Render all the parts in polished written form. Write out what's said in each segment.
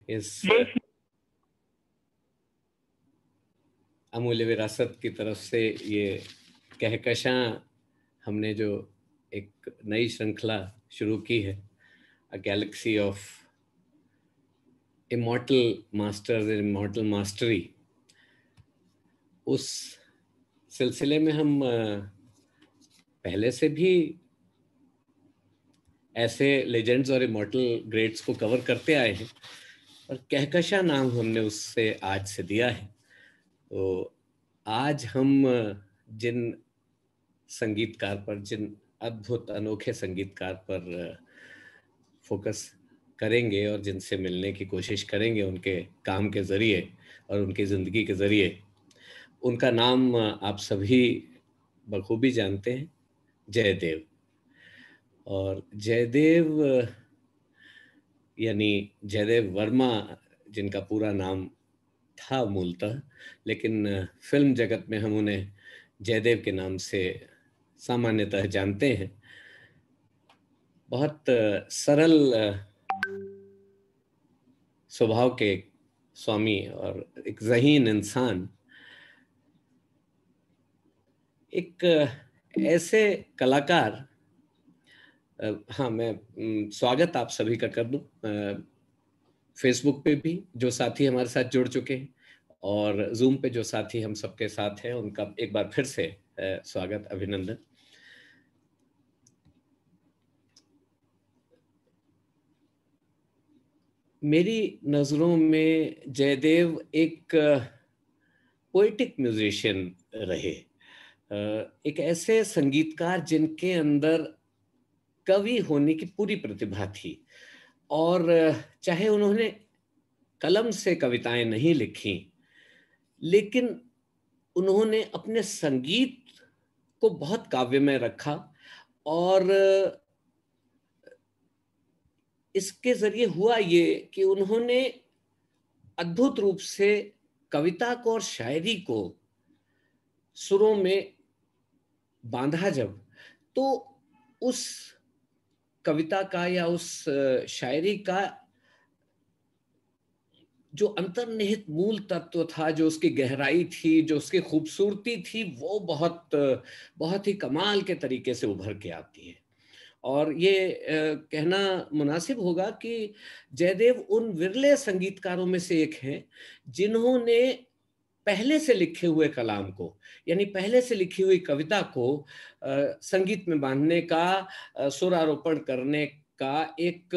इस अमूल्य विरासत की तरफ से ये कहकशां हमने जो एक नई श्रृंखला शुरू की है, a galaxy of immortal masters and immortal mastery, उस सिलसिले में हम पहले से भी ऐसे लेजेंड्स और इमॉर्टल ग्रेट्स को कवर करते आए हैं, और कहकशां नाम हमने उससे आज से दिया है। तो आज हम जिन संगीतकार पर, जिन अद्भुत अनोखे संगीतकार पर फोकस करेंगे और जिनसे मिलने की कोशिश करेंगे उनके काम के ज़रिए और उनकी ज़िंदगी के ज़रिए, उनका नाम आप सभी बखूबी जानते हैं, जयदेव। और जयदेव यानी जयदेव वर्मा जिनका पूरा नाम था मूलतः, लेकिन फिल्म जगत में हम उन्हें जयदेव के नाम से सामान्यतः जानते हैं। बहुत सरल स्वभाव के स्वामी और एक ज़हीन इंसान, एक ऐसे कलाकार। हाँ, मैं स्वागत आप सभी का कर दूं फेसबुक पे भी जो साथी हमारे साथ जुड़ चुके हैं, और जूम पे जो साथी हम सबके साथ हैं उनका एक बार फिर से स्वागत, अभिनंदन। मेरी नज़रों में जयदेव एक पोएटिक म्यूजिशियन रहे, एक ऐसे संगीतकार जिनके अंदर कवि होने की पूरी प्रतिभा थी। और चाहे उन्होंने कलम से कविताएं नहीं लिखी, लेकिन उन्होंने अपने संगीत को बहुत काव्यमय रखा, और इसके जरिए हुआ ये कि उन्होंने अद्भुत रूप से कविता को और शायरी को सुरों में बांधा जब, तो उस कविता का या उस शायरी का जो अंतर्निहित मूल तत्व था, जो उसकी गहराई थी, जो उसकी खूबसूरती थी, वो बहुत बहुत ही कमाल के तरीके से उभर के आती है। और ये कहना मुनासिब होगा कि जयदेव उन विरले संगीतकारों में से एक हैं जिन्होंने पहले से लिखे हुए कलाम को, यानी पहले से लिखी हुई कविता को संगीत में बांधने का, सुरारोपण करने का एक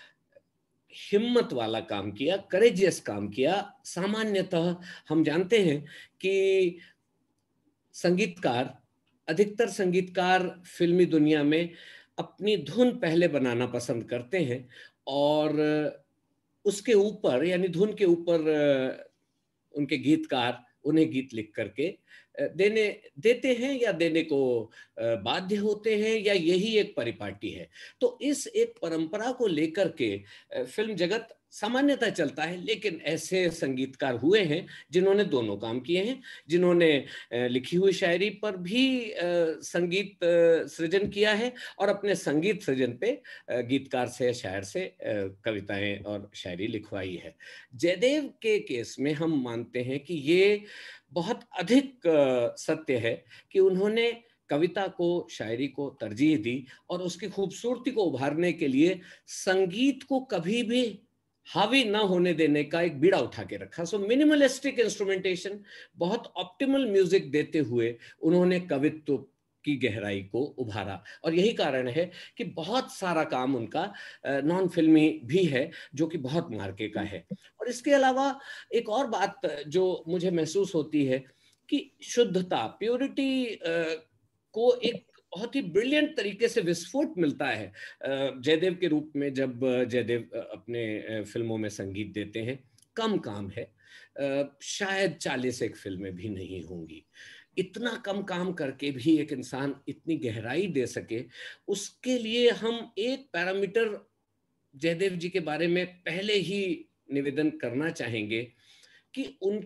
हिम्मत वाला काम किया, करेजियस काम किया। सामान्यतः हम जानते हैं कि संगीतकार, अधिकतर संगीतकार फिल्मी दुनिया में अपनी धुन पहले बनाना पसंद करते हैं, और उसके ऊपर यानी धुन के ऊपर उनके गीतकार उन्हें गीत लिख करके देते हैं, या देने को बाध्य होते हैं, या यही एक परिपाटी है। तो इस एक परंपरा को लेकर के फिल्म जगत सामान्यतः चलता है, लेकिन ऐसे संगीतकार हुए हैं जिन्होंने दोनों काम किए हैं, जिन्होंने लिखी हुई शायरी पर भी संगीत सृजन किया है, और अपने संगीत सृजन पे गीतकार से, शायर से कविताएं और शायरी लिखवाई है। जयदेव के केस में हम मानते हैं कि ये बहुत अधिक सत्य है कि उन्होंने कविता को, शायरी को तरजीह दी, और उसकी खूबसूरती को उभारने के लिए संगीत को कभी भी हावी ना होने देने का एक बीड़ा उठा के रखा। सो मिनिमलिस्टिक इंस्ट्रूमेंटेशन, बहुत ऑप्टिमल म्यूजिक देते हुए उन्होंने कवित्व की गहराई को उभारा, और यही कारण है कि बहुत सारा काम उनका नॉन फिल्मी भी है, जो कि बहुत मार्के का है। और इसके अलावा एक और बात जो मुझे महसूस होती है कि शुद्धता, प्योरिटी को एक बहुत ही ब्रिलियंट तरीके से विस्फोट मिलता है जयदेव के रूप में, जब जयदेव अपने फिल्मों में संगीत देते हैं। कम काम है, शायद 40 एक फिल्में भी नहीं होंगी, इतना कम काम करके भी एक इंसान इतनी गहराई दे सके, उसके लिए हम एक पैरामीटर जयदेव जी के बारे में पहले ही निवेदन करना चाहेंगे कि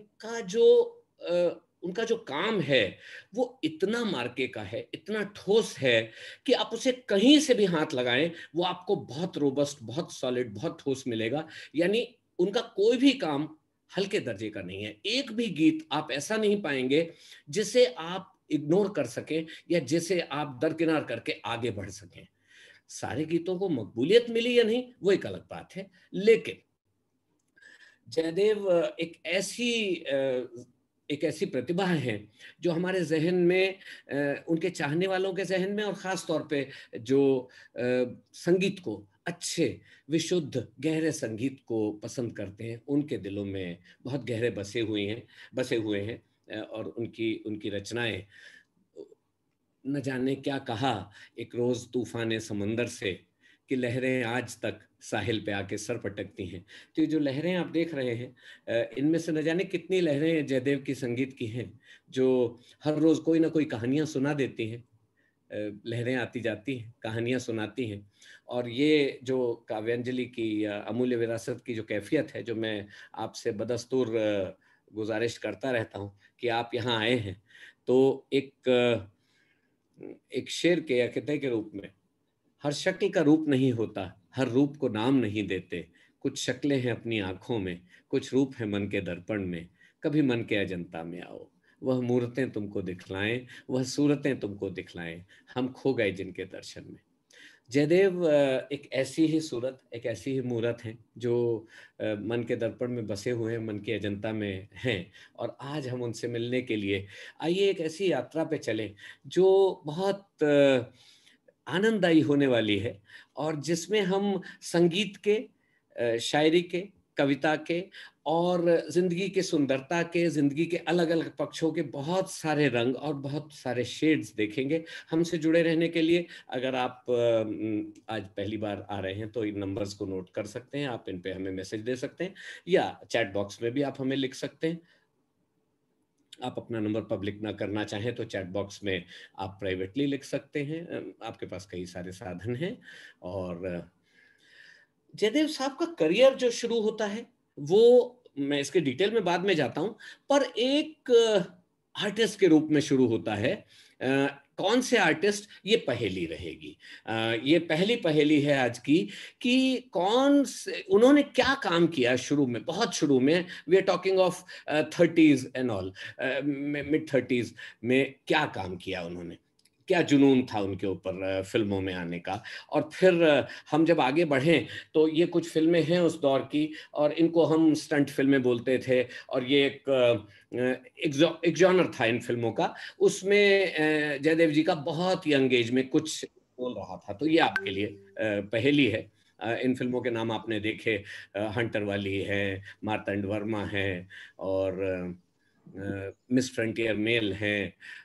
उनका जो काम है वो इतना मार्के का है, इतना ठोस है कि आप उसे कहीं से भी हाथ लगाएं वो आपको बहुत रोबस्ट, बहुत सॉलिड, बहुत ठोस मिलेगा। यानी उनका कोई भी काम हल्के दर्जे का नहीं है। एक भी गीत आप ऐसा नहीं पाएंगे जिसे आप इग्नोर कर सकें या जिसे आप दरकिनार करके आगे बढ़ सकें। सारे गीतों को मकबूलियत मिली या नहीं वो एक अलग बात है, लेकिन जयदेव एक ऐसी प्रतिभा है जो हमारे जहन में, उनके चाहने वालों के जहन में, और ख़ास तौर पे जो संगीत को, अच्छे विशुद्ध गहरे संगीत को पसंद करते हैं, उनके दिलों में बहुत गहरे बसे हुए हैं। और उनकी उनकी रचनाएं, न जाने क्या कहा एक रोज तूफान समंदर से, कि लहरें आज तक साहिल पे आके सर पटकती हैं। तो ये जो लहरें आप देख रहे हैं, इनमें से न जाने कितनी लहरें जयदेव की संगीत की हैं, जो हर रोज कोई ना कोई कहानियां सुना देती हैं। लहरें आती जाती हैं, कहानियां सुनाती हैं। और ये जो काव्यांजलि की या अमूल्य विरासत की जो कैफियत है, जो मैं आपसे बदस्तूर गुजारिश करता रहता हूँ कि आप यहाँ आए हैं, तो एक शेर के या कितने के रूप में, हर शक्ल का रूप नहीं होता, हर रूप को नाम नहीं देते, कुछ शक्लें हैं अपनी आंखों में, कुछ रूप है मन के दर्पण में, कभी मन के अजंता में आओ, वह मूर्तें तुमको दिखलाएं, वह सूरतें तुमको दिखलाएं, हम खो गए जिनके दर्शन में। जयदेव एक ऐसी ही सूरत, एक ऐसी ही मूरत है जो मन के दर्पण में बसे हुए हैं, मन की अजंता में हैं। और आज हम उनसे मिलने के लिए आइए एक ऐसी यात्रा पे चलें जो बहुत आनंददायी होने वाली है, और जिसमें हम संगीत के, शायरी के, कविता के, और जिंदगी की सुंदरता के, जिंदगी के अलग अलग पक्षों के बहुत सारे रंग और बहुत सारे शेड्स देखेंगे। हमसे जुड़े रहने के लिए अगर आप आज पहली बार आ रहे हैं तो इन नंबर्स को नोट कर सकते हैं, आप इन पे हमें मैसेज दे सकते हैं, या चैट बॉक्स में भी आप हमें लिख सकते हैं। आप अपना नंबर पब्लिक ना करना चाहें तो चैट बॉक्स में आप प्राइवेटली लिख सकते हैं। आपके पास कई सारे साधन हैं। और जयदेव साहब का करियर जो शुरू होता है, वो मैं इसके डिटेल में बाद में जाता हूं, पर एक आर्टिस्ट के रूप में शुरू होता है। कौन से आर्टिस्ट, ये पहेली रहेगी। ये पहली पहेली है आज की, कि कौन से, उन्होंने क्या काम किया शुरू में, बहुत शुरू में, we are talking of 30s and all, mid 30s में क्या काम किया उन्होंने, क्या जुनून था उनके ऊपर फिल्मों में आने का। और फिर हम जब आगे बढ़ें तो ये कुछ फिल्में हैं उस दौर की, और इनको हम स्टंट फिल्में बोलते थे, और ये एक जॉनर था इन फिल्मों का। उसमें जयदेव जी का बहुत यंग एज में कुछ बोल रहा था। तो ये आपके लिए पहेली है। इन फिल्मों के नाम आपने देखे, हंटर वाली है, मार्तंड वर्मा है, और मिस फ्रंटियर मेल है,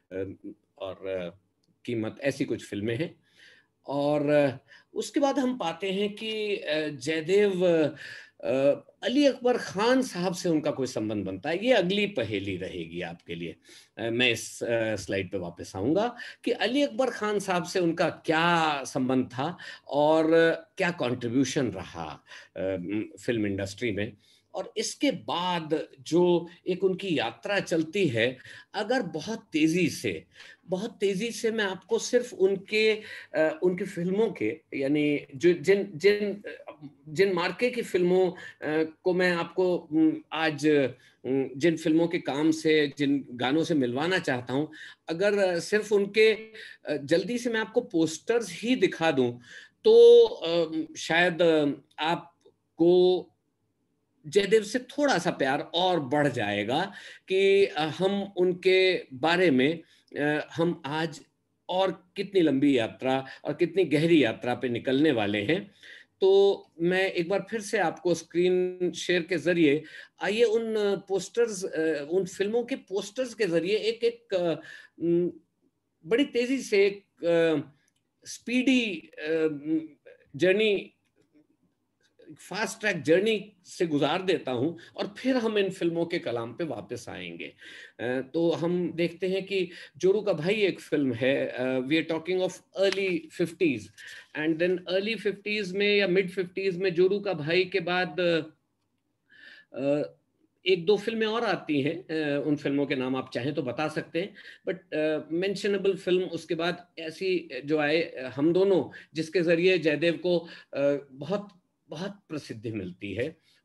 और कीमत, ऐसी कुछ फिल्में हैं। और उसके बाद हम पाते हैं कि जयदेव अली अकबर खान साहब से उनका कोई संबंध बनता है। ये अगली पहेली रहेगी आपके लिए। मैं इस स्लाइड पे वापस आऊंगा कि अली अकबर खान साहब से उनका क्या संबंध था और क्या कंट्रीब्यूशन रहा फिल्म इंडस्ट्री में। और इसके बाद जो एक उनकी यात्रा चलती है, अगर बहुत तेजी से मैं आपको सिर्फ उनकी फिल्मों के, यानी जो जिन जिन जिन मार्के की फिल्मों को मैं आपको आज जिन फिल्मों के काम से, जिन गानों से मिलवाना चाहता हूं, अगर सिर्फ उनके जल्दी से मैं आपको पोस्टर्स ही दिखा दूं तो शायद आपको जयदेव से थोड़ा सा प्यार और बढ़ जाएगा कि हम उनके बारे में हम आज और कितनी लंबी यात्रा और कितनी गहरी यात्रा पे निकलने वाले हैं। तो मैं एक बार फिर से आपको स्क्रीन शेयर के जरिए, आइए उन फिल्मों के पोस्टर्स के जरिए एक एक बड़ी तेजी से एक speedy journey, fast track journey से गुजार देता हूं, और फिर हम इन फिल्मों के कलाम पे वापस आएंगे। तो हम देखते हैं कि जोरू का भाई एक फिल्म है, we are talking of early 50s, and then early 50s में या मिड 50s में जोरू का भाई के बाद एक दो फिल्में और आती हैं। उन फिल्मों के नाम आप चाहें तो बता सकते हैं, बट मेंशनेबल फिल्म उसके बाद ऐसी जो आए, हम दोनों, जिसके जरिए जयदेव को बहुत बहुत प्रसिद्धि मिलती है,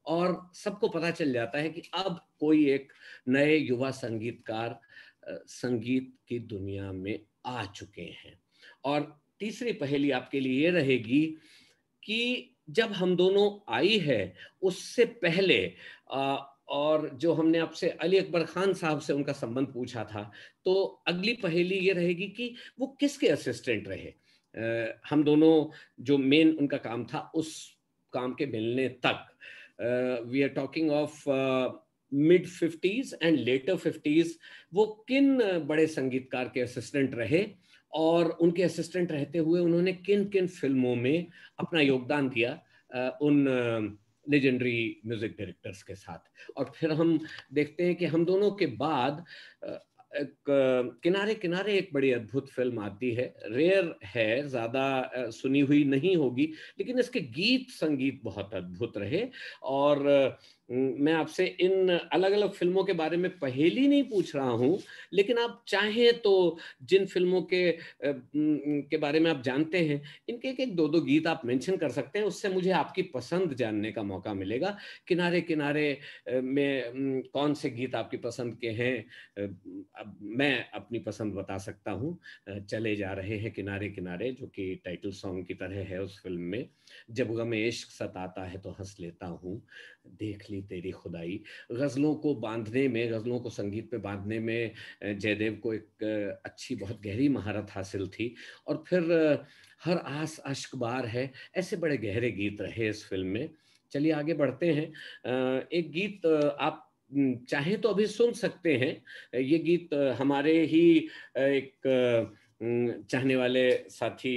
और सबको पता चल जाता है कि अब कोई एक नए युवा संगीतकार संगीत की दुनिया में आ चुके हैं। और तीसरी पहेली आपके लिए ये रहेगी कि जब हम दोनों आई है उससे पहले और जो हमने आपसे अली अकबर खान साहब से उनका संबंध पूछा था, तो अगली पहेली ये रहेगी कि वो किसके असिस्टेंट रहे। हम दोनों जो मेन उनका काम था उस काम के मिलने तक, we are talking of mid 50s and later 50s, वो किन बड़े संगीतकार के असिस्टेंट रहे और उनके असिस्टेंट रहते हुए उन्होंने किन किन फिल्मों में अपना योगदान दिया उन लेजेंडरी म्यूजिक डायरेक्टर्स के साथ। और फिर हम देखते हैं कि हम दोनों के बाद किनारे किनारे एक बड़ी अद्भुत फिल्म आती है, रेयर है, ज्यादा सुनी हुई नहीं होगी, लेकिन इसके गीत संगीत बहुत अद्भुत रहे। और मैं आपसे इन अलग अलग फिल्मों के बारे में पहेली नहीं पूछ रहा हूं, लेकिन आप चाहें तो जिन फिल्मों के बारे में आप जानते हैं, इनके एक एक दो दो गीत आप मेंशन कर सकते हैं, उससे मुझे आपकी पसंद जानने का मौका मिलेगा। किनारे किनारे में कौन से गीत आपकी पसंद के हैं, अब मैं अपनी पसंद बता सकता हूँ। चले जा रहे हैं किनारे किनारे, जो कि टाइटल सॉन्ग की तरह है उस फिल्म में। जब गम इश्क सताता है तो हंस लेता हूँ, देख ली तेरी खुदाई। गज़लों को बांधने में, गज़लों को संगीत पे बांधने में जयदेव को एक अच्छी बहुत गहरी महारत हासिल थी। और फिर हर आस अश्क बार है, ऐसे बड़े गहरे गीत रहे इस फिल्म में। चलिए आगे बढ़ते हैं। एक गीत आप चाहें तो अभी सुन सकते हैं। ये गीत हमारे ही एक चाहने वाले साथी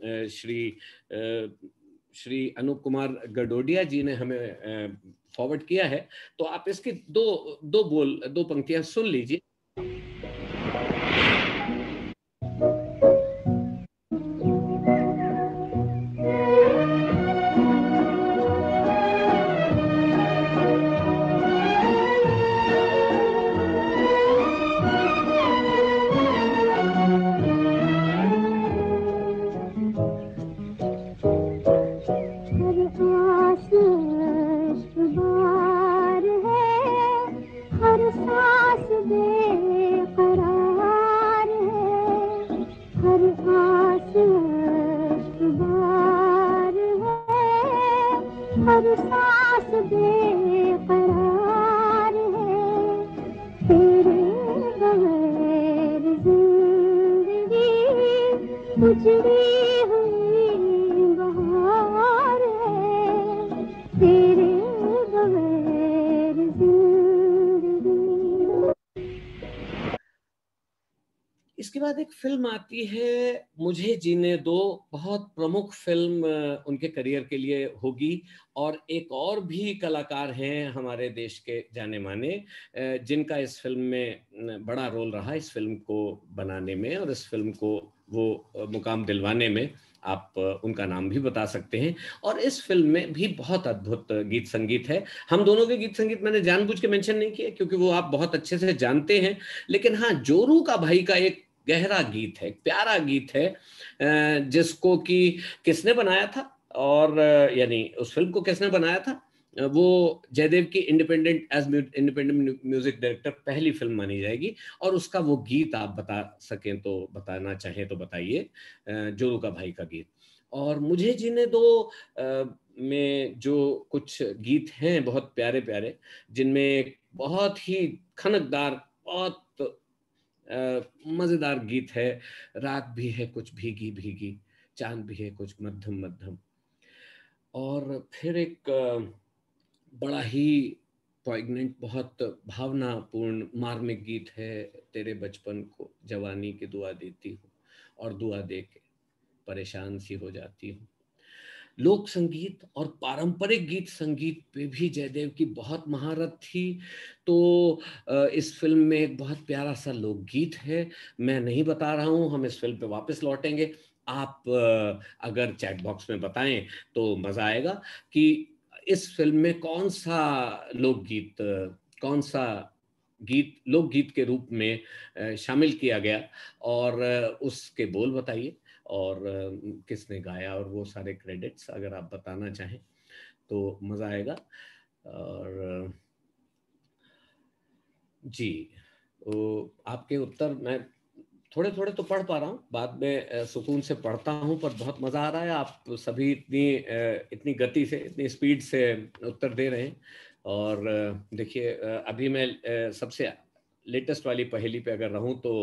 श्री अनूप कुमार गडोडिया जी ने हमें फॉरवर्ड किया है, तो आप इसकी दो पंक्तियां सुन लीजिए। इसके बाद एक फिल्म आती है मुझे जीने दो, बहुत प्रमुख फिल्म उनके करियर के लिए होगी। और एक और भी कलाकार हैं हमारे देश के जाने माने, जिनका इस फिल्म में बड़ा रोल रहा इस फिल्म को बनाने में और इस फिल्म को वो मुकाम दिलवाने में। आप उनका नाम भी बता सकते हैं। और इस फिल्म में भी बहुत अद्भुत गीत संगीत है। हम दोनों के गीत संगीत मैंने जानबूझ के मेंशन नहीं किए क्योंकि वो आप बहुत अच्छे से जानते हैं, लेकिन हाँ, जोरू का भाई का एक गहरा गीत है, प्यारा गीत है, जिसको कि किसने बनाया था और यानी उस फिल्म को किसने बनाया था, वो जयदेव की इंडिपेंडेंट म्यूजिक डायरेक्टर पहली फिल्म मानी जाएगी। और उसका वो गीत आप बता सकें तो, बताना चाहें तो बताइए, जोरू का भाई का गीत। और मुझे जीने दो में जो कुछ गीत हैं बहुत प्यारे प्यारे, जिनमें बहुत ही खनकदार, बहुत मजेदार गीत है। रात भी है कुछ भीगी भीगी, चांद भी है कुछ मध्यम मध्यम। और फिर एक बड़ा ही पॉइग्नेंट, बहुत भावनापूर्ण मार्मिक गीत है, तेरे बचपन को जवानी की दुआ देती हूँ और दुआ दे के परेशान सी हो जाती हूँ। लोक संगीत और पारंपरिक गीत संगीत पे भी जयदेव की बहुत महारत थी। तो इस फिल्म में एक बहुत प्यारा सा लोकगीत है, मैं नहीं बता रहा हूँ, हम इस फिल्म पे वापस लौटेंगे। आप अगर चैट बॉक्स में बताएं तो मजा आएगा कि इस फिल्म में कौन सा लोकगीत, कौन सा गीत लोकगीत के रूप में शामिल किया गया, और उसके बोल बताइए और किसने गाया, और वो सारे क्रेडिट्स अगर आप बताना चाहें तो मज़ा आएगा। और जी, तो आपके उत्तर मैं थोड़े थोड़े तो पढ़ पा रहा हूँ, बाद में सुकून से पढ़ता हूँ, पर बहुत मज़ा आ रहा है। आप सभी इतनी गति से, इतनी स्पीड से उत्तर दे रहे हैं। और देखिए, अभी मैं सबसे लेटेस्ट वाली पहेली पे अगर रहूँ तो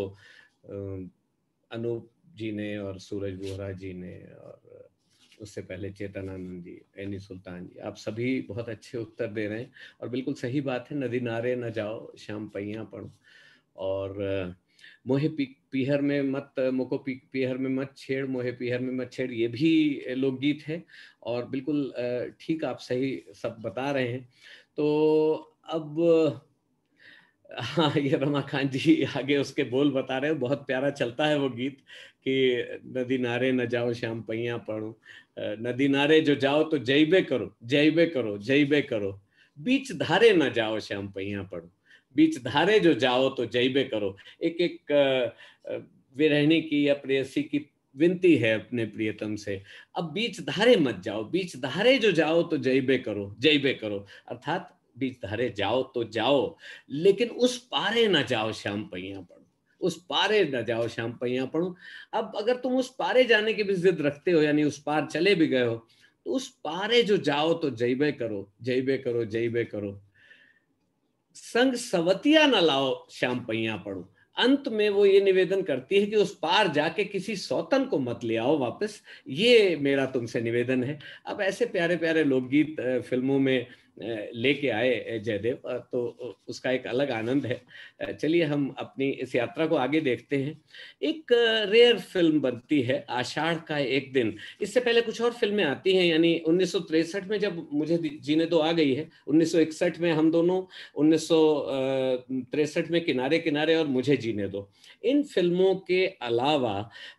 अनूप जी ने और सूरज बोहरा जी ने, और उससे पहले चेतन आनंद जी, एनी सुल्तान जी, आप सभी बहुत अच्छे उत्तर दे रहे हैं। और बिल्कुल सही बात है, नदी नारे न जाओ श्याम पैया पड़ो। और मोहे पीहर में मत, मोको पीहर में मत छेड़, मोहे पीहर में मत छेड़, ये भी लोकगीत है। और बिल्कुल ठीक, आप सही सब बता रहे हैं। तो अब हाँ, ये रमाकांत जी आगे उसके बोल बता रहे हैं, बहुत प्यारा चलता है वो गीत कि नदी नारे न जाओ श्याम पैया पड़ो, नदी नारे जो जाओ तो जयबे करो, जयबे करो, जयबे करो, बीच धारे न जाओ श्याम पैया पड़ो, बीच धारे जो जाओ तो जयबे करो। एक एक विरहणी की या प्रेयसी की विनती है अपने प्रियतम से, अब बीच धारे मत जाओ, बीच धारे जो जाओ तो जयबे करो, जयबे करो। अर्थात बीच धारे जाओ तो जाओ, लेकिन उस पारे ना जाओ श्याम पैया पड़ो, उस पारे न जाओ श्याम पैया पड़ो। अब अगर तुम उस पारे जाने की भी जिद रखते हो, यानी उस पार चले भी गए हो, तो उस पारे जो जाओ तो जयबे करो, जयबे करो, जयबे करो, संग सवतिया न लाओ श्याम पैया पड़ो। अंत में वो ये निवेदन करती है कि उस पार जाके किसी सौतन को मत ले आओ वापस, ये मेरा तुमसे निवेदन है। अब ऐसे प्यारे प्यारे लोकगीत फिल्मों में लेके आए जयदेव, तो उसका एक अलग आनंद है। चलिए हम अपनी इस यात्रा को आगे देखते हैं। एक रेयर फिल्म बनती है, आषाढ़ का एक दिन। इससे पहले कुछ और फिल्में आती हैं, यानी 1963 में जब मुझे जीने दो आ गई है, 1961 में हम दोनों, 1963 में किनारे किनारे और मुझे जीने दो। इन फिल्मों के अलावा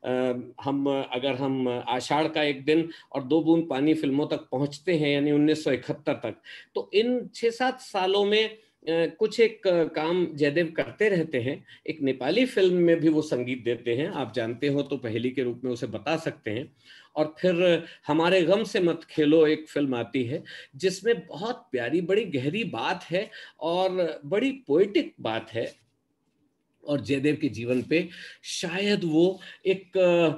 हम आषाढ़ का एक दिन और दो बूंद पानी फिल्मों तक पहुंचते हैं, यानी 1971 तक, तो इन 6-7 सालों में कुछ एक काम जयदेव करते रहते हैं। एक नेपाली फिल्म में भी वो संगीत देते हैं, आप जानते हो तो पहेली के रूप में उसे बता सकते हैं। और फिर हमारे गम से मत खेलो एक फिल्म आती है, जिसमें बहुत प्यारी, बड़ी गहरी बात है और बड़ी पोएटिक बात है। और जयदेव के जीवन पे शायद वो एक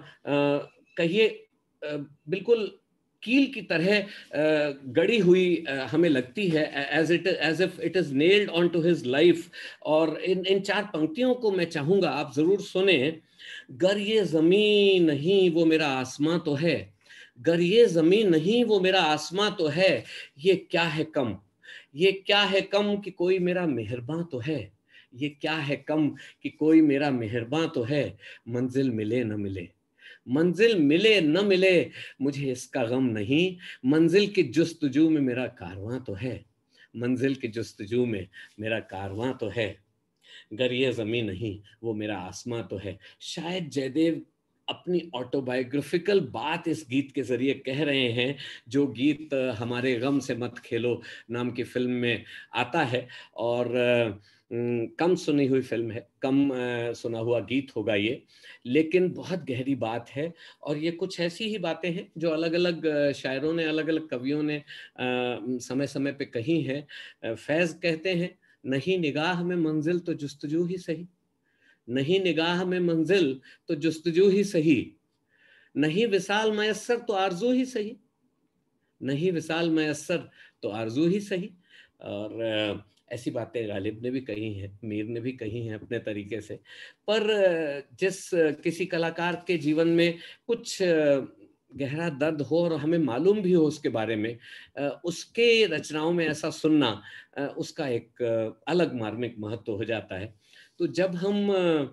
कहिए बिल्कुल कील की तरह गड़ी हुई हमें लगती है, as if it is nailed on to his life. और इन इन चार पंक्तियों को मैं चाहूंगा आप जरूर सुने। गर ये जमीन नहीं वो मेरा आसमां तो है, गर ये जमीन नहीं वो मेरा आसमां तो है, ये क्या है कम, ये क्या है कम कि कोई मेरा मेहरबान तो है, ये क्या है कम कि कोई मेरा मेहरबान तो है, मंजिल मिले न मिले, मंजिल मिले न मिले, मुझे इसका गम नहीं, मंजिल की जुस्तजू में मेरा कारवां तो है, मंजिल की जुस्तजू में मेरा कारवां तो है, गर ये जमीन नहीं वो मेरा आसमां तो है। शायद जयदेव अपनी ऑटोबायोग्राफिकल बात इस गीत के जरिए कह रहे हैं, जो गीत हमारे गम से मत खेलो नाम की फिल्म में आता है। और कम सुनी हुई फिल्म है, कम सुना हुआ गीत होगा ये, लेकिन बहुत गहरी बात है। और ये कुछ ऐसी ही बातें हैं जो अलग अलग शायरों ने, अलग अलग कवियों ने समय समय पे कही हैं। फैज कहते हैं, नहीं निगाह में मंजिल तो जुस्तजू ही सही, नहीं निगाह में मंजिल तो जुस्तजू ही सही, नहीं विसाल मयस्सर तो आरजू ही सही, नहीं विसाल मयस्सर तो आरजू ही सही। और ऐसी बातें गालिब ने भी कही हैं, मीर ने भी कही हैं अपने तरीके से। पर जिस किसी कलाकार के जीवन में कुछ गहरा दर्द हो और हमें मालूम भी हो उसके बारे में, उसके रचनाओं में ऐसा सुनना, उसका एक अलग मार्मिक महत्व हो जाता है। तो जब हम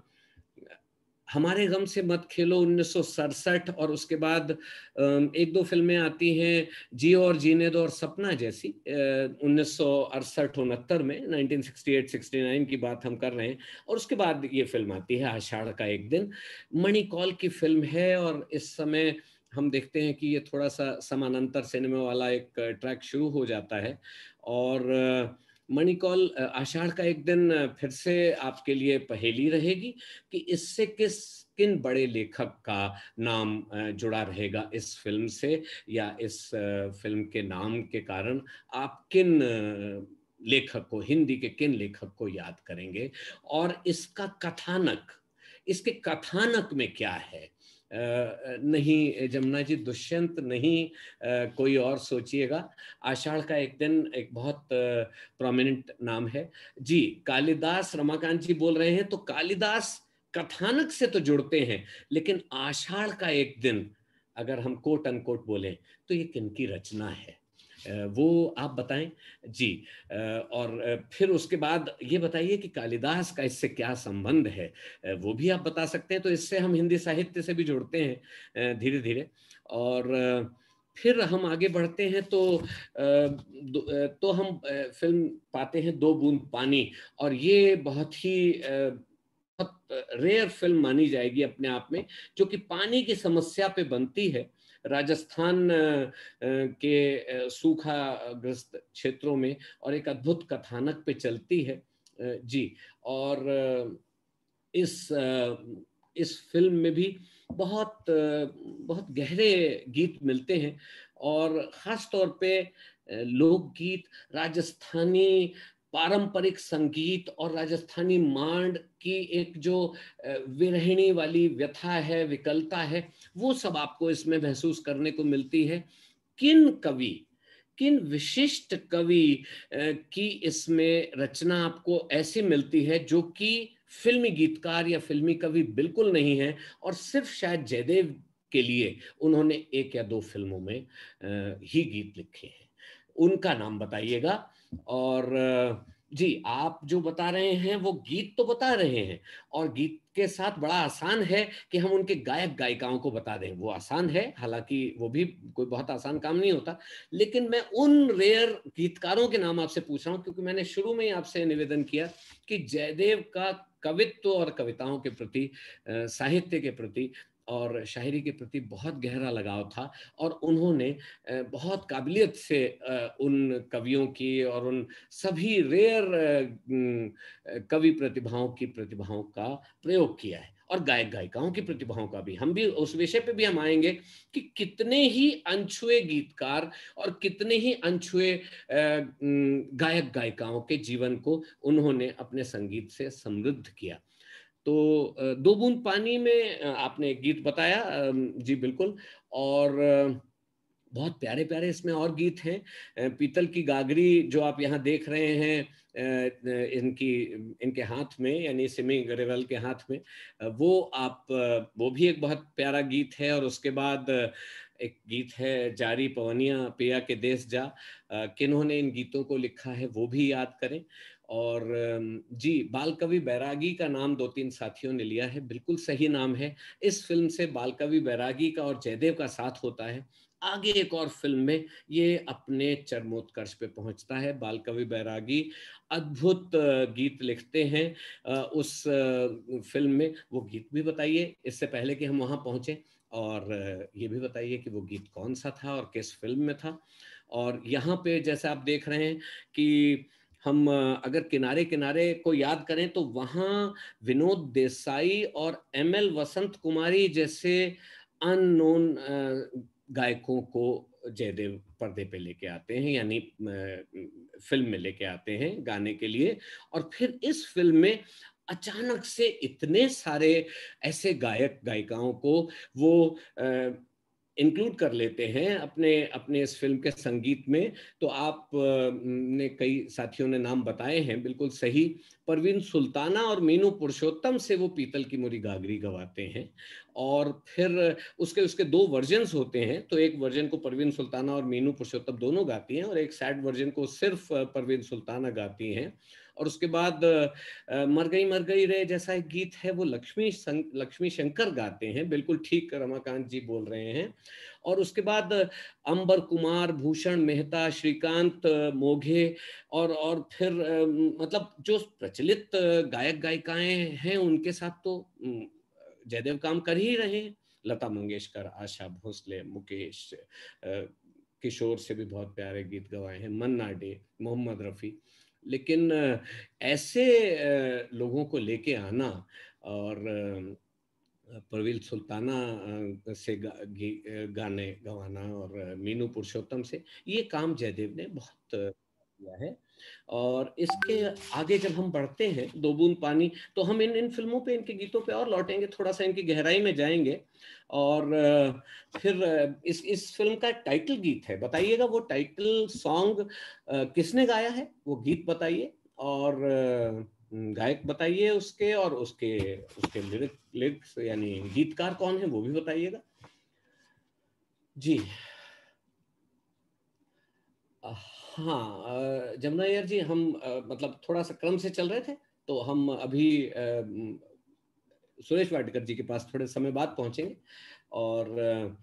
हमारे गम से मत खेलो 1967, और उसके बाद एक दो फिल्में आती हैं, जियो और जीने दो और सपना जैसी, 1968-69 में, 1968-69 की बात हम कर रहे हैं। और उसके बाद ये फिल्म आती है आषाढ़ का एक दिन, मणिकौल की फिल्म है। और इस समय हम देखते हैं कि ये थोड़ा सा समानांतर सिनेमा वाला एक ट्रैक शुरू हो जाता है। और मणिकौल, आषाढ़ का एक दिन फिर से आपके लिए पहेली रहेगी कि इससे किन बड़े लेखक का नाम जुड़ा रहेगा इस फिल्म से, या इस फिल्म के नाम के कारण आप किन लेखक को, हिंदी के किन लेखक को याद करेंगे, और इसका कथानक, इसके कथानक में क्या है। नहीं जमुना जी, दुष्यंत नहीं, कोई और सोचिएगा। आषाढ़ का एक दिन एक बहुत प्रोमिनेंट नाम है जी। कालिदास, रमाकांत जी बोल रहे हैं, तो कालिदास कथानक से तो जुड़ते हैं, लेकिन आषाढ़ का एक दिन अगर हम कोट अनकोट बोलें तो ये किनकी रचना है, वो आप बताएं जी। और फिर उसके बाद ये बताइए कि कालिदास का इससे क्या संबंध है, वो भी आप बता सकते हैं। तो इससे हम हिंदी साहित्य से भी जुड़ते हैं धीरे धीरे। और फिर हम आगे बढ़ते हैं तो हम फिल्म पाते हैं दो बूंद पानी, और ये बहुत ही बहुत रेयर फिल्म मानी जाएगी अपने आप में, जो कि पानी की समस्या पे बनती है राजस्थान के सूखाग्रस्त क्षेत्रों में, और एक अद्भुत कथानक पे चलती है जी। और इस फिल्म में भी बहुत गहरे गीत मिलते हैं, और ख़ास तौर पे लोकगीत, राजस्थानी पारंपरिक संगीत और राजस्थानी मांड की एक जो विरहिणी वाली व्यथा है, विकलता है, वो सब आपको इसमें महसूस करने को मिलती है। किन कवि, किन विशिष्ट कवि की इसमें रचना आपको ऐसी मिलती है जो कि फिल्मी गीतकार या फिल्मी कवि बिल्कुल नहीं है, और सिर्फ शायद जयदेव के लिए उन्होंने एक या दो फिल्मों में ही गीत लिखे हैं, उनका नाम बताइएगा। और जी, आप जो बता रहे हैं वो गीत तो बता रहे हैं, और गीत के साथ बड़ा आसान है कि हम उनके गायक गायिकाओं को बता दें, वो आसान है, हालांकि वो भी कोई बहुत आसान काम नहीं होता। लेकिन मैं उन रेयर गीतकारों के नाम आपसे पूछ रहा हूं, क्योंकि मैंने शुरू में ही आपसे निवेदन किया कि जयदेव का कवित्व और कविताओं के प्रति, साहित्य के प्रति और शायरी के प्रति बहुत गहरा लगाव था, और उन्होंने बहुत काबिलियत से उन कवियों की और उन सभी रेयर कवि प्रतिभाओं की प्रतिभाओं का प्रयोग किया है, और गायक गायिकाओं की प्रतिभाओं का भी। हम भी उस विषय पे भी हम आएंगे कि कितने ही अनछुए गीतकार और कितने ही अनछुए गायक गायिकाओं के जीवन को उन्होंने अपने संगीत से समृद्ध किया। तो दो बूंद पानी में आपने एक गीत बताया, जी बिल्कुल। और बहुत प्यारे प्यारे इसमें और गीत हैं। पीतल की गागरी जो आप यहाँ देख रहे हैं इनकी, इनके हाथ में, यानी सिमी गरेवाल के हाथ में, वो भी एक बहुत प्यारा गीत है। और उसके बाद एक गीत है जारी पवनिया पिया के देश जा, किन्होंने इन गीतों को लिखा है वो भी याद करें। और जी, बाल कवि बैरागी का नाम दो तीन साथियों ने लिया है, बिल्कुल सही नाम है। इस फिल्म से बाल कवि बैरागी का और जयदेव का साथ होता है। आगे एक और फिल्म में ये अपने चरमोत्कर्ष पे पहुंचता है। बाल कवि बैरागी अद्भुत गीत लिखते हैं उस फिल्म में। वो गीत भी बताइए इससे पहले कि हम वहां पहुंचे, और ये भी बताइए कि वो गीत कौन सा था और किस फिल्म में था। और यहाँ पे जैसे आप देख रहे हैं कि हम अगर किनारे किनारे को याद करें तो वहाँ विनोद देसाई और एमएल वसंत कुमारी जैसे अननोन गायकों को जयदेव पर्दे पे लेके आते हैं, यानी फिल्म में लेके आते हैं गाने के लिए। और फिर इस फिल्म में अचानक से इतने सारे ऐसे गायक गायिकाओं को वो इंक्लूड कर लेते हैं अपने अपने इस फिल्म के संगीत में। तो आप ने कई साथियों ने नाम बताए हैं, बिल्कुल सही। परवीन सुल्ताना और मीनू पुरुषोत्तम से वो पीतल की मोरी गागरी गवाते हैं। और फिर उसके उसके दो वर्जन्स होते हैं, तो एक वर्जन को परवीन सुल्ताना और मीनू पुरुषोत्तम दोनों गाती हैं, और एक सैड वर्जन को सिर्फ परवीन सुल्ताना गाती हैं। और उसके बाद मर गई रे जैसा एक गीत है, वो लक्ष्मी शंकर गाते हैं, बिल्कुल ठीक रमाकांत जी बोल रहे हैं। और उसके बाद अंबर कुमार, भूषण मेहता, श्रीकांत मोघे, और फिर मतलब जो प्रचलित गायक गायिकाएं हैं उनके साथ तो जयदेव काम कर ही रहे हैं। लता मंगेशकर, आशा भोसले, मुकेश, किशोर से भी बहुत प्यारे गीत गवाए हैं, मन्ना डे, मोहम्मद रफ़ी। लेकिन ऐसे लोगों को लेके आना और परवीन सुल्ताना से गाने गवाना और मीनू पुरुषोत्तम से, ये काम जयदेव ने बहुत किया है। और इसके आगे जब हम बढ़ते हैं, दो बूंद पानी, तो हम इन इन फिल्मों पे, इनके गीतों पे और लौटेंगे, थोड़ा सा इनकी गहराई में जाएंगे। और फिर इस फिल्म का टाइटल गीत है, बताइएगा वो टाइटल सॉन्ग किसने गाया है, वो गीत बताइए, और गायक बताइए उसके, और उसके उसके लिरिक्स यानी गीतकार कौन है वो भी बताइएगा जी। हाँ जमुना यार जी, हम मतलब थोड़ा सा क्रम से चल रहे थे, तो हम अभी सुरेश वाडकर जी के पास थोड़े समय बाद पहुंचेंगे। और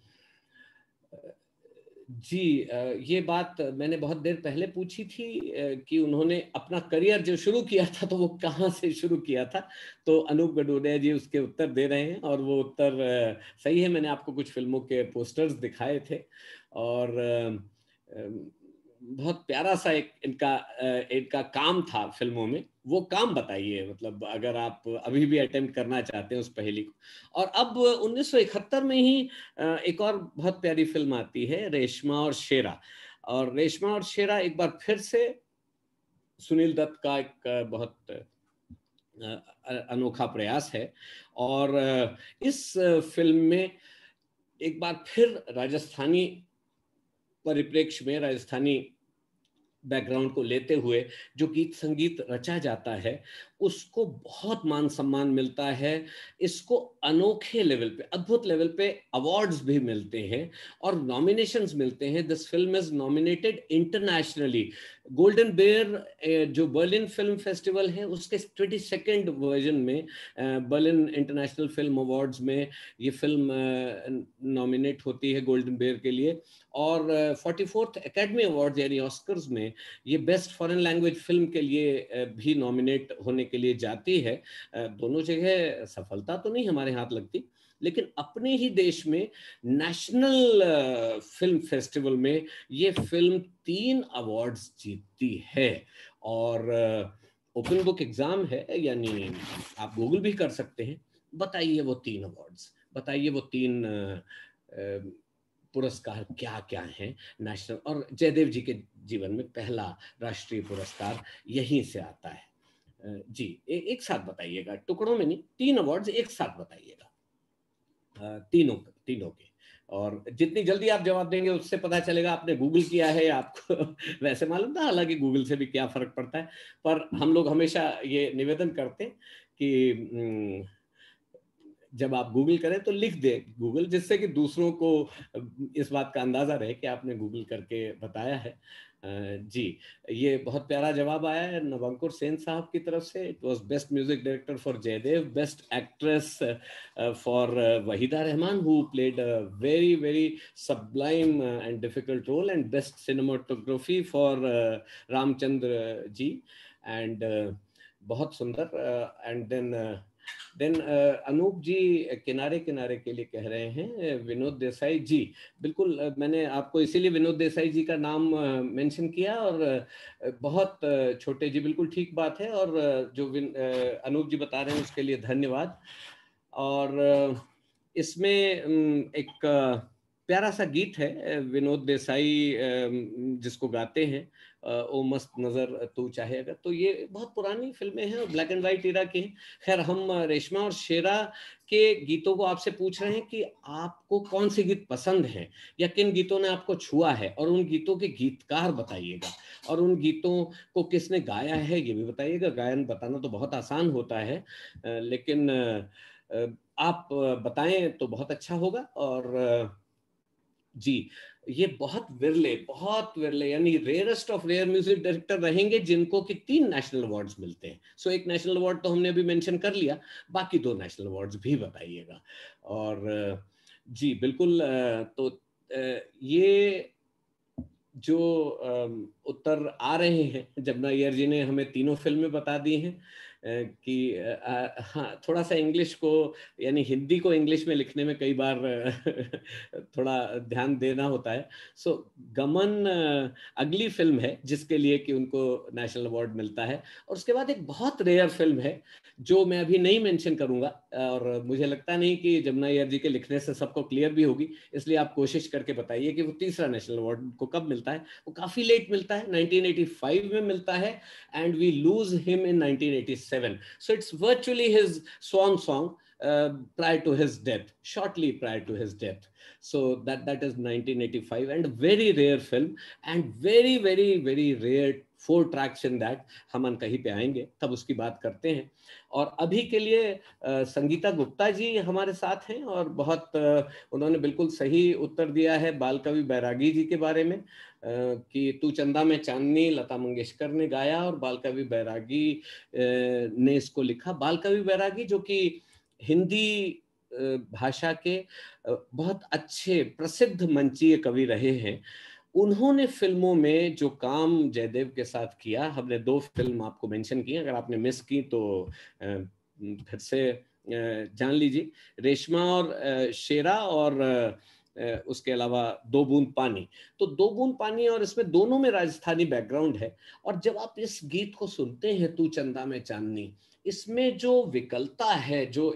जी ये बात मैंने बहुत देर पहले पूछी थी कि उन्होंने अपना करियर जो शुरू किया था तो वो कहाँ से शुरू किया था, तो अनूप गडोडिया जी उसके उत्तर दे रहे हैं, और वो उत्तर सही है। मैंने आपको कुछ फिल्मों के पोस्टर्स दिखाए थे, और बहुत प्यारा सा एक इनका काम था फिल्मों में। वो काम बताइए, मतलब अगर आप अभी भी अटेम्प्ट करना चाहते हैं उस पहेली को। और अब 1971 में ही एक और बहुत प्यारी फिल्म आती है, रेशमा और शेरा। और रेशमा और शेरा एक बार फिर से सुनील दत्त का एक बहुत अनोखा प्रयास है। और इस फिल्म में एक बार फिर राजस्थानी परिप्रेक्ष्य में, राजस्थानी बैकग्राउंड को लेते हुए जो गीत संगीत रचा जाता है, उसको बहुत मान सम्मान मिलता है। इसको अनोखे लेवल पे, अद्भुत लेवल पे अवार्ड्स भी मिलते हैं और नॉमिनेशंस मिलते हैं। This film is nominated internationally. Golden bear जो बर्लिन फिल्म फेस्टिवल है, उसके 22nd वर्जन में बर्लिन इंटरनेशनल फिल्म अवार्ड्स में ये फिल्म नॉमिनेट होती है गोल्डन बेयर के लिए। और 44th एकेडमी अवार्ड यानी ऑस्कर्स में ये बेस्ट फॉरेन लैंग्वेज फिल्म के लिए भी नॉमिनेट होने के लिए जाती है। दोनों जगह सफलता तो नहीं हमारे हाथ लगती, लेकिन अपने ही देश में नेशनल फिल्म फेस्टिवल में ये फिल्म 3 अवार्ड्स जीतती है। और ओपन बुक एग्जाम है, यानी आप गूगल भी कर सकते हैं। बताइए वो 3 अवार्ड्स, बताइए वो 3 पुरस्कार क्या क्या हैं नेशनल। और जयदेव जी के जीवन में पहला राष्ट्रीय पुरस्कार यहीं से आता है। जी एक साथ बताइएगा, टुकड़ों में नहीं, 3 अवार्ड्स एक साथ बताइएगा, तीनों तीनों के। और जितनी जल्दी आप जवाब देंगे उससे पता चलेगा आपने गूगल किया है आपको वैसे मालूम था हालांकि गूगल से भी क्या फर्क पड़ता है, पर हम लोग हमेशा ये निवेदन करते हैं कि जब आप गूगल करें तो लिख दे गूगल, जिससे कि दूसरों को इस बात का अंदाजा रहे कि आपने गूगल करके बताया है। जी ये बहुत प्यारा जवाब आया है नवंकुर सेन साहब की तरफ से। It was best music director for Jaidev, best actress for Waheeda Rehman who played a very very sublime and difficult role, and best cinematography for Ramchandra ji. And बहुत सुंदर। एंड देन अनूप जी किनारे किनारे के लिए कह रहे हैं विनोद देसाई जी। बिल्कुल मैंने आपको इसीलिए विनोद देसाई जी का नाम मेंशन किया, और बहुत छोटे जी, बिल्कुल ठीक बात है। और जो अनूप जी बता रहे हैं उसके लिए धन्यवाद। और इसमें एक प्यारा सा गीत है विनोद देसाई जिसको गाते हैं, ओ मस्त नजर तू चाहे अगर, तो ये बहुत पुरानी फिल्में हैं और ब्लैक एंड व्हाइट इरा की हैं। खैर हम रेशमा और शेरा के गीतों को आपसे पूछ रहे हैं कि आपको कौन से गीत पसंद हैं, या किन गीतों ने आपको छुआ है, और उन गीतों के गीतकार बताइएगा, और उन गीतों को किसने गाया है ये भी बताइएगा। गायन बताना तो बहुत आसान होता है, लेकिन आप बताएं तो बहुत अच्छा होगा। और जी ये बहुत विरले यानी rarest of rare music director रहेंगे जिनको कि 3 नेशनल अवार्ड्स मिलते हैं। सो एक नेशनल अवार्ड तो हमने अभी मेंशन कर लिया, बाकी 2 नेशनल अवार्ड्स भी बताइएगा। और जी बिल्कुल, तो ये जो उत्तर आ रहे हैं। जमुना अय्यर जी ने हमें तीनों फिल्में बता दी हैं कि हाँ, थोड़ा सा इंग्लिश को यानी हिंदी को इंग्लिश में लिखने में कई बार थोड़ा ध्यान देना होता है। सो गमन अगली फिल्म है जिसके लिए कि उनको नेशनल अवार्ड मिलता है। और उसके बाद एक बहुत रेयर फिल्म है जो मैं अभी नहीं मेंशन करूंगा, और मुझे लगता नहीं कि जमुना अय्यर जी के लिखने से सबको क्लियर भी होगी, इसलिए आप कोशिश करके बताइए कि वो तीसरा नेशनल अवार्ड को कब मिलता है। वो काफी लेट मिलता है, 1985 में मिलता है, and we lose him in 1987. So it's virtually his swan song prior to his death, shortly prior to his death. So that is 1985, and a very rare film, and very very very rare 4 tracks in that. हम कहीं पे आएंगे तब उसकी बात करते हैं। और अभी के लिए संगीता गुप्ता जी हमारे साथ हैं, और बहुत उन्होंने बिल्कुल सही उत्तर दिया है बाल कवि बैरागी जी के बारे में, कि तू चंदा में चांदनी लता मंगेशकर ने गाया और बाल कवि बैरागी ने इसको लिखा। बाल कवि बैरागी जो कि हिंदी भाषा के बहुत अच्छे प्रसिद्ध मंचीय कवि रहे हैं, उन्होंने फिल्मों में जो काम जयदेव के साथ किया, हमने 2 फिल्म आपको मेंशन की, अगर आपने मिस की तो फिर से जान लीजिए, रेशमा और शेरा, और उसके अलावा 2 बूंद पानी। तो 2 बूंद पानी और इसमें दोनों में राजस्थानी बैकग्राउंड है। और जब आप इस गीत को सुनते हैं, तू चंदा में चांदनी, इसमें जो विकलता है, जो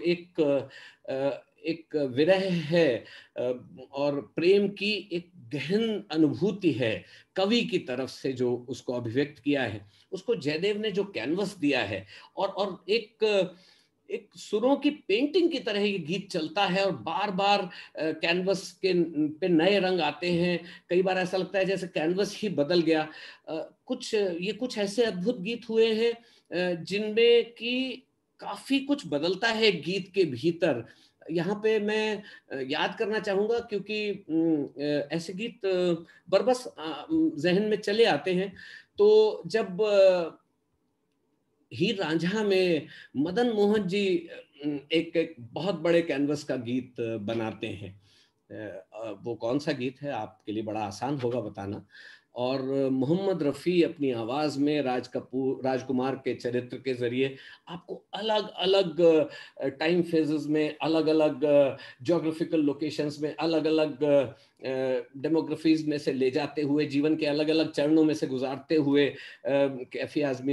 एक विरह है और प्रेम की एक गहन अनुभूति है कवि की तरफ से, जो उसको अभिव्यक्त किया है, उसको जयदेव ने जो कैनवस दिया है, और एक सुरों की पेंटिंग की तरह ये गीत चलता है, और बार बार कैनवस के पे नए रंग आते हैं। कई बार ऐसा लगता है जैसे कैनवस ही बदल गया। कुछ ऐसे अद्भुत गीत हुए हैं जिनमें कि काफी कुछ बदलता है गीत के भीतर। यहाँ पे मैं याद करना चाहूंगा, क्योंकि ऐसे गीत बरबस जहन में चले आते हैं। तो जब हीर रांझा में मदन मोहन जी एक बहुत बड़े कैनवस का गीत बनाते हैं, वो कौन सा गीत है आपके लिए बड़ा आसान होगा बताना। और मोहम्मद रफ़ी अपनी आवाज़ में राजकुमार के चरित्र के ज़रिए आपको अलग अलग टाइम फेजेस में, अलग अलग जोग्राफिकल लोकेशंस में, अलग अलग डेमोग्राफीज में से ले जाते हुए, जीवन के अलग अलग चरणों में से गुजारते हुए कैफी आज़मी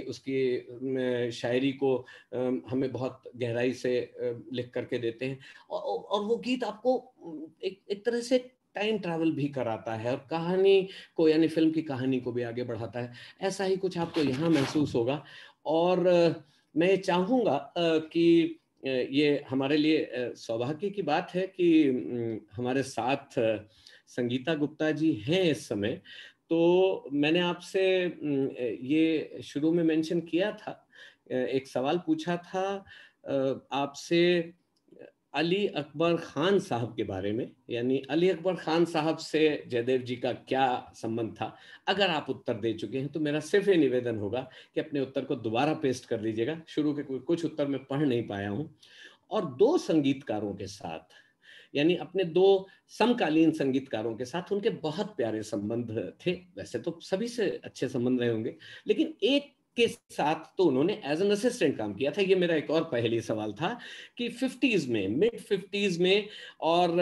उसकी शायरी को हमें बहुत गहराई से लिख करके देते हैं। और वो गीत आपको एक तरह से टाइम ट्रैवल भी कराता है, और कहानी को, यानी फिल्म की कहानी को भी आगे बढ़ाता है। ऐसा ही कुछ आपको यहाँ महसूस होगा। और मैं चाहूँगा कि ये हमारे लिए सौभाग्य की बात है कि हमारे साथ संगीता गुप्ता जी हैं इस समय। तो मैंने आपसे ये शुरू में मेंशन किया था, एक सवाल पूछा था आपसे अली अकबर खान साहब के बारे में, यानी अली अकबर खान साहब से जयदेव जी का क्या संबंध था। अगर आप उत्तर दे चुके हैं तो मेरा सिर्फ ये निवेदन होगा कि अपने उत्तर को दोबारा पेस्ट कर लीजिएगा। शुरू के कुछ उत्तर मैं पढ़ नहीं पाया हूं। और 2 संगीतकारों के साथ, यानी अपने 2 समकालीन संगीतकारों के साथ उनके बहुत प्यारे संबंध थे। वैसे तो सभी से अच्छे संबंध रहे होंगे, लेकिन एक के साथ तो उन्होंने एज एन असिस्टेंट काम किया था। ये मेरा एक और पहली सवाल था कि 50s में, मिड 50s में और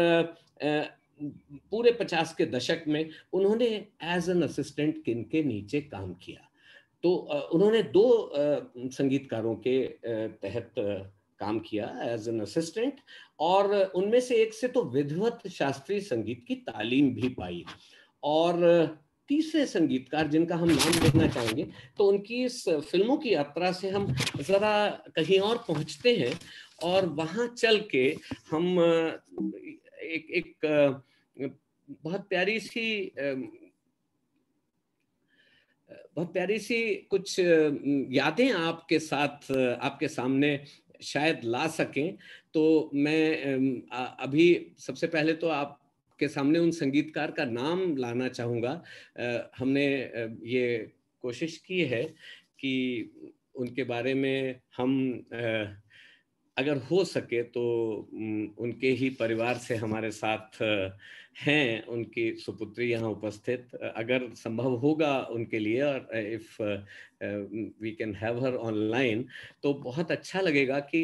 पूरे 50 के दशक में उन्होंने एज एन असिस्टेंट किन के नीचे काम किया। तो उन्होंने 2 संगीतकारों के तहत काम किया एज एन असिस्टेंट, और उनमें से एक से तो विधिवत शास्त्रीय संगीत की तालीम भी पाई। और तीसरे संगीतकार जिनका हम नाम देखना चाहेंगे, तो उनकी इस फिल्मों की यात्रा से हम जरा कहीं और पहुंचते हैं, और वहां चल के हम एक बहुत प्यारी सी कुछ यादें आपके साथ, आपके सामने शायद ला सकें। तो मैं अभी सबसे पहले तो आपके सामने उन संगीतकार का नाम लाना चाहूँगा। हमने ये कोशिश की है कि उनके बारे में हम अगर हो सके तो उनके ही परिवार से हमारे साथ हैं उनकी सुपुत्री यहाँ उपस्थित, अगर संभव होगा उनके लिए, और if we can have her online, तो बहुत अच्छा लगेगा कि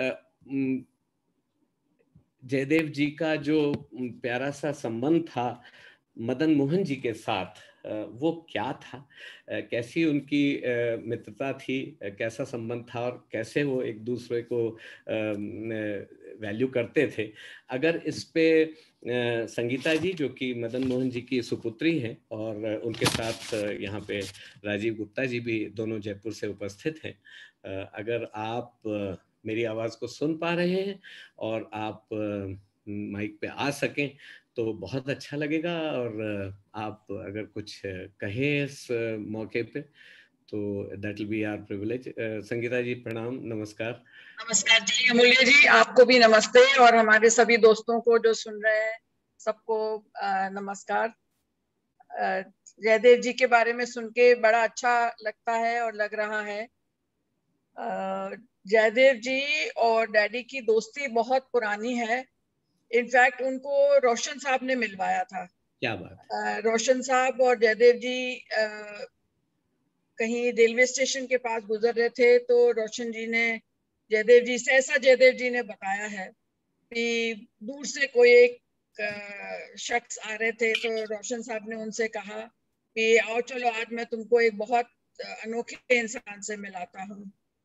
जयदेव जी का जो प्यारा सा संबंध था मदन मोहन जी के साथ, वो क्या था, कैसी उनकी मित्रता थी, कैसा संबंध था, और कैसे वो एक दूसरे को वैल्यू करते थे। अगर इस पे संगीता जी, जो कि मदन मोहन जी की सुपुत्री हैं, और उनके साथ यहाँ पे राजीव गुप्ता जी भी दोनों जयपुर से उपस्थित हैं, अगर आप मेरी आवाज़ को सुन पा रहे हैं और आप माइक पे आ सकें तो बहुत अच्छा लगेगा। और आप अगर कुछ कहें इस मौके पे तो that will be our privilege. Sangeeta ji प्रणाम, नमस्कार। नमस्कार जी अमूल्य जी, आपको भी नमस्ते, और हमारे सभी दोस्तों को जो सुन रहे हैं सबको नमस्कार। जयदेव जी के बारे में सुन के बड़ा अच्छा लगता है और लग रहा है। जयदेव जी और डैडी की दोस्ती बहुत पुरानी है। इनफैक्ट उनको रोशन साहब ने मिलवाया था। क्या बात। रोशन साहब और जयदेव जी कहीं रेलवे स्टेशन के पास गुजर रहे थे, तो रोशन जी ने जयदेव जी से, ऐसा जयदेव जी ने बताया है कि दूर से कोई एक शख्स आ रहे थे, तो रोशन साहब ने उनसे कहा कि आओ चलो आज मैं तुमको एक बहुत अनोखे इंसान से मिलाता हूँ।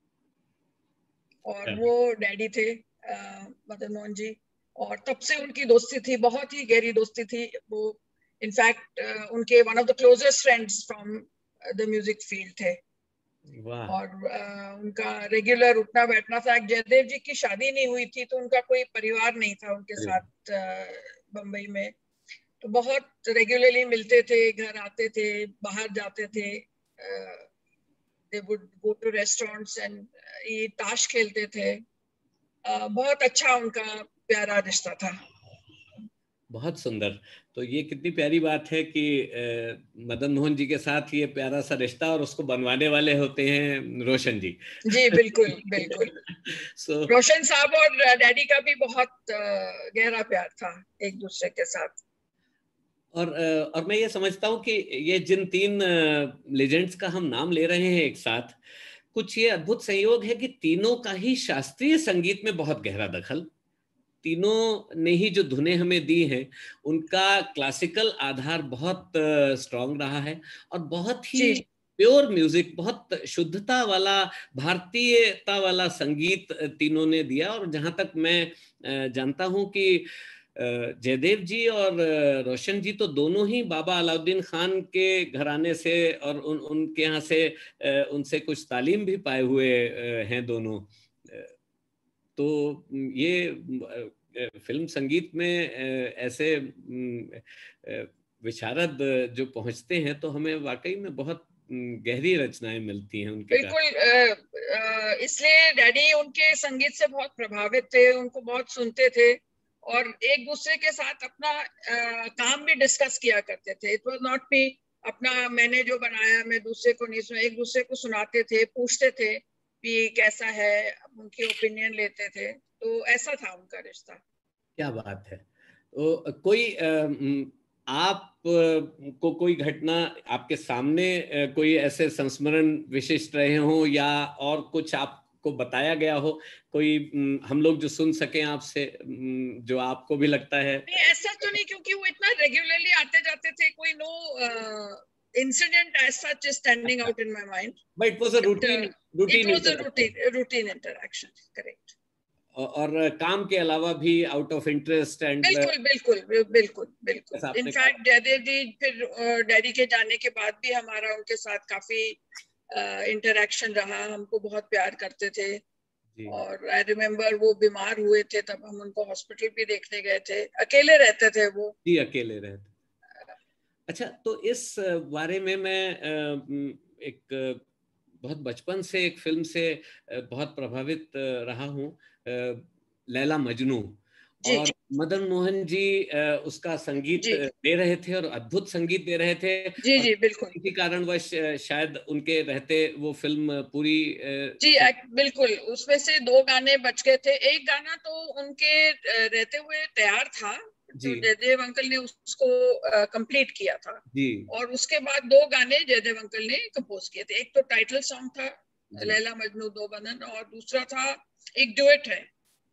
और वो डैडी थे मदन मोहन जी, और तब से उनकी दोस्ती थी, बहुत ही गहरी दोस्ती थी वो। इनफैक्ट उनके one of the closest friends from the music field थे। और उनका रेगुलर उठना बैठना था। जयदेव जी की शादी नहीं हुई थी, तो उनका कोई परिवार नहीं था उनके साथ बम्बई में, तो बहुत रेगुलरली मिलते थे, घर आते थे, बाहर जाते थे। they would go to restaurants and eat, ताश खेलते थे। बहुत अच्छा उनका प्यारा रिश्ता था। बहुत सुंदर। तो ये कितनी प्यारी बात है कि मदन मोहन जी के साथ ये प्यारा सा रिश्ता, और उसको बनवाने वाले होते हैं रोशन जी। जी बिल्कुल बिल्कुल। रोशन साहब और डैडी का भी बहुत गहरा प्यार था एक दूसरे के साथ। और मैं ये समझता हूँ कि ये जिन तीन लेजेंड्स का हम नाम ले रहे हैं एक साथ, कुछ ये अद्भुत संयोग है कि तीनों का ही शास्त्रीय संगीत में बहुत गहरा दखल, तीनों ने ही जो धुनें हमें दी हैं उनका क्लासिकल आधार बहुत स्ट्रांग रहा है, और बहुत ही प्योर म्यूजिक, बहुत शुद्धता वाला, भारतीयता वाला संगीत तीनों ने दिया। और जहां तक मैं जानता हूं कि जयदेव जी और रोशन जी तो दोनों ही बाबा अलाउद्दीन खान के घराने से और उनके यहाँ से उनसे कुछ तालीम भी पाए हुए हैं दोनों। तो ये फिल्म संगीत में ऐसे विशारद जो पहुंचते हैं तो हमें वाकई में बहुत गहरी रचनाएं मिलती हैं उनके। बिल्कुल, इसलिए डैडी उनके संगीत से बहुत प्रभावित थे, उनको बहुत सुनते थे, और एक दूसरे के साथ अपना काम भी डिस्कस किया करते थे। इट वाज नॉट मी अपना मैंने जो बनाया मैं दूसरे को नहीं सुना, एक दूसरे को सुनाते थे, पूछते थे कि कैसा है, उनकी ओपिनियन लेते थे। तो ऐसा था उनका रिश्ता। क्या बात है। तो कोई आप को कोई घटना आपके सामने कोई ऐसे संस्मरण विशिष्ट रहे हो, या और कुछ आपको बताया गया हो, कोई हम लोग जो सुन सकें आपसे, जो आपको भी लगता है? नहीं, ऐसा तो नहीं, क्योंकि वो इतना रेगुलरली आते जाते थे, कोई no incident as such is standing out in my mind, but it was a routine it was a routine interaction, correct. और काम के अलावा भी आउट ऑफ इंटरेस्ट एंड बिल्कुल बिल्कुल बिल्कुल बिल्कुल। इनफैक्ट जयदेव जी फिर डैडी के जाने के बाद भी हमारा उनके साथ काफी इंटरेक्शन रहा, हमको बहुत प्यार करते थे। और आई रिमेम्बर वो बीमार हुए थे, तब हम उनको हॉस्पिटल भी देखने गए थे, अकेले रहते थे वो। जी अकेले रहते। अच्छा, तो इस बारे में मैं एक बहुत बचपन से एक फिल्म से बहुत प्रभावित रहा हूँ, लैला मजनू। और मदन मोहन जी उसका संगीत दे रहे थे और अद्भुत संगीत दे रहे थे। जी जी बिल्कुल। इसी कारणवश शायद उनके रहते वो फिल्म पूरी जी बिल्कुल, उसमें से 2 गाने बच गए थे। एक गाना तो उनके रहते हुए तैयार था, तो जयदेव अंकल ने उसको कंप्लीट किया था जी। और उसके बाद 2 गाने जयदेव अंकल ने कंपोज किए थे। एक तो टाइटल सॉन्ग था लैला मजनू दो बदन, और दूसरा था एक डुएट है,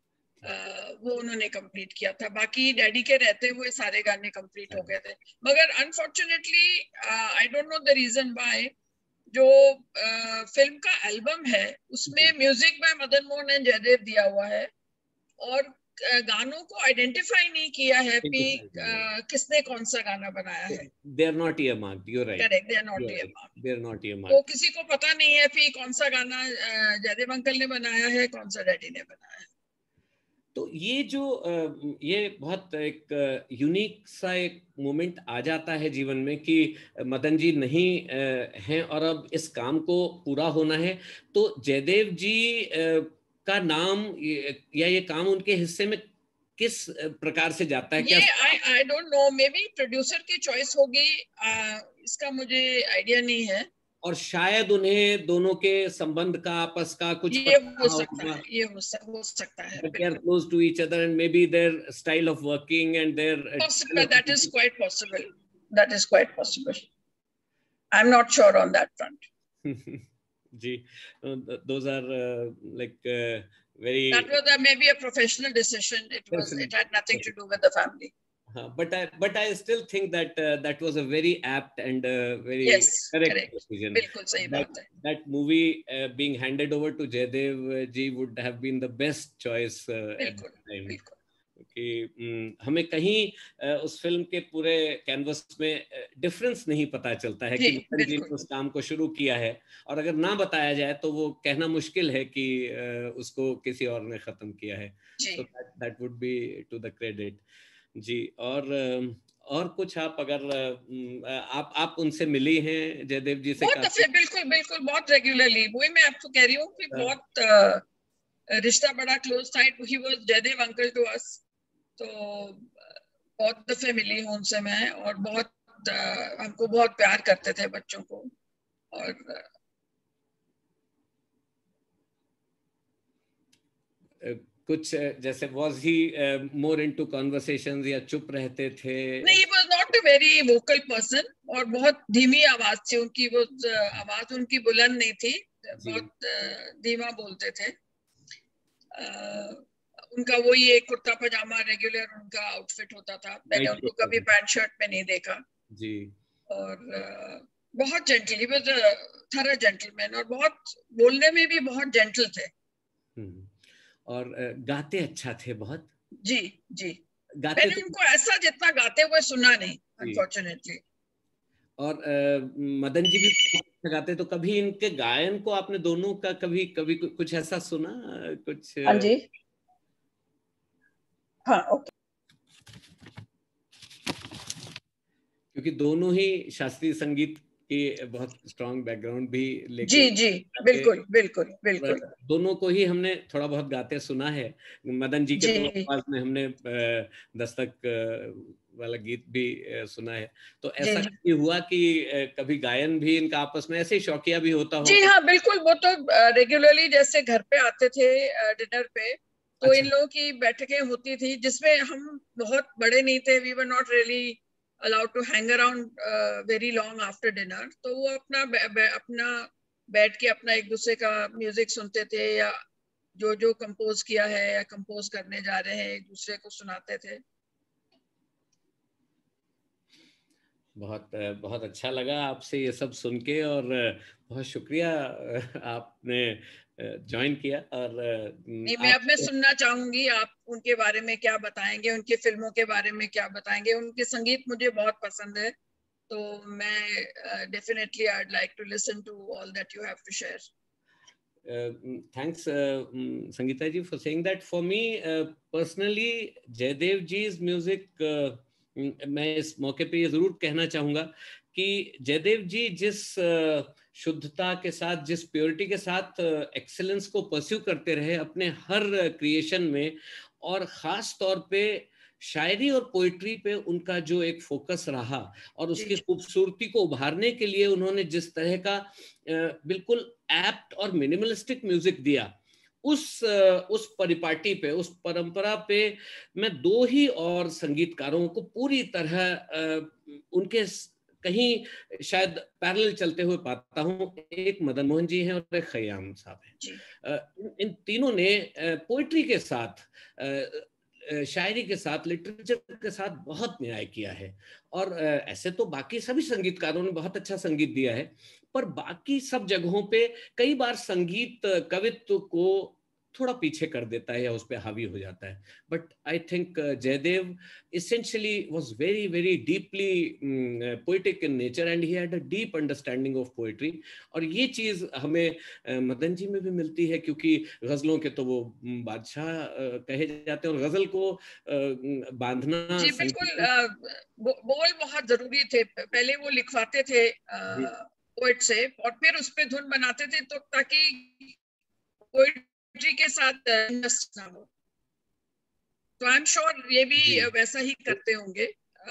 वो उन्होंने कंप्लीट किया था। बाकी डैडी के रहते हुए सारे गाने कंप्लीट हो गए थे, मगर unfortunately I don't know the reason why जो फिल्म का एल्बम है उसमें music by Madan Mohan and Jaidev दिया हुआ है, और गानों को आइडेंटिफाई नहीं किया है कि किसने कौन सा गाना बनाया है। They are not earmarked. You're right. Correct, they are not earmarked. They are not earmarked. तो किसी को पता नहीं है कि कौन सा गाना जयदेव अंकल ने बनाया है, कौन सा डैडी ने बनाया है। तो ये जो ये बहुत एक यूनिक सा एक मोमेंट आ जाता है जीवन में कि मदन जी नहीं हैं और अब इस काम को पूरा होना है, तो जयदेव जी का नाम या ये काम उनके हिस्से में किस प्रकार से जाता है? ये आई डोंट नो, मे बी प्रोड्यूसर की चॉइस होगी, इसका मुझे आइडिया नहीं है। और शायद उन्हें दोनों के संबंध का, आपस का कुछ ये हो सकता है, ये हो सकता है। They are close to each other and maybe their style of working and their possible, that is quite possible. That is quite possible. I'm not sure on that front. Ji, those are like very. That was maybe a professional decision. It had nothing to do with the family. But I still think that that was a very apt and very correct decision. बिल्कुल सही बात है. That movie being handed over to Jaydev ji would have been the best choice at the time. बिल्कुल. कि हमें कहीं उस film के पूरे कैनवस में डिफरेंस नहीं पता चलता है कि मदन जी ने उस काम को शुरू किया है, और अगर ना बताया जाए तो वो कहना मुश्किल है कि उसको किसी और ने खत्म किया है. So that would be to the credit. जी, और कुछ आप अगर आप उनसे मिली हैं जयदेव जी से? बहुत दफे, बिल्कुल बिल्कुल, बहुत रेगुलरली. वही मैं आपको कह रही हूँ कि बहुत रिश्ता बड़ा क्लोज था. He was Jaidev uncle to us. तो बहुत दफे मिली हूँ उनसे मैं, और बहुत हमको बहुत प्यार करते थे बच्चों को. और कुछ जैसे was he more into conversations या चुप रहते थे? नहीं, he was not a very vocal person, और बहुत धीमी आवाज थी उनकी. वो आवाज उनकी बुलंद नहीं थी, बहुत धीमा बोलते थे. उनका वही एक कुर्ता पजामा रेगुलर उनका आउटफिट होता था. मैंने उनको कभी पैंट शर्ट में नहीं देखा जी. और बहुत gentle, he was a thorough gentleman, और बहुत बोलने में भी बहुत जेंटल थे. और गाते अच्छा थे बहुत. जी जी, मैंने उनको ऐसा जितना गाते हुए सुना नहीं, अनफॉर्चुनेटली. और मदन जी भी गाते, तो कभी इनके गायन को आपने दोनों का कभी कुछ ऐसा सुना कुछ? हाँ जी, हाँ ओके. क्योंकि दोनों ही शास्त्रीय संगीत की बहुत स्ट्रॉन्ग बैकग्राउंड भी लेके. जी जी बिल्कुल बिल्कुल बिल्कुल. दोनों को ही हमने थोड़ा बहुत गाते सुना है. मदन जी के आवाज में हमने दस्तक वाला गीत भी सुना है. तो ऐसा कभी हुआ कि कभी गायन भी इनका आपस में ऐसे शौकिया भी होता हो? जी हाँ बिल्कुल. वो तो रेगुलरली जैसे घर पे आते थे डिनर पे, तो इन लोगों की बैठकें होती थी जिसमें हम बहुत बड़े नहीं थे. We were not really allowed to hang around very long after dinner. तो वो अपना बैठ के अपना एक दूसरे का म्यूजिक सुनते थे, या जो कंपोज किया है या कंपोज करने जा रहे हैं एक दूसरे को सुनाते थे. बहुत बहुत अच्छा लगा आपसे ये सब सुन के, और बहुत शुक्रिया आपने ज्वाइन किया. और मैं सुनना चाहूंगी आप उनके बारे में क्या बताएंगे, उनकी फिल्मों के बारे में क्या बताएंगे. उनके संगीत मुझे बहुत पसंद है, तो मैं definitely I would like to listen to all that you have to share. Thanks Sangeeta ji for saying that. For me personally, Jaydev ji's music मैं इस मौके पे ये जरूर कहना चाहूंगा कि जयदेव जी जिस शुद्धता के साथ, जिस प्योरिटी के साथ एक्सेलेंस को परस्यू करते रहे अपने हर क्रिएशन में, और ख़ास तौर पे शायरी और पोइट्री पे उनका जो एक फोकस रहा और उसकी खूबसूरती को उभारने के लिए उन्होंने जिस तरह का बिल्कुल एप्ट और मिनिमलिस्टिक म्यूजिक दिया, उस परिपाटी पे, उस परंपरा पे मैं दो ही और संगीतकारों को पूरी तरह उनके कहीं शायद पैरेलल चलते हुए पाता हूँ। एक मदन मोहन जी हैं और एक खयाम साहब हैं। इन तीनों ने पोइट्री के साथ, शायरी के साथ, लिटरेचर के साथ बहुत न्याय किया है। और ऐसे तो बाकी सभी संगीतकारों ने बहुत अच्छा संगीत दिया है, पर बाकी सब जगहों पे कई बार संगीत कवित्व को थोड़ा पीछे कर देता है या उस पर हावी हो जाता है। But I think Jaidev essentially was very very deeply poetic in nature and he had a deep understanding of poetry। और ये चीज हमें मदन जी में भी मिलती है, क्योंकि गजलों के तो वो बादशाह कहे जाते हैं, और गजल को बांधना जी बिल्कुल, बोल बहुत जरूरी थे। पहले वो लिखवाते थे पोएट से और फिर उस पे धुन बनाते थे, तो ताकि पोएट्री के साथ ना हो। तो आई एम श्योर ये भी वैसा ही करते होंगे।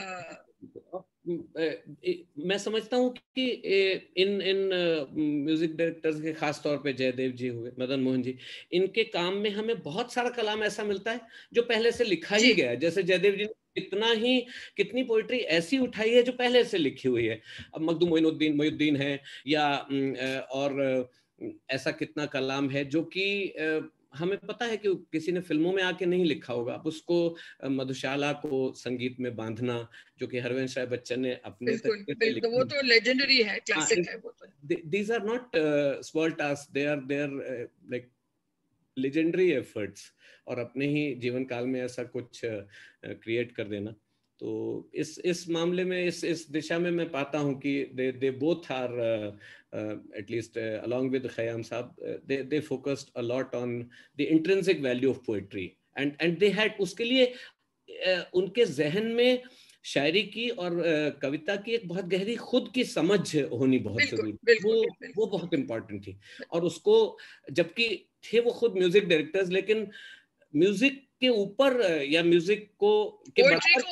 मैं समझता हूँ कि इन इन म्यूजिक डायरेक्टर्स के, खास तौर पे जयदेव जी हुए, मदन मोहन जी, इनके काम में हमें बहुत सारा कलाम ऐसा मिलता है जो पहले से लिखा ही गया है। जैसे जयदेव जी ने कितनी पोइट्री ऐसी उठाई है जो पहले से लिखी हुई है। अब मखदूम मोइनुद्दीन है, या और ऐसा कितना कलाम है जो कि हमें पता है कि किसी ने फिल्मों में आके नहीं लिखा होगा। अब उसको मधुशाला को संगीत में बांधना, जो कि हरवंश राय बच्चन ने अपने तरीके से लिखा, वो तो लेजेंडरी है, क्लासिक है वो तो। These are not small tasks, they are like legendary efforts। और अपने ही जीवन काल में ऐसा कुछ क्रिएट कर देना, तो इस मामले में, इस दिशा में मैं पाता हूँ कि they both are at least along with Khayyam Saab, they focused a lot on the intrinsic value of poetry and they had, उसके लिए उनके जहन में शायरी की और कविता की एक बहुत गहरी खुद की समझ होनी बहुत जरूरी, वो बहुत इम्पोर्टेंट थी। और उसको, जबकि थे वो खुद म्यूजिक डायरेक्टर्स, लेकिन म्यूजिक के ऊपर या म्यूजिक को के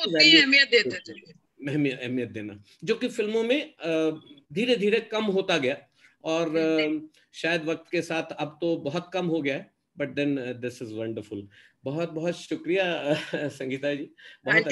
अहमियत देना, जो कि फिल्मों में धीरे धीरे कम होता गया, और शायद वक्त के साथ अब तो बहुत कम हो गया है। But then this is wonderful. बहुत बहुत शुक्रिया संगीता जी, बहुत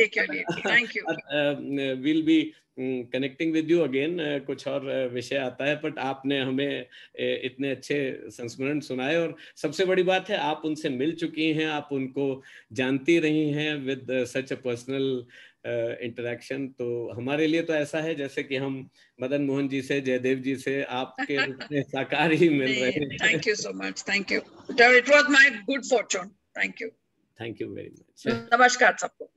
will be connecting with you again. कुछ और विषय आता है, बट आपने हमें इतने अच्छे संस्मरण सुनाए, और सबसे बड़ी बात है आप उनसे मिल चुकी हैं, आप उनको जानती रही हैं with such a personal interaction. तो हमारे लिए तो ऐसा है जैसे कि हम मदन मोहन जी से, जयदेव जी से आपके साकार ही मिल रहे हैं। Thank you so much, thank you, it was my good fortune, thank you very much. नमस्कार सबको।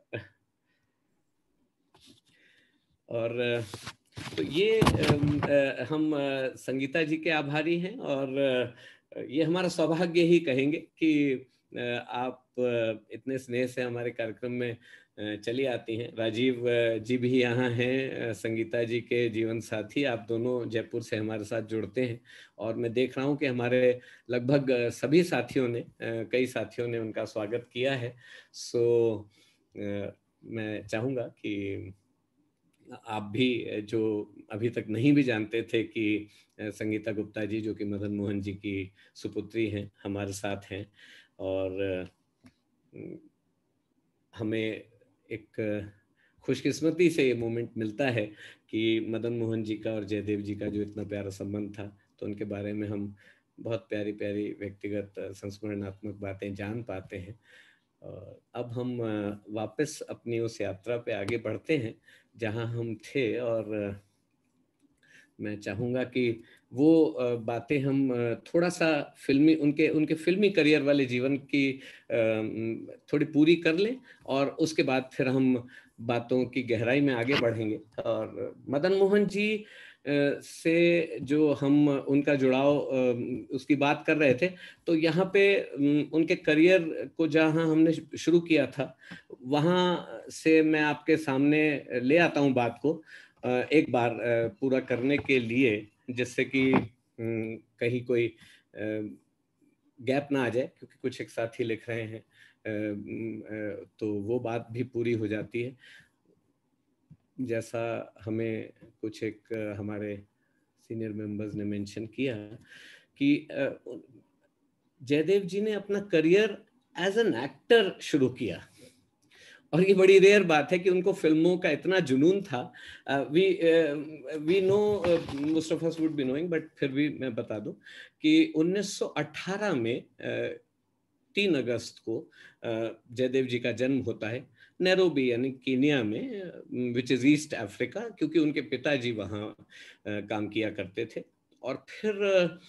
और तो ये हम संगीता जी के आभारी हैं, और ये हमारा सौभाग्य ही कहेंगे कि आप इतने स्नेह से हमारे कार्यक्रम में चली आती हैं। राजीव जी भी यहाँ हैं, संगीता जी के जीवन साथी। आप दोनों जयपुर से हमारे साथ जुड़ते हैं, और मैं देख रहा हूँ कि हमारे लगभग सभी साथियों ने, कई साथियों ने उनका स्वागत किया है। सो मैं चाहूँगा कि आप भी, जो अभी तक नहीं भी जानते थे कि संगीता गुप्ता जी, जो कि मदन मोहन जी की सुपुत्री हैं, हमारे साथ हैं। और हमें एक खुशकिस्मती से ये मोमेंट मिलता है कि मदन मोहन जी का और जयदेव जी का जो इतना प्यारा संबंध था, तो उनके बारे में हम बहुत प्यारी प्यारी व्यक्तिगत संस्मरणात्मक बातें जान पाते हैं। अब हम वापस अपनी उस यात्रा पे आगे बढ़ते हैं जहां हम थे, और मैं चाहूँगा कि वो बातें हम थोड़ा सा उनके फिल्मी करियर वाले जीवन की थोड़ी पूरी कर लें, और उसके बाद फिर हम बातों की गहराई में आगे बढ़ेंगे। और मदन मोहन जी से जो हम उनका जुड़ाव उसकी बात कर रहे थे, तो यहाँ पे उनके करियर को जहाँ हमने शुरू किया था वहाँ से मैं आपके सामने ले आता हूँ बात को एक बार पूरा करने के लिए, जिससे कि कहीं कोई गैप ना आ जाए, क्योंकि कुछ एक साथी लिख रहे हैं तो वो बात भी पूरी हो जाती है। जैसा हमें कुछ एक हमारे सीनियर मेंबर्स ने मेंशन किया कि जयदेव जी ने अपना करियर एज एन एक्टर शुरू किया, और ये बड़ी रेयर बात है कि उनको फिल्मों का इतना जुनून था। We know, most of us would be knowing, but फिर भी मैं बता दूं कि 1918 में 3 अगस्त को जयदेव जी का जन्म होता है नैरोबी यानी कीनिया में, विच इज ईस्ट अफ्रीका, क्योंकि उनके पिताजी वहाँ काम किया करते थे। और फिर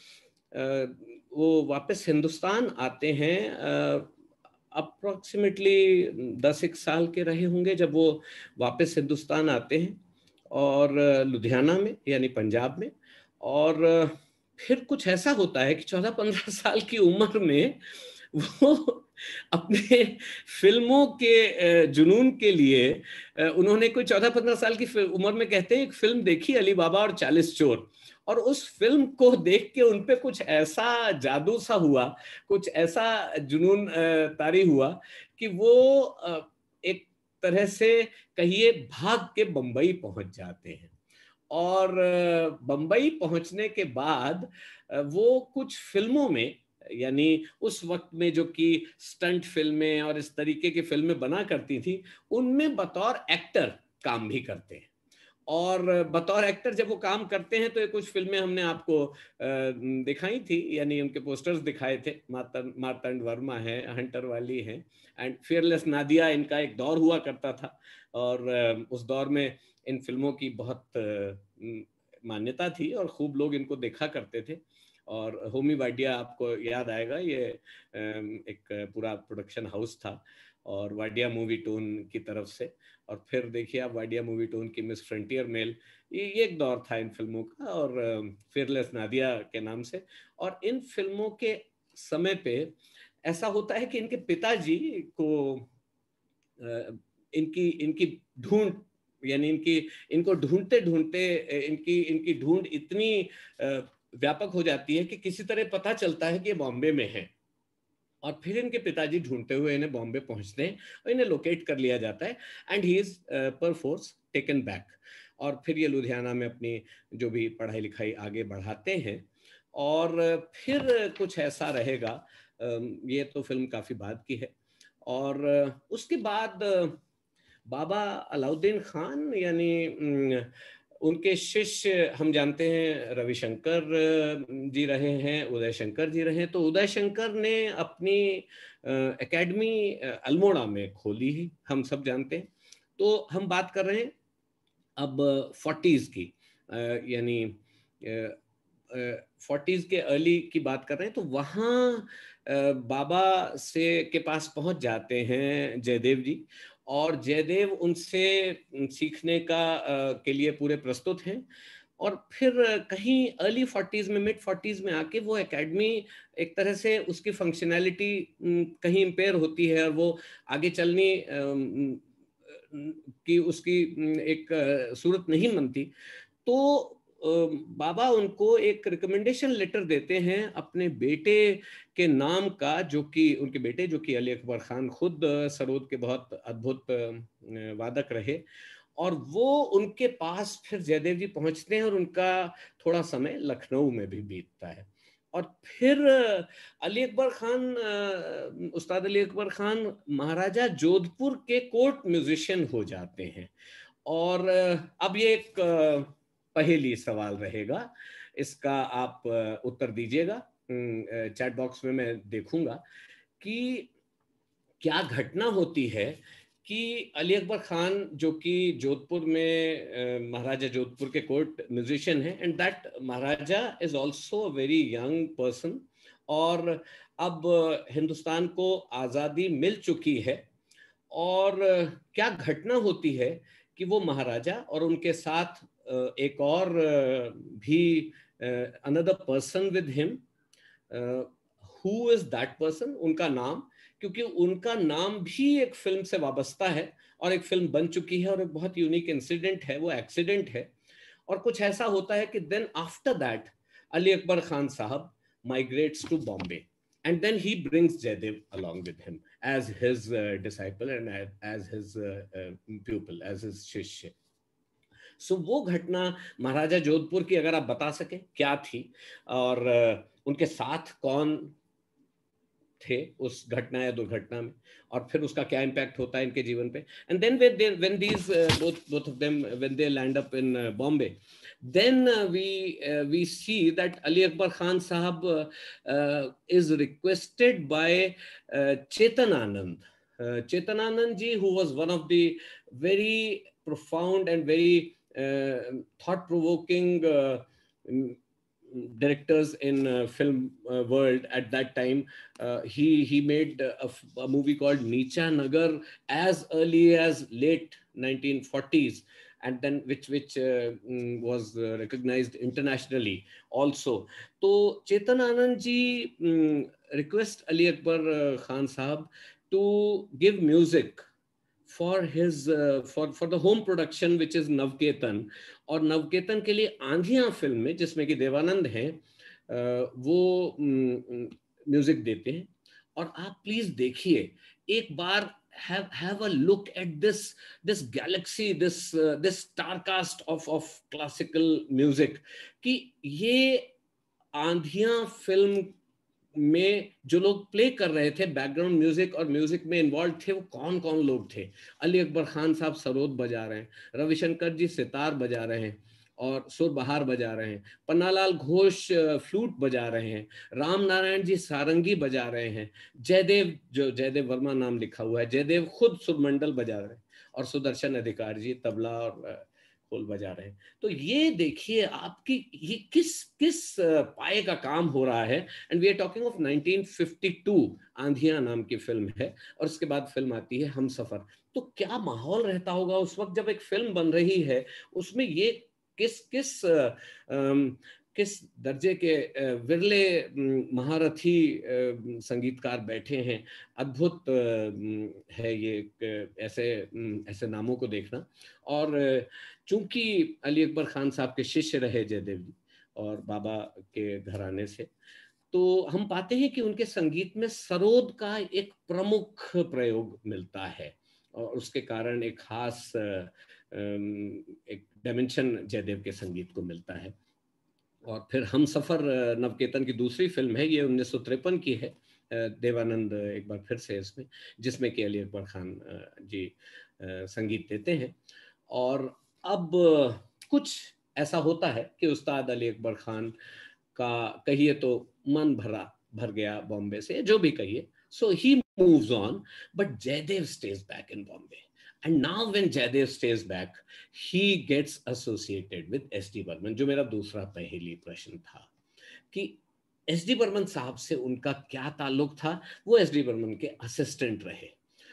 वो वापस हिंदुस्तान आते हैं, अप्रोक्सीमेटली 10 साल के रहे होंगे जब वो वापस हिंदुस्तान आते हैं, और लुधियाना में यानी पंजाब में। और फिर कुछ ऐसा होता है कि 14-15 साल की उम्र में वो अपने फिल्मों के जुनून के लिए उन्होंने कोई 14-15 साल की उम्र में कहते हैं एक फिल्म देखी, अली बाबा और 40 चोर, और उस फिल्म को देख के उनपे कुछ ऐसा जादू सा हुआ, कुछ ऐसा जुनून तारी हुआ कि वो एक तरह से कहिए भाग के बंबई पहुंच जाते हैं। और बंबई पहुंचने के बाद वो कुछ फिल्मों में, यानी उस वक्त में जो कि स्टंट फिल्में और इस तरीके की फिल्में बना करती थी, उनमें बतौर एक्टर काम भी करते हैं। और बतौर एक्टर जब वो काम करते हैं तो ये कुछ फिल्में हमने आपको दिखाई थी, यानी उनके पोस्टर्स दिखाए थे। मार्तंड वर्मा है, हंटर वाली है, एंड फियरलेस नादिया इनका एक दौर हुआ करता था, और उस दौर में इन फिल्मों की बहुत मान्यता थी और खूब लोग इनको देखा करते थे। और होमी वाडिया आपको याद आएगा, ये एक पूरा प्रोडक्शन हाउस था, और वाडिया मूवी टोन की तरफ से। और फिर देखिए आप वाडिया मूवी टोन की मिस फ्रंटियर मेल, ये एक दौर था इन फिल्मों का, और फियरलेस नादिया के नाम से। और इन फिल्मों के समय पे ऐसा होता है कि इनके पिताजी को इनकी इनकी ढूंढ, यानी इनको ढूंढते ढूंढते इनकी इनकी ढूंढ इतनी व्यापक हो जाती है कि किसी तरह पता चलता है कि ये बॉम्बे में है। और फिर इनके पिताजी ढूंढते हुए इन्हें बॉम्बे पहुंचते हैं और इन्हें लोकेट कर लिया जाता है, and he is perforce taken back. और फिर ये लुधियाना में अपनी जो भी पढ़ाई लिखाई आगे बढ़ाते हैं। और फिर कुछ ऐसा रहेगा, ये तो फिल्म काफी बाद की है। और उसके बाद बाबा अलाउद्दीन खान, यानी उनके शिष्य हम जानते हैं रविशंकर जी रहे हैं, उदय शंकर जी रहे हैं। तो उदय शंकर ने अपनी एकेडमी अल्मोड़ा में खोली ही, हम सब जानते हैं। तो हम बात कर रहे हैं अब 40s की, यानी 40s के अर्ली की बात कर रहे हैं। तो वहाँ बाबा से के पास पहुंच जाते हैं जयदेव जी, और जयदेव उनसे सीखने के लिए पूरे प्रस्तुत हैं। और फिर कहीं अर्ली 40s में, मिड 40s में आके वो एकेडमी एक तरह से उसकी फंक्शनैलिटी कहीं इम्पेयर होती है, और वो आगे चलनी की उसकी एक सूरत नहीं बनती। तो बाबा उनको एक रिकमेंडेशन लेटर देते हैं अपने बेटे के नाम का, जो कि उनके बेटे जो कि अली अकबर खान खुद सरोद के बहुत अद्भुत वादक रहे। और वो उनके पास फिर जयदेव जी पहुंचते हैं, और उनका थोड़ा समय लखनऊ में भी बीतता है। और फिर अली अकबर खान, उस्ताद अली अकबर खान महाराजा जोधपुर के कोर्ट म्यूजिशियन हो जाते हैं। और अब ये एक पहेली सवाल रहेगा, इसका आप उत्तर दीजिएगा, चैट बॉक्स में मैं देखूंगा कि क्या घटना होती है कि अली अकबर खान जो कि जोधपुर में महाराजा जोधपुर के कोर्ट म्यूजिशियन हैं, and that Maharaja is also a very young person, और अब हिंदुस्तान को आज़ादी मिल चुकी है। और क्या घटना होती है कि वो महाराजा और उनके साथ एक और भी another person with him. Who is that person? उनका नाम, क्योंकि उनका नाम भी एक फिल्म से वाबस्ता है और एक फिल्म बन चुकी है और एक बहुत यूनिक इंसिडेंट है, वो एक्सीडेंट है। और कुछ ऐसा होता है कि then after that Ali Akbar Khan साहब migrates to Bombay, and then he brings Jaidev along with him as his disciple and as his pupil, as his shishya. So वो घटना महाराजा जोधपुर की अगर आप बता सके क्या थी और उनके साथ कौन थे उस घटना या दुर्घटना में, और फिर उसका क्या इम्पैक्ट होता है इनके जीवन पे. And then when these both of them when they land up in Bombay, then we see that Ali Akbar Khan Sahab is requested by Chetan Anand. Chetan Anand ji, who was one of the very profound and very thought-provoking directors in film world at that time. He made a movie called Neecha Nagar as early as late 1940s, and then which was recognized internationally also. So Chetan Anand ji request Ali Akbar Khan Sahab to give music for his for the home production which is Navketan. और नवकेतन के लिए आंधियां film में, जिसमें कि देवानंद हैं, वो music देते हैं. और आप प्लीज देखिए एक बार, have a look at this galaxy, this starcast of classical music, कि ये आंधियां फिल्म में जो लोग प्ले कर रहे थे बैकग्राउंड म्यूजिक और म्यूजिक में इन्वॉल्व थे, वो कौन कौन लोग थे. अली अकबर खान साहब सरोद बजा रहे हैं, रविशंकर जी सितार बजा रहे हैं और सुर बहार बजा रहे हैं, पन्नालाल घोष फ्लूट बजा रहे हैं, राम नारायण जी सारंगी बजा रहे हैं, जयदेव, जो जयदेव वर्मा नाम लिखा हुआ है, जयदेव खुद सुरमंडल बजा रहे हैं, और सुदर्शन अधिकारी जी तबला और खोल बजा रहे हैं. तो ये देखिए आपकी ये किस पाए का काम हो रहा है. And we are talking of 1952, Aandhiyan नाम की फिल्म है, और उसके बाद फिल्म आती है हम सफर. तो क्या माहौल रहता होगा उस वक्त जब एक फिल्म बन रही है, उसमें ये किस दर्जे के विरले महारथी संगीतकार बैठे हैं. अद्भुत है ये ऐसे नामों को देखना. और चूंकि अली अकबर खान साहब के शिष्य रहे जयदेव जी और बाबा के घराने से, तो हम पाते हैं कि उनके संगीत में सरोद का एक प्रमुख प्रयोग मिलता है, और उसके कारण एक खास एक डायमेंशन जयदेव के संगीत को मिलता है. और फिर हम सफर नवकेतन की दूसरी फिल्म है, ये 1953 की है. देवानंद एक बार फिर से इसमें, जिसमें कि अली अकबर खान जी संगीत देते हैं. और अब कुछ ऐसा होता है कि उस्ताद अली अकबर खान का कहिए तो मन भर गया बॉम्बे से, जो भी कहिए. So he moves on, but Jaidev stays back in Bombay. And now when Jaidev stays back, he gets associated with S.D. Burman. जो मेरा दूसरा पहेली प्रश्न था कि S.D. बर्मन साहब से उनका क्या ताल्लुक था. वो S.D. बर्मन के असिस्टेंट रहे,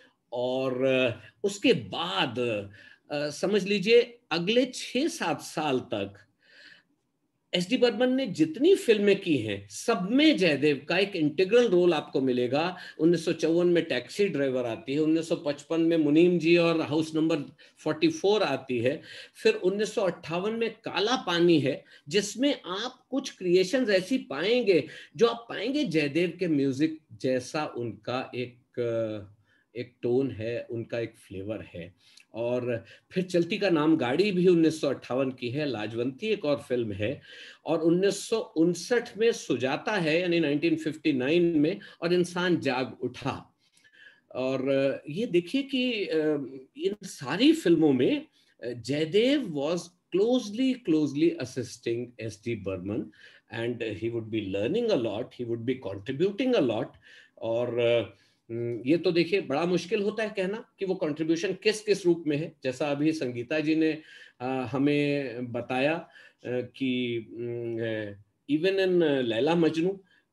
और उसके बाद समझ लीजिए अगले 6-7 साल तक एस.डी. बर्मन ने जितनी फिल्में की हैं, सब में जयदेव का एक इंटीग्रल रोल आपको मिलेगा. 1954 में टैक्सी ड्राइवर आती है, 1955 में मुनीम जी और हाउस नंबर 44 आती है, फिर 1958 में काला पानी है, जिसमें आप कुछ क्रिएशंस ऐसी पाएंगे जो आप पाएंगे जयदेव के म्यूजिक जैसा. उनका एक टोन है, उनका एक फ्लेवर है. और फिर चलती का नाम गाड़ी भी 1958 की है, लाजवंती एक और फिल्म है, और 1959 में सुजाता है, यानी 1959 में, और इंसान जाग उठा. और ये देखिए कि इन सारी फिल्मों में Jaydev was closely assisting S.D. Burman, and he would be learning a lot, he would be contributing a lot. और ये तो देखिए बड़ा मुश्किल होता है कहना कि वो कंट्रीब्यूशन किस रूप में है. जैसा अभी संगीता जी ने हमें बताया कि even in Laila Majnu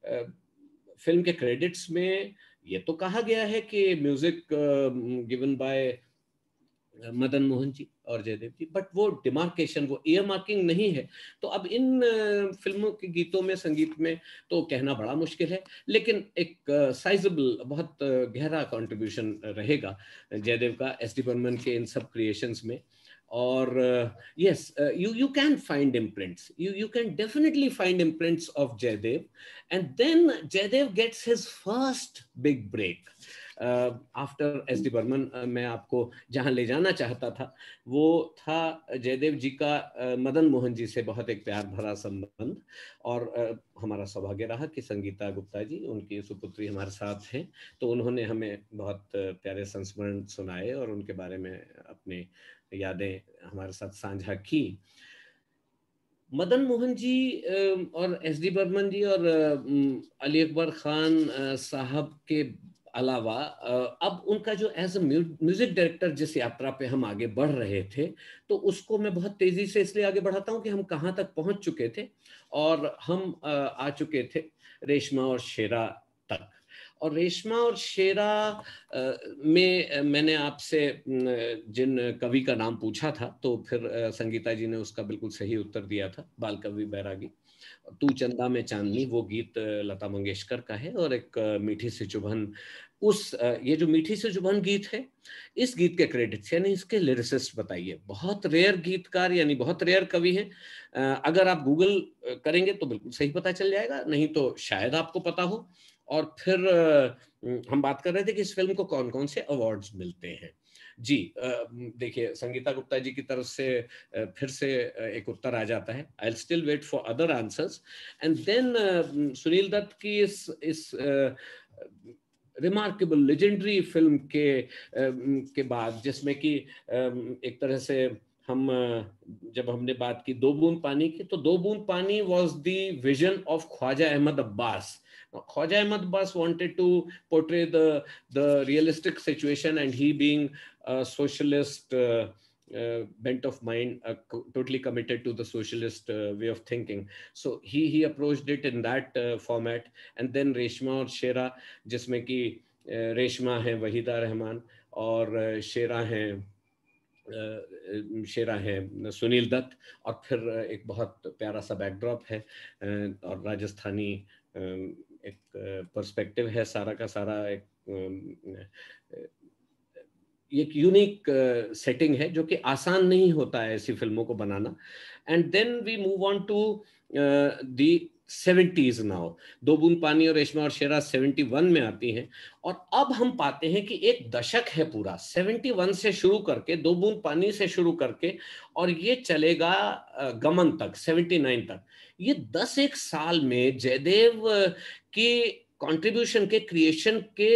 film के क्रेडिट्स में ये तो कहा गया है कि music given by Madan Mohan ji और जयदेव जी, बट वो डिमार्केशन, वो ईयर मार्किंग नहीं है। तो अब इन फिल्मों के गीतों में, संगीत में तो कहना बड़ा मुश्किल है, लेकिन एक साइजेबल, बहुत गहरा कंट्रीब्यूशन रहेगा जयदेव का एस डी बर्मन के इन सब क्रिएशंस में। और yes, you can find imprints, you can definitely find imprints of Jaydev, and then Jaydev gets his first big break after S D Burman. मैं आपको जहां ले जाना चाहता था वो था जयदेव जी का मदन मोहन जी से बहुत एक प्यार भरा संबंध। और हमारा सौभाग्य रहा कि संगीता गुप्ता जी, उनकी सुपुत्री, हमारे साथ हैं, तो उन्होंने हमें बहुत प्यारे संस्मरण सुनाए और उनके बारे में अपनी यादें हमारे साथ साझा की। मदन मोहन जी और एस डी बर्मन जी और अली अकबर खान साहब के अलावा अब उनका जो एज अ म्यूजिक डायरेक्टर जिस यात्रा पे हम आगे बढ़ रहे थे, तो उसको मैं बहुत तेजी से इसलिए आगे बढ़ाता हूँ कि हम कहाँ तक पहुंच चुके थे। और हम आ चुके थे रेशमा और शेरा तक। और रेशमा और शेरा में मैंने आपसे जिन कवि का नाम पूछा था, तो फिर संगीता जी ने उसका बिल्कुल सही उत्तर दिया था, बाल कवि बैरागी। तू चंदा में चांदनी, वो गीत लता मंगेशकर का है। और एक मीठी सी चुभन, उस ये जो मीठी सी चुभन गीत है, इस गीत के क्रेडिट्स यानी इसके लिरिसिस्ट बताइए। बहुत रेयर गीतकार यानी बहुत रेयर कवि हैं। अगर आप गूगल करेंगे तो बिल्कुल सही पता चल जाएगा, नहीं तो शायद आपको पता हो। और फिर हम बात कर रहे थे कि इस फिल्म को कौन कौन से अवार्ड्स मिलते हैं। जी देखिए, संगीता गुप्ता जी की तरफ से फिर से एक उत्तर आ जाता है, I still wait for other answers. And then Sunil Dutt की इस रिमार्केबल लेजेंडरी फिल्म के बाद, जिसमें कि एक तरह से हम जब हमने बात की दो बूंद पानी की, तो दो बूंद पानी was the vision of Khwaja Ahmad Abbas. Khwaja Ahmad Abbas wanted to portray the realistic situation, and he being a socialist bent of mind, totally committed to the socialist way of thinking. So he approached it in that format. And then Reshma और शेरा, जिसमें कि रेशमा है वहीदा रहमान और शेरा है सुनील दत्त। और फिर एक बहुत प्यारा सा बैकड्रॉप है और राजस्थानी एक पर्सपेक्टिव है सारा का सारा। एक यूनिक सेटिंग है जो कि आसान नहीं होता है ऐसी फिल्मों को बनाना। And then we move on to the 70s now. दो बूंद पानी और रेशमा और शेरा 71 में आती हैं। और अब हम पाते हैं कि एक दशक है पूरा, 71 से शुरू करके, दो बूंद पानी से शुरू करके, और ये चलेगा गमन तक, 79 तक। ये 10 साल में जयदेव की कंट्रीब्यूशन के, क्रिएशन के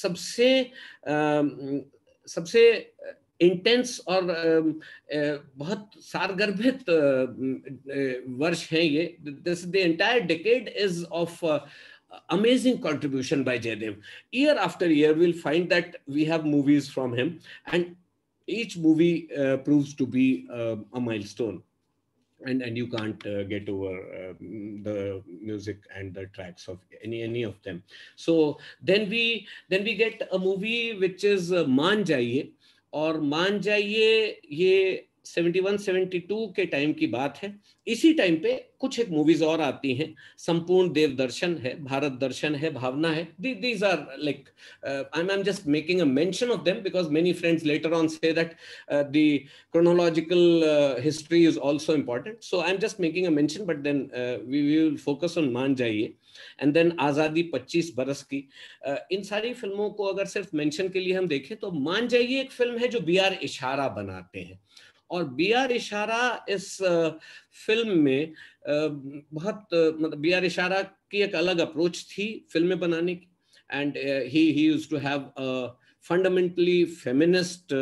सबसे इंटेंस और बहुत सारगर्भित वर्ष हैं ये। This the entire decade is of amazing contribution by Jaydev. Year after year we'll find that we have movies from him, and each movie proves to be a milestone. And you can't get over the music and the tracks of any of them. So then we get a movie which is मान जाइए। और मान जाइए ये 71-72 के time की बात है। इसी टाइम पे कुछ एक मूवीज और आती हैं, संपूर्ण देव दर्शन है, भारत दर्शन है, भावना है। These are like I'm just making a mention of them because many friends later on say that the chronological history is also important. So I'm just making a mention, but then we will focus on मान जाइए। And then आजादी 25 बरस की। इन सारी फिल्मों को अगर सिर्फ मेंशन के लिए हम देखें तो मान जाइए एक फिल्म है जो B.R. इशारा बनाते हैं। और B.R. इशारा इस फिल्म में बहुत मतलब B.R. इशारा की एक अलग अप्रोच थी फिल्में बनाने की। And he used to have a fundamentally feminist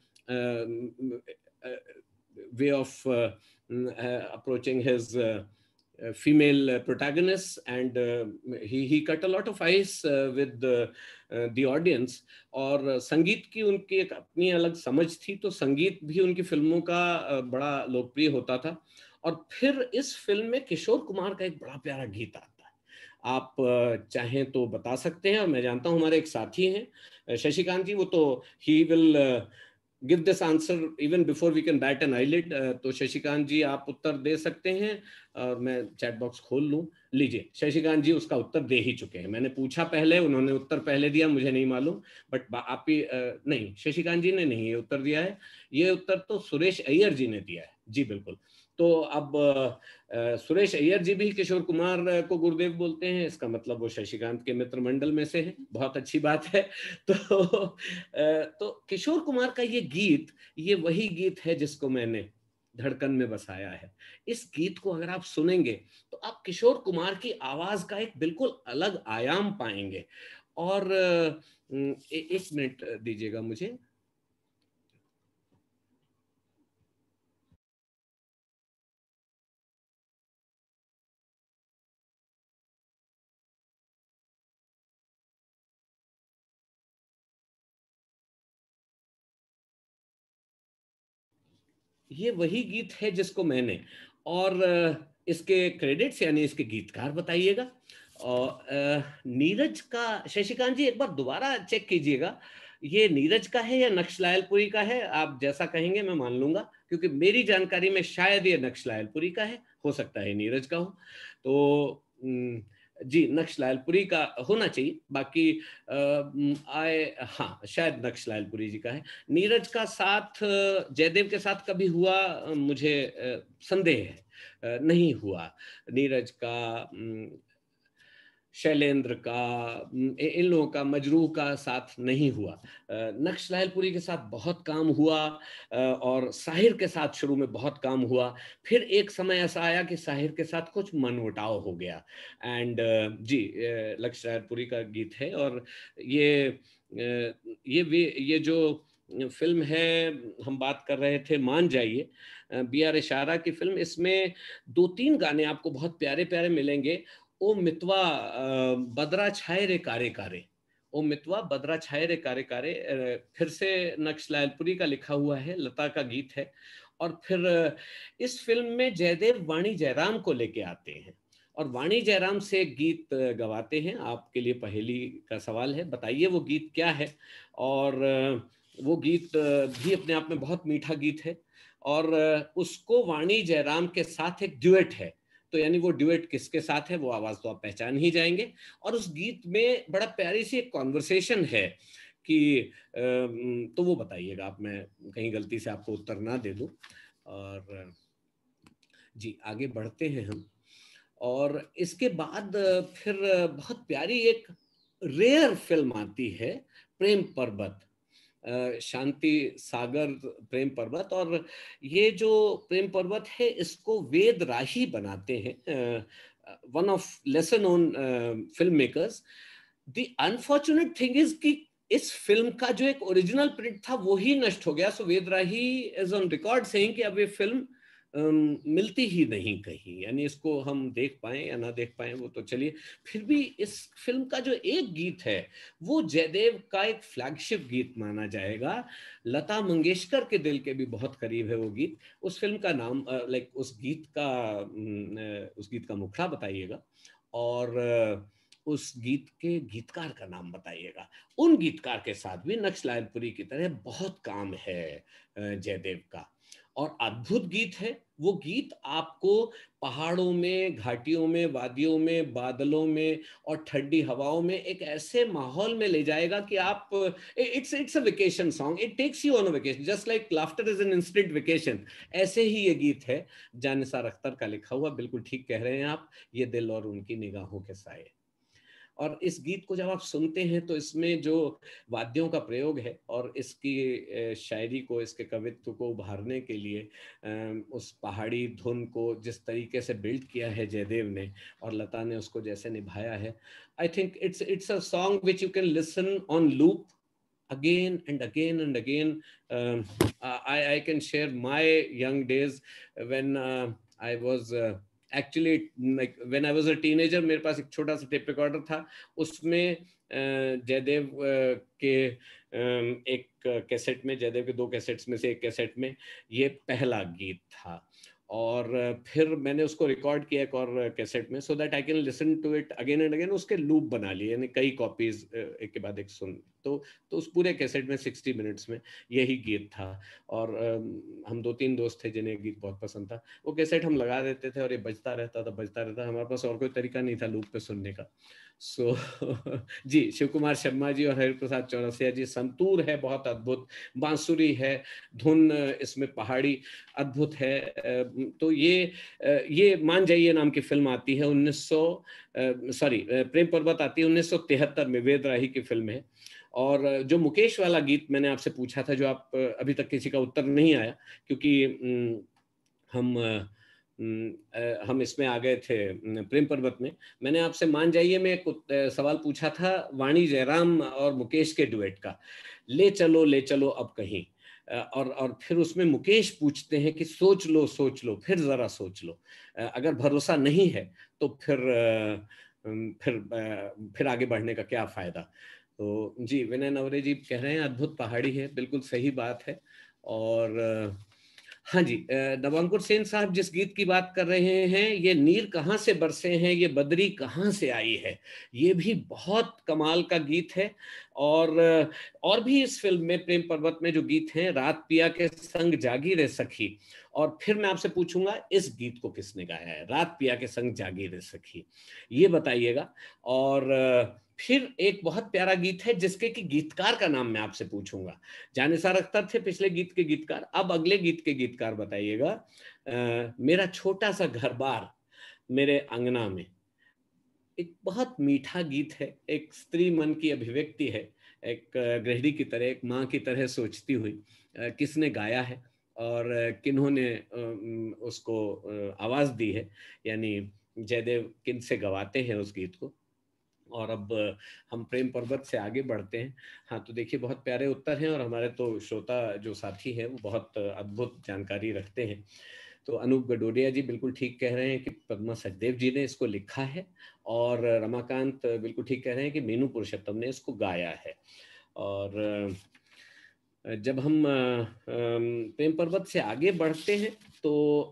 way of approaching his female protagonists, and he cut a lot of ice with the audience. और संगीत की उनकी एक अपनी अलग समझ थी, तो संगीत भी उनकी फिल्मों का बड़ा लोकप्रिय होता था। और फिर इस फिल्म में किशोर कुमार का एक बड़ा प्यारा गीत आता है, आप चाहें तो बता सकते हैं। और मैं जानता हूं हमारे एक साथी हैं शशिकांत जी, वो तो he will give this answer even before we can bat an eyelid. तो शशिकांत जी आप उत्तर दे सकते हैं, और मैं चैट बॉक्स खोल लूं। लीजिए, शशिकांत जी उसका उत्तर दे ही चुके हैं। मैंने पूछा पहले, उन्होंने उत्तर पहले दिया, मुझे नहीं मालूम, बट आप ही नहीं, शशिकांत जी ने नहीं ये उत्तर दिया है, ये उत्तर तो सुरेश अय्यर जी ने दिया है। जी बिल्कुल। तो अब सुरेश अय्यर जी भी किशोर कुमार को गुरुदेव बोलते हैं, इसका मतलब वो शशिकांत के मित्र मंडल में से है। बहुत अच्छी बात है। तो किशोर कुमार का ये गीत, ये वही गीत है जिसको मैंने धड़कन में बसाया है। इस गीत को अगर आप सुनेंगे तो आप किशोर कुमार की आवाज का एक बिल्कुल अलग आयाम पाएंगे। और एक मिनट दीजिएगा मुझे। ये वही गीत है जिसको मैंने, और इसके क्रेडिट्स यानी इसके गीतकार बताइएगा। और नीरज का, शशिकांत जी एक बार दोबारा चेक कीजिएगा, ये नीरज का है या नक्शलायलपुरी का है? आप जैसा कहेंगे मैं मान लूंगा, क्योंकि मेरी जानकारी में शायद ये नक्शलायलपुरी का है, हो सकता है नीरज का हो। तो जी नक्शलायलपुरी का होना चाहिए। बाकी हाँ शायद नक्शलायलपुरी जी का है। नीरज का साथ जयदेव के साथ कभी हुआ, मुझे संदेह है, नहीं हुआ। नीरज का, शैलेंद्र का, इन लोगों का, मजरूह का साथ नहीं हुआ। नक्शलायलपुरी के साथ बहुत काम हुआ, और साहिर के साथ शुरू में बहुत काम हुआ। फिर एक समय ऐसा आया कि साहिर के साथ कुछ मनमुटाव हो गया। एंड जी नक्शलायलपुरी का गीत है। और ये जो फिल्म है, हम बात कर रहे थे मान जाइए, बी आर इशारा की फिल्म, इसमें 2-3 गाने आपको बहुत प्यारे प्यारे मिलेंगे। ओ मितवा बदरा छाए रे कारे कारे, ओ मितवा बदरा छाए रे कारे कारे, फिर से नक्शलायलपुरी का लिखा हुआ है, लता का गीत है। और फिर इस फिल्म में जयदेव वाणी जयराम को लेके आते हैं, और वाणी जयराम से एक गीत गवाते हैं। आपके लिए पहेली का सवाल है, बताइए वो गीत क्या है। और वो गीत भी अपने आप में बहुत मीठा गीत है, और उसको वाणी जयराम के साथ एक ड्यूएट है। तो यानी वो ड्यूएट किसके साथ है वो आवाज तो आप पहचान ही जाएंगे। और उस गीत में बड़ा प्यारी सी एक कॉन्वर्सेशन है कि तो वो बताइएगा आप, मैं कहीं गलती से आपको उत्तर ना दे दूं। और जी आगे बढ़ते हैं हम। और इसके बाद फिर बहुत प्यारी एक रेयर फिल्म आती है, प्रेम पर्वत, शांति सागर प्रेम पर्वत। और ये जो प्रेम पर्वत है इसको वेद राही बनाते हैं, one of lesser known film makers. The unfortunate thing is कि इस फिल्म का जो एक ओरिजिनल प्रिंट था वो ही नष्ट हो गया। सो Ved Rahi is on record saying कि अब ये फिल्म मिलती ही नहीं कहीं, यानी इसको हम देख पाए या ना देख पाए वो तो चलिए। फिर भी इस फिल्म का जो एक गीत है वो जयदेव का एक फ्लैगशिप गीत माना जाएगा। लता मंगेशकर के दिल के भी बहुत करीब है वो गीत। उस फिल्म का नाम उस गीत का मुखड़ा बताइएगा, और उस गीत के गीतकार का नाम बताइएगा। उन गीतकार के साथ भी नक्शलायलपुरी की तरह बहुत काम है जयदेव का, और अद्भुत गीत है वो गीत। आपको पहाड़ों में, घाटियों में, वादियों में, बादलों में और ठंडी हवाओं में एक ऐसे माहौल में ले जाएगा कि आप, it's a vacation song, it takes you on a vacation, just like laughter is an instant vacation. ऐसे ही ये गीत है, जानिसार अख्तर का लिखा हुआ। बिल्कुल ठीक कह रहे हैं आप, ये दिल और उनकी निगाहों के साए। और इस गीत को जब आप सुनते हैं तो इसमें जो वाद्यों का प्रयोग है और इसकी शायरी को, इसके कवित्व को उभारने के लिए उस पहाड़ी धुन को जिस तरीके से बिल्ड किया है जयदेव ने और लता ने उसको जैसे निभाया है, I think it's a song which you can listen on loop again and again and again. I can share my young days when I was actually, like when I was a teenager, मेरे पास एक छोटा सा tape recorder था, उसमें जयदेव के एक cassette में, जयदेव के 2 कैसेट्स में से एक कैसेट में ये पहला गीत था। और फिर मैंने उसको रिकॉर्ड किया एक और कैसेट में, so that I can listen to it again and again. उसके लूप बना लिए, यानी कई कॉपीज एक के बाद एक सुन तो उस पूरे कैसेट में 60 मिनट्स में यही गीत था। और हम 2-3 दोस्त थे जिन्हें गीत बहुत पसंद था। वो कैसेट हम लगा देते थे और ये बजता रहता। हमारे पास और कोई तरीका नहीं था लूप पे सुनने का। सो जी, शिव कुमार शर्मा जी और हरिप्रसाद चौरसिया जी, संतूर है बहुत अद्भुत, बांसुरी है, धुन इसमें पहाड़ी अद्भुत है। तो ये मान जाइए नाम की फिल्म आती है 1900 प्रेम पर्वत आती है 1973 में, वेद राही की फिल्म है। और जो मुकेश वाला गीत मैंने आपसे पूछा था, जो आप अभी तक किसी का उत्तर नहीं आया, क्योंकि हम इसमें आ गए थे प्रेम पर्वत में। मैंने आपसे मान जाइए में एक सवाल पूछा था वाणी जयराम और मुकेश के डुएट का, ले चलो अब कहीं। और फिर उसमें मुकेश पूछते हैं कि सोच लो फिर जरा सोच लो, अगर भरोसा नहीं है तो फिर आगे बढ़ने का क्या फायदा। तो जी, विनय नवरे जी कह रहे हैं अद्भुत पहाड़ी है, बिल्कुल सही बात है। और हाँ जी, नवांकुर सेन साहब जिस गीत की बात कर रहे हैं, ये नीर कहाँ से बरसे हैं, ये बदरी कहाँ से आई है, ये भी बहुत कमाल का गीत है। और भी इस फिल्म में, प्रेम पर्वत में जो गीत हैं, रात पिया के संग जागी रे सखी। और फिर मैं आपसे पूछूंगा इस गीत को किसने गाया है, रात पिया के संग जागी रे सखी, ये बताइएगा। और फिर एक बहुत प्यारा गीत है जिसके कि गीतकार का नाम मैं आपसे पूछूंगा। जानिसार अख्तर थे पिछले गीत के गीतकार, अब अगले गीत के गीतकार बताइएगा। मेरा छोटा सा घर बार मेरे अंगना में, एक बहुत मीठा गीत है, एक स्त्री मन की अभिव्यक्ति है, एक गृहिणी की तरह, एक माँ की तरह सोचती हुई। किसने गाया है और किन्होंने उसको आवाज दी है, यानी जयदेव किन से गवाते हैं उस गीत को। और अब हम प्रेम पर्वत से आगे बढ़ते हैं। हाँ, तो देखिए बहुत प्यारे उत्तर हैं और हमारे तो श्रोता जो साथी हैं वो बहुत अद्भुत जानकारी रखते हैं। तो अनूप गडोरिया जी बिल्कुल ठीक कह रहे हैं कि पद्मा सचदेव जी ने इसको लिखा है, और रमाकांत बिल्कुल ठीक कह रहे हैं कि मीनू पुरुषोत्तम ने इसको गाया है। और जब हम प्रेम पर्वत से आगे बढ़ते हैं तो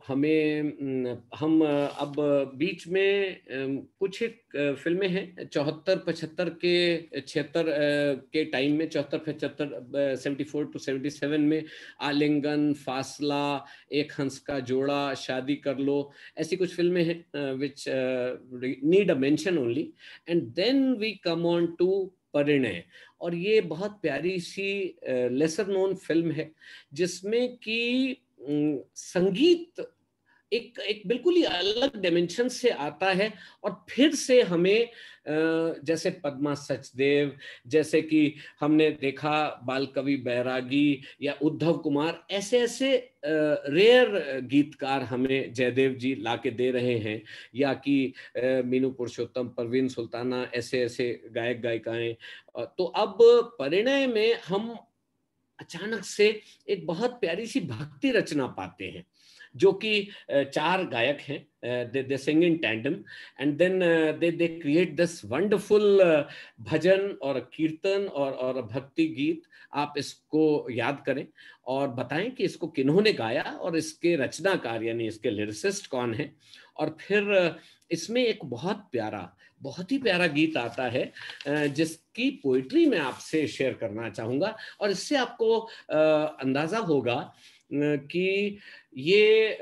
हम अब बीच में कुछ एक फिल्में हैं 74-75 के 76 के टाइम में, 74-75 74 to 77 में, आलिंगन, फासला, एक हंस का जोड़ा, शादी कर लो, ऐसी कुछ फिल्में हैं which need a mention only. And then we come on to Parinay. और ये बहुत प्यारी सी लेसर नोन फिल्म है जिसमें कि संगीत एक बिल्कुल ही अलग डायमेंशन से आता है, और फिर से हमें जैसे पद्मा सचदेव, जैसे कि हमने देखा बाल कवि बैरागी या उद्धव कुमार, ऐसे ऐसे रेयर गीतकार हमें जयदेव जी लाके दे रहे हैं, या कि मीनू पुरुषोत्तम, परवीन सुल्ताना, ऐसे ऐसे गायक गायिकाएं। तो अब परिणय में हम अचानक से एक बहुत प्यारी सी भक्ति रचना पाते हैं, जो कि 4 गायक हैं, they sing in tandem, and then they create this wonderful bhajan और कीर्तन और भक्ति गीत। आप इसको याद करें और बताएं कि इसको किन्होंने गाया और इसके रचनाकार यानी इसके लिरिसिस्ट कौन है। और फिर इसमें एक बहुत ही प्यारा गीत आता है जिसकी पोइट्री मैं आपसे शेयर करना चाहूंगा, और इससे आपको अंदाजा होगा कि ये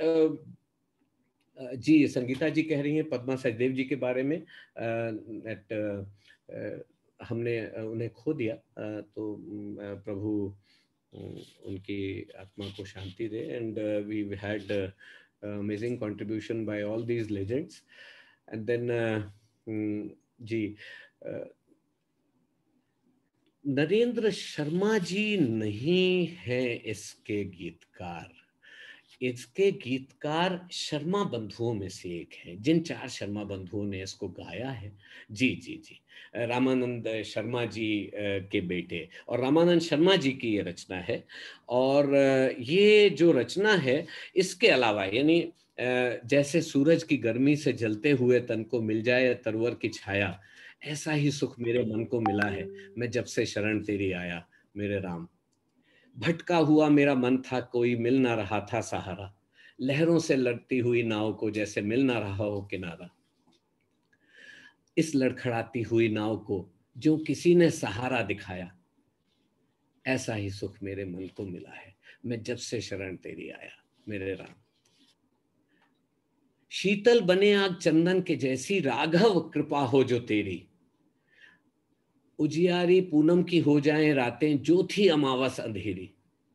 जी, संगीता जी कह रही हैं पद्मा सचदेव जी के बारे में हमने उन्हें खो दिया, तो प्रभु उनकी आत्मा को शांति दे। And we had amazing contribution by all these legends. And then जी, नरेंद्र शर्मा जी नहीं हैं इसके गीतकार। इसके गीतकार शर्मा बंधुओं में से एक हैं, जिन 4 शर्मा बंधुओं ने इसको गाया है। जी जी जी, रामानंद शर्मा जी के बेटे, और रामानंद शर्मा जी की ये रचना है। और ये जो रचना है, इसके अलावा यानी जैसे सूरज की गर्मी से जलते हुए तन को मिल जाए तरवर की छाया, ऐसा ही सुख मेरे मन को मिला है मैं जब से शरण तेरी आया मेरे राम। भटका हुआ मेरा मन था, कोई मिल ना रहा था सहारा, लहरों से लड़ती हुई नाव को जैसे मिल ना रहा हो किनारा। इस लड़खड़ाती हुई नाव को जो किसी ने सहारा दिखाया, ऐसा ही सुख मेरे मन को मिला है, मैं जब से शरण तेरी आया मेरे राम। शीतल बने आग चंदन के जैसी, राघव कृपा हो जो तेरी। उजियारी पूनम की हो जाएं रातें, जो थी अमावस अंधेरी।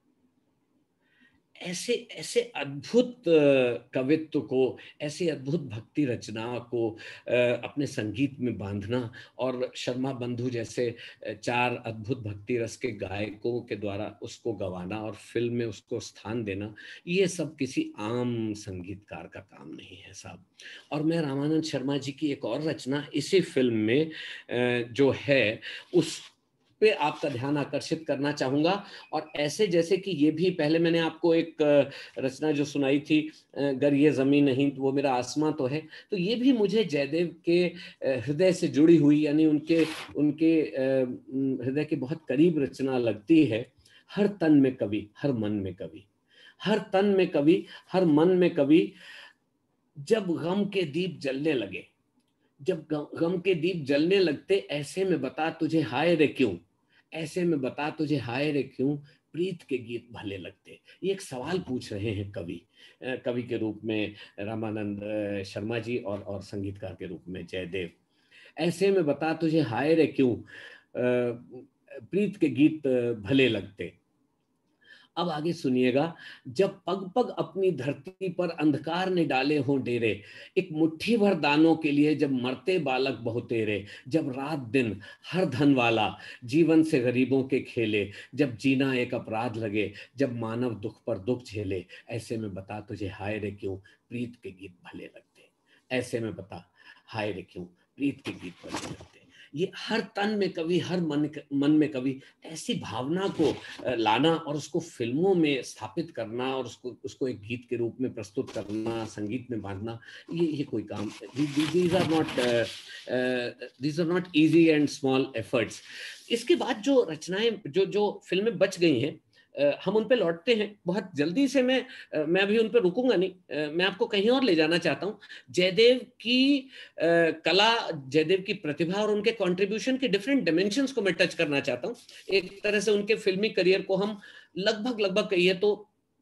ऐसे ऐसे अद्भुत कवित्व को, ऐसे अद्भुत भक्ति रचना को अपने संगीत में बांधना, और शर्मा बंधु जैसे चार अद्भुत भक्ति रस के गायकों के द्वारा उसको गवाना और फिल्म में उसको स्थान देना, ये सब किसी आम संगीतकार का काम नहीं है साहब। और मैं रामानंद शर्मा जी की एक और रचना इसी फिल्म में जो है उस पे आपका ध्यान आकर्षित करना चाहूंगा। और ऐसे जैसे कि ये भी, पहले मैंने आपको एक रचना जो सुनाई थी, अगर ये जमीन नहीं तो वो मेरा आसमां तो है, तो ये भी मुझे जयदेव के हृदय से जुड़ी हुई, यानी उनके उनके हृदय के बहुत करीब रचना लगती है। हर तन में कवि, हर मन में कवि, हर तन में कवि, हर मन में कवि। जब गम के दीप जलने लगे, जब गम के दीप जलने लगते, ऐसे में बता तुझे हाय रे क्यों, ऐसे में बता तुझे हाय रे क्यों, प्रीत के गीत भले लगते। ये एक सवाल पूछ रहे हैं कवि, कवि के रूप में रामानंद शर्मा जी, और संगीतकार के रूप में जयदेव। ऐसे में बता तुझे हाय रे क्यों, प्रीत के गीत भले लगते। अब आगे सुनिएगा। जब पग पग अपनी धरती पर अंधकार ने डाले हों डेरे, एक मुट्ठी भर दानों के लिए जब मरते बालक बहुतेरे, जब रात दिन हर धन वाला जीवन से गरीबों के खेले, जब जीना एक अपराध लगे, जब मानव दुख पर दुख झेले, ऐसे में बता तुझे हाय रे क्यों, प्रीत के गीत भले लगते। ऐसे में बता हाय रे क्यों, प्रीत के गीत भले लगते। ये हर तन में कवि, हर मन में कवि, ऐसी भावना को लाना और उसको फिल्मों में स्थापित करना, और उसको उसको एक गीत के रूप में प्रस्तुत करना, संगीत में बांधना, ये कोई काम, these are not easy and small efforts। इसके बाद जो रचनाएं, जो जो फिल्में बच गई हैं, हम उन पे लौटते हैं बहुत जल्दी से। मैं अभी उन पे रुकूंगा नहीं, मैं आपको कहीं और ले जाना चाहता हूँ। जयदेव की कला, जयदेव की प्रतिभा और उनके कंट्रीब्यूशन के डिफरेंट डिमेंशंस को मैं टच करना चाहता हूँ। एक तरह से उनके फिल्मी करियर को हम लगभग कहिए तो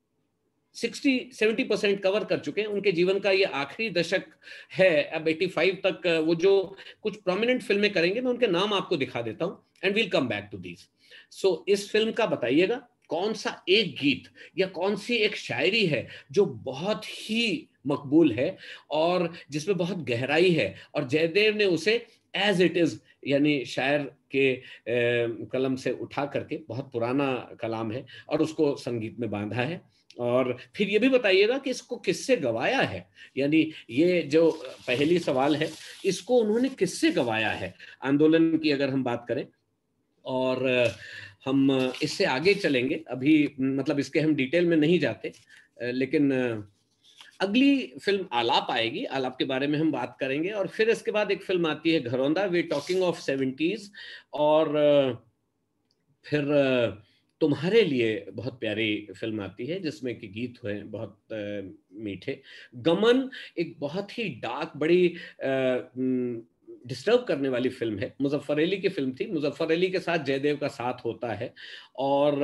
60-70% कवर कर चुके हैं। उनके जीवन का ये आखिरी दशक है, अब 85 तक वो जो कुछ प्रोमिनेंट फिल्में करेंगे, मैं उनके नाम आपको दिखा देता हूँ, and we'll come back to these. So इस फिल्म का बताइएगा कौन सा एक गीत या कौन सी एक शायरी है जो बहुत ही मकबूल है और जिसमें बहुत गहराई है, और जयदेव ने उसे एज इट इज, यानी शायर के कलम से उठा करके, बहुत पुराना कलाम है, और उसको संगीत में बांधा है। और फिर ये भी बताइएगा कि इसको किससे गवाया है, यानी ये जो पहली सवाल है, इसको उन्होंने किससे गवाया है, आंदोलन की अगर हम बात करें। और हम इससे आगे चलेंगे, अभी मतलब इसके हम डिटेल में नहीं जाते, लेकिन अगली फिल्म आलाप आएगी, आलाप के बारे में हम बात करेंगे। और फिर इसके बाद एक फिल्म आती है घरौंदा, वी टॉकिंग ऑफ 70s। और फिर तुम्हारे लिए बहुत प्यारी फिल्म आती है जिसमें कि गीत हुए बहुत मीठे। गमन एक बहुत ही डार्क, बड़ी डिस्टर्ब करने वाली फिल्म है, मुजफ्फर अली की फिल्म थी, मुजफ्फर अली के साथ जयदेव का साथ होता है। और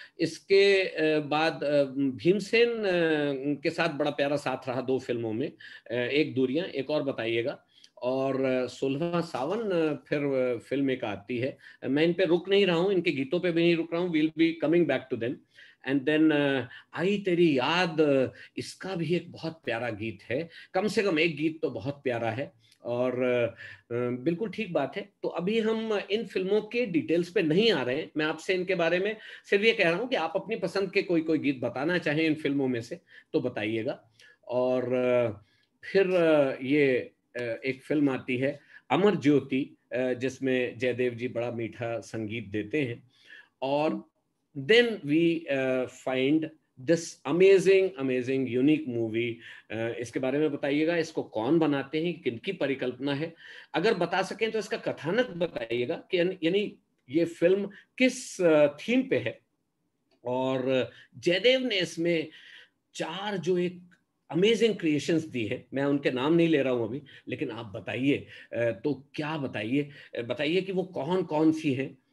इसके बाद भीमसेन के साथ बड़ा प्यारा साथ रहा दो फिल्मों में, एक दूरियां, एक और बताइएगा, और 16वां सावन फिर फिल्म एक आती है। मैं इन पे रुक नहीं रहा हूँ, इनके गीतों पे भी नहीं रुक रहा हूँ, will be coming back to them. And then आई तेरी याद, इसका भी एक बहुत प्यारा गीत है, कम से कम एक गीत तो बहुत प्यारा है। और बिल्कुल ठीक बात है। तो अभी हम इन फिल्मों के डिटेल्स पे नहीं आ रहे हैं, मैं आपसे इनके बारे में सिर्फ ये कह रहा हूँ कि आप अपनी पसंद के कोई कोई गीत बताना चाहें इन फिल्मों में से तो बताइएगा। और फिर ये एक फिल्म आती है अमर ज्योति, जिसमें जयदेव जी बड़ा मीठा संगीत देते हैं। और then we find this amazing unique movie. इसके बारे में बताइएगा, इसको कौन बनाते हैं, किनकी परिकल्पना है, अगर बता सकें तो इसका कथानक बताइएगा कि यानी ये फिल्म किस थीम पे है। और जयदेव ने इसमें चार जो एक अमेजिंग क्रिएशंस दी है, मैं उनके नाम नहीं ले रहा हूं अभी, लेकिन आप बताइए, तो क्या बताइए कि वो कौन कौन सी हैं।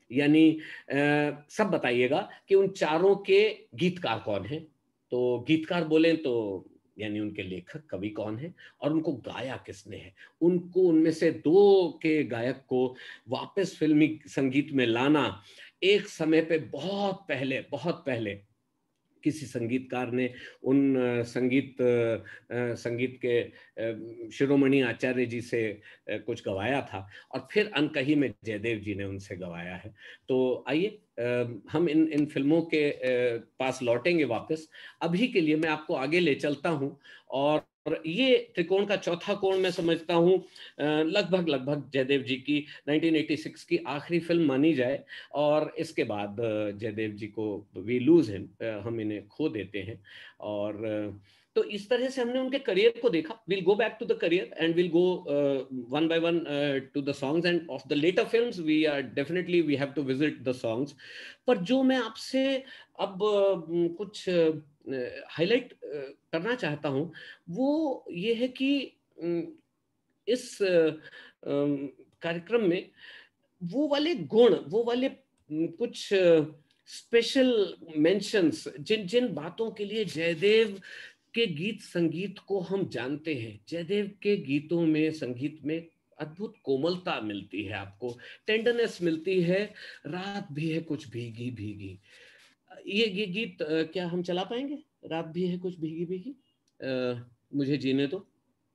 यानी सब बताइएगा कि उन चारों के गीतकार कौन हैं। तो गीतकार बोलें तो यानी उनके लेखक कवि कौन है और उनको गाया किसने है। उनको उनमें से दो के गायक को वापस फिल्मी संगीत में लाना एक समय पे बहुत पहले किसी संगीतकार ने उन संगीत के शिरोमणि आचार्य जी से कुछ गवाया था और फिर अनकही में जयदेव जी ने उनसे गवाया है। तो आइए हम इन फिल्मों के पास लौटेंगे वापस। अभी के लिए मैं आपको आगे ले चलता हूं और ये त्रिकोण का चौथा कोण मैं समझता हूं लगभग जयदेव जी की 1986 की आखिरी फिल्म मानी जाए और इसके बाद जयदेव जी को वी लूज हिम, हम इन्हें खो देते हैं। और तो इस तरह से हमने उनके करियर को देखा। Will go back to the career and will go one by one to the songs and of the latter films we are definitely we have to visit the songs. पर जो मैं आपसे अब कुछ हाईलाइट करना चाहता हूं वो ये है कि इस कार्यक्रम में वो वाले गुण, वो वाले कुछ स्पेशल मेंशंस, जिन जिन बातों के लिए जयदेव के गीत संगीत को हम जानते हैं। जयदेव के गीतों में, संगीत में अद्भुत कोमलता मिलती है, आपको टेंडरनेस मिलती है। रात भी है कुछ भीगी भीगी, ये गीत क्या हम चला पाएंगे? रात भी है कुछ भीगी भीगी, मुझे जीने दो।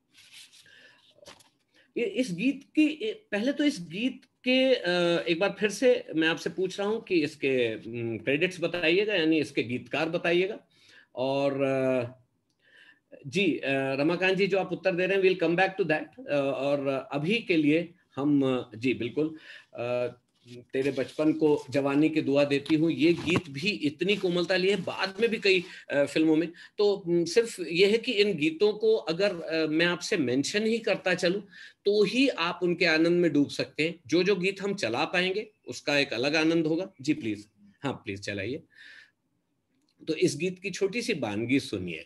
इस गीत की पहले तो इस गीत के एक बार फिर से मैं आपसे पूछ रहा हूं कि इसके क्रेडिट्स बताइएगा, यानी इसके गीतकार बताइएगा। और जी रमाकांत जी जो आप उत्तर दे रहे हैं, will come back to that. और अभी के लिए हम जी बिल्कुल तेरे बचपन को जवानी की दुआ देती हूँ, ये गीत भी इतनी कोमलता लिए बाद में भी कई फिल्मों में। तो सिर्फ ये है कि इन गीतों को अगर मैं आपसे मेंशन ही करता चलूं तो ही आप उनके आनंद में डूब सकते हैं। जो जो गीत हम चला पाएंगे उसका एक अलग आनंद होगा। जी प्लीज, हाँ प्लीज चलाइए। तो इस गीत की छोटी सी बानगी सुनिए।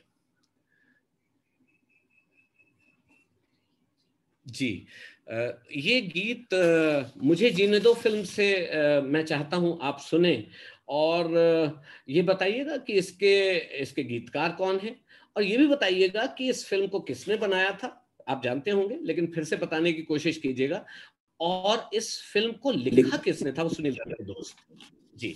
जी ये गीत मुझे जीने दो फिल्म से मैं चाहता हूं आप सुने और ये बताइएगा कि इसके गीतकार कौन है और ये भी बताइएगा कि इस फिल्म को किसने बनाया था। आप जानते होंगे लेकिन फिर से बताने की कोशिश कीजिएगा। और इस फिल्म को लिखा किसने था, वो सुनील दत्त के दोस्त। जी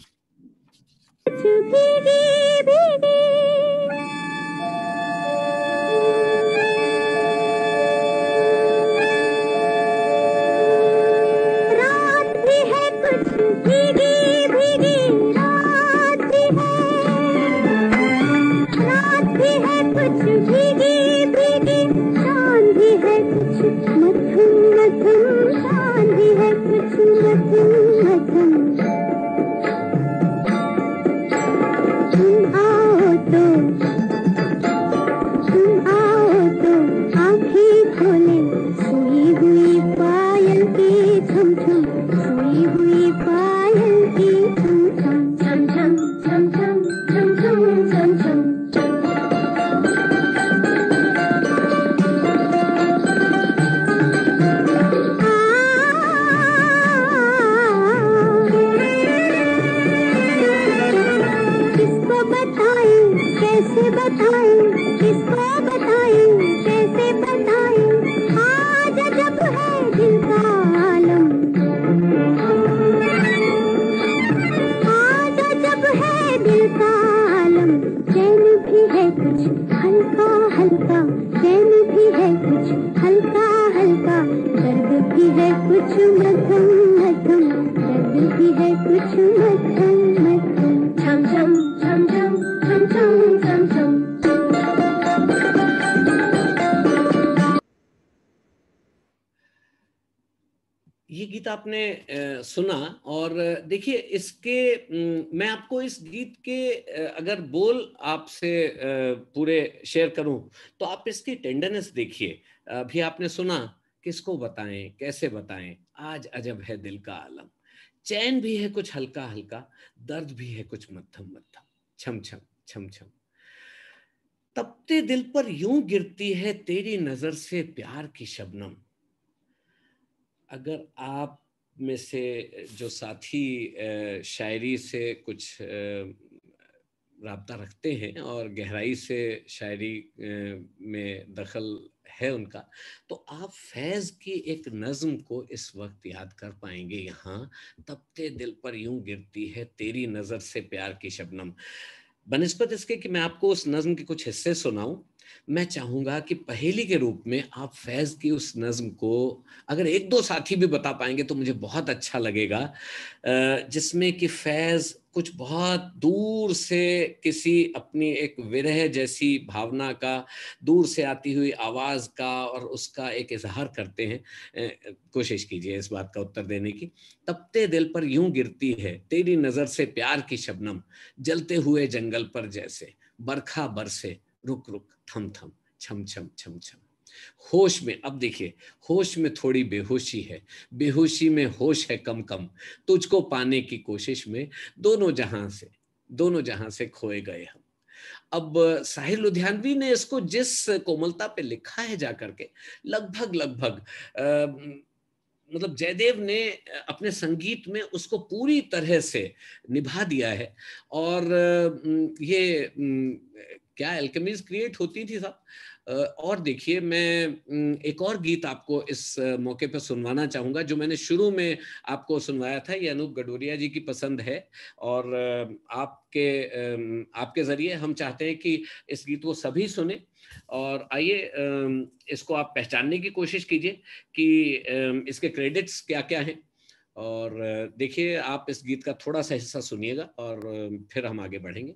ये गीत आपने सुना और देखिए इसके मैं आपको इस गीत के अगर बोल आपसे पूरे शेयर करूं तो आप इसकी टेंडरनेस देखिए। अभी आपने सुना, किसको बताएं कैसे बताएं, आज अजब है दिल का आलम, चैन भी है कुछ हल्का हल्का, दर्द भी है कुछ मध्यम मध्यम, छम छम छम छम, तपते दिल पर यूं गिरती है तेरी नजर से प्यार की शबनम। अगर आप में से जो साथी शायरी से कुछ राब्ता रखते हैं और गहराई से शायरी में दखल है उनका, तो आप फैज़ की एक नज़्म को इस वक्त याद कर पाएंगे यहाँ, तपते दिल पर यूं गिरती है तेरी नज़र से प्यार की शबनम। बनिस्बत इसके कि मैं आपको उस नज़्म के कुछ हिस्से सुनाऊं, मैं चाहूँगा कि पहेली के रूप में आप फैज़ की उस नज़्म को अगर एक दो साथी भी बता पाएंगे तो मुझे बहुत अच्छा लगेगा, जिसमें कि फैज़ कुछ बहुत दूर से किसी अपनी एक विरह जैसी भावना का, दूर से आती हुई आवाज़ का और उसका एक इजहार करते हैं। कोशिश कीजिए इस बात का उत्तर देने की। तपते दिल पर यूं गिरती है तेरी नज़र से प्यार की शबनम, जलते हुए जंगल पर जैसे बरखा बरसे रुक रुक थम थम छम छम छम छम। होश में, अब देखिए, होश में थोड़ी बेहोशी है, बेहोशी में होश है कम कम, तुझको पाने की कोशिश में दोनों जहां से खोए गए हम। अब साहिर लुधियानवी ने इसको जिस कोमलता पे लिखा है जाकर के, लगभग लगभग मतलब जयदेव ने अपने संगीत में उसको पूरी तरह से निभा दिया है। और ये क्या एल्केमीज क्रिएट होती थी साहब। और देखिए, मैं एक और गीत आपको इस मौके पर सुनवाना चाहूंगा, जो मैंने शुरू में आपको सुनवाया था। ये अनूप गडोरिया जी की पसंद है और आपके जरिए हम चाहते हैं कि इस गीत को सभी सुने। और आइए इसको आप पहचानने की कोशिश कीजिए कि इसके क्रेडिट्स क्या क्या हैं। और देखिए, आप इस गीत का थोड़ा सा हिस्सा सुनिएगा और फिर हम आगे बढ़ेंगे।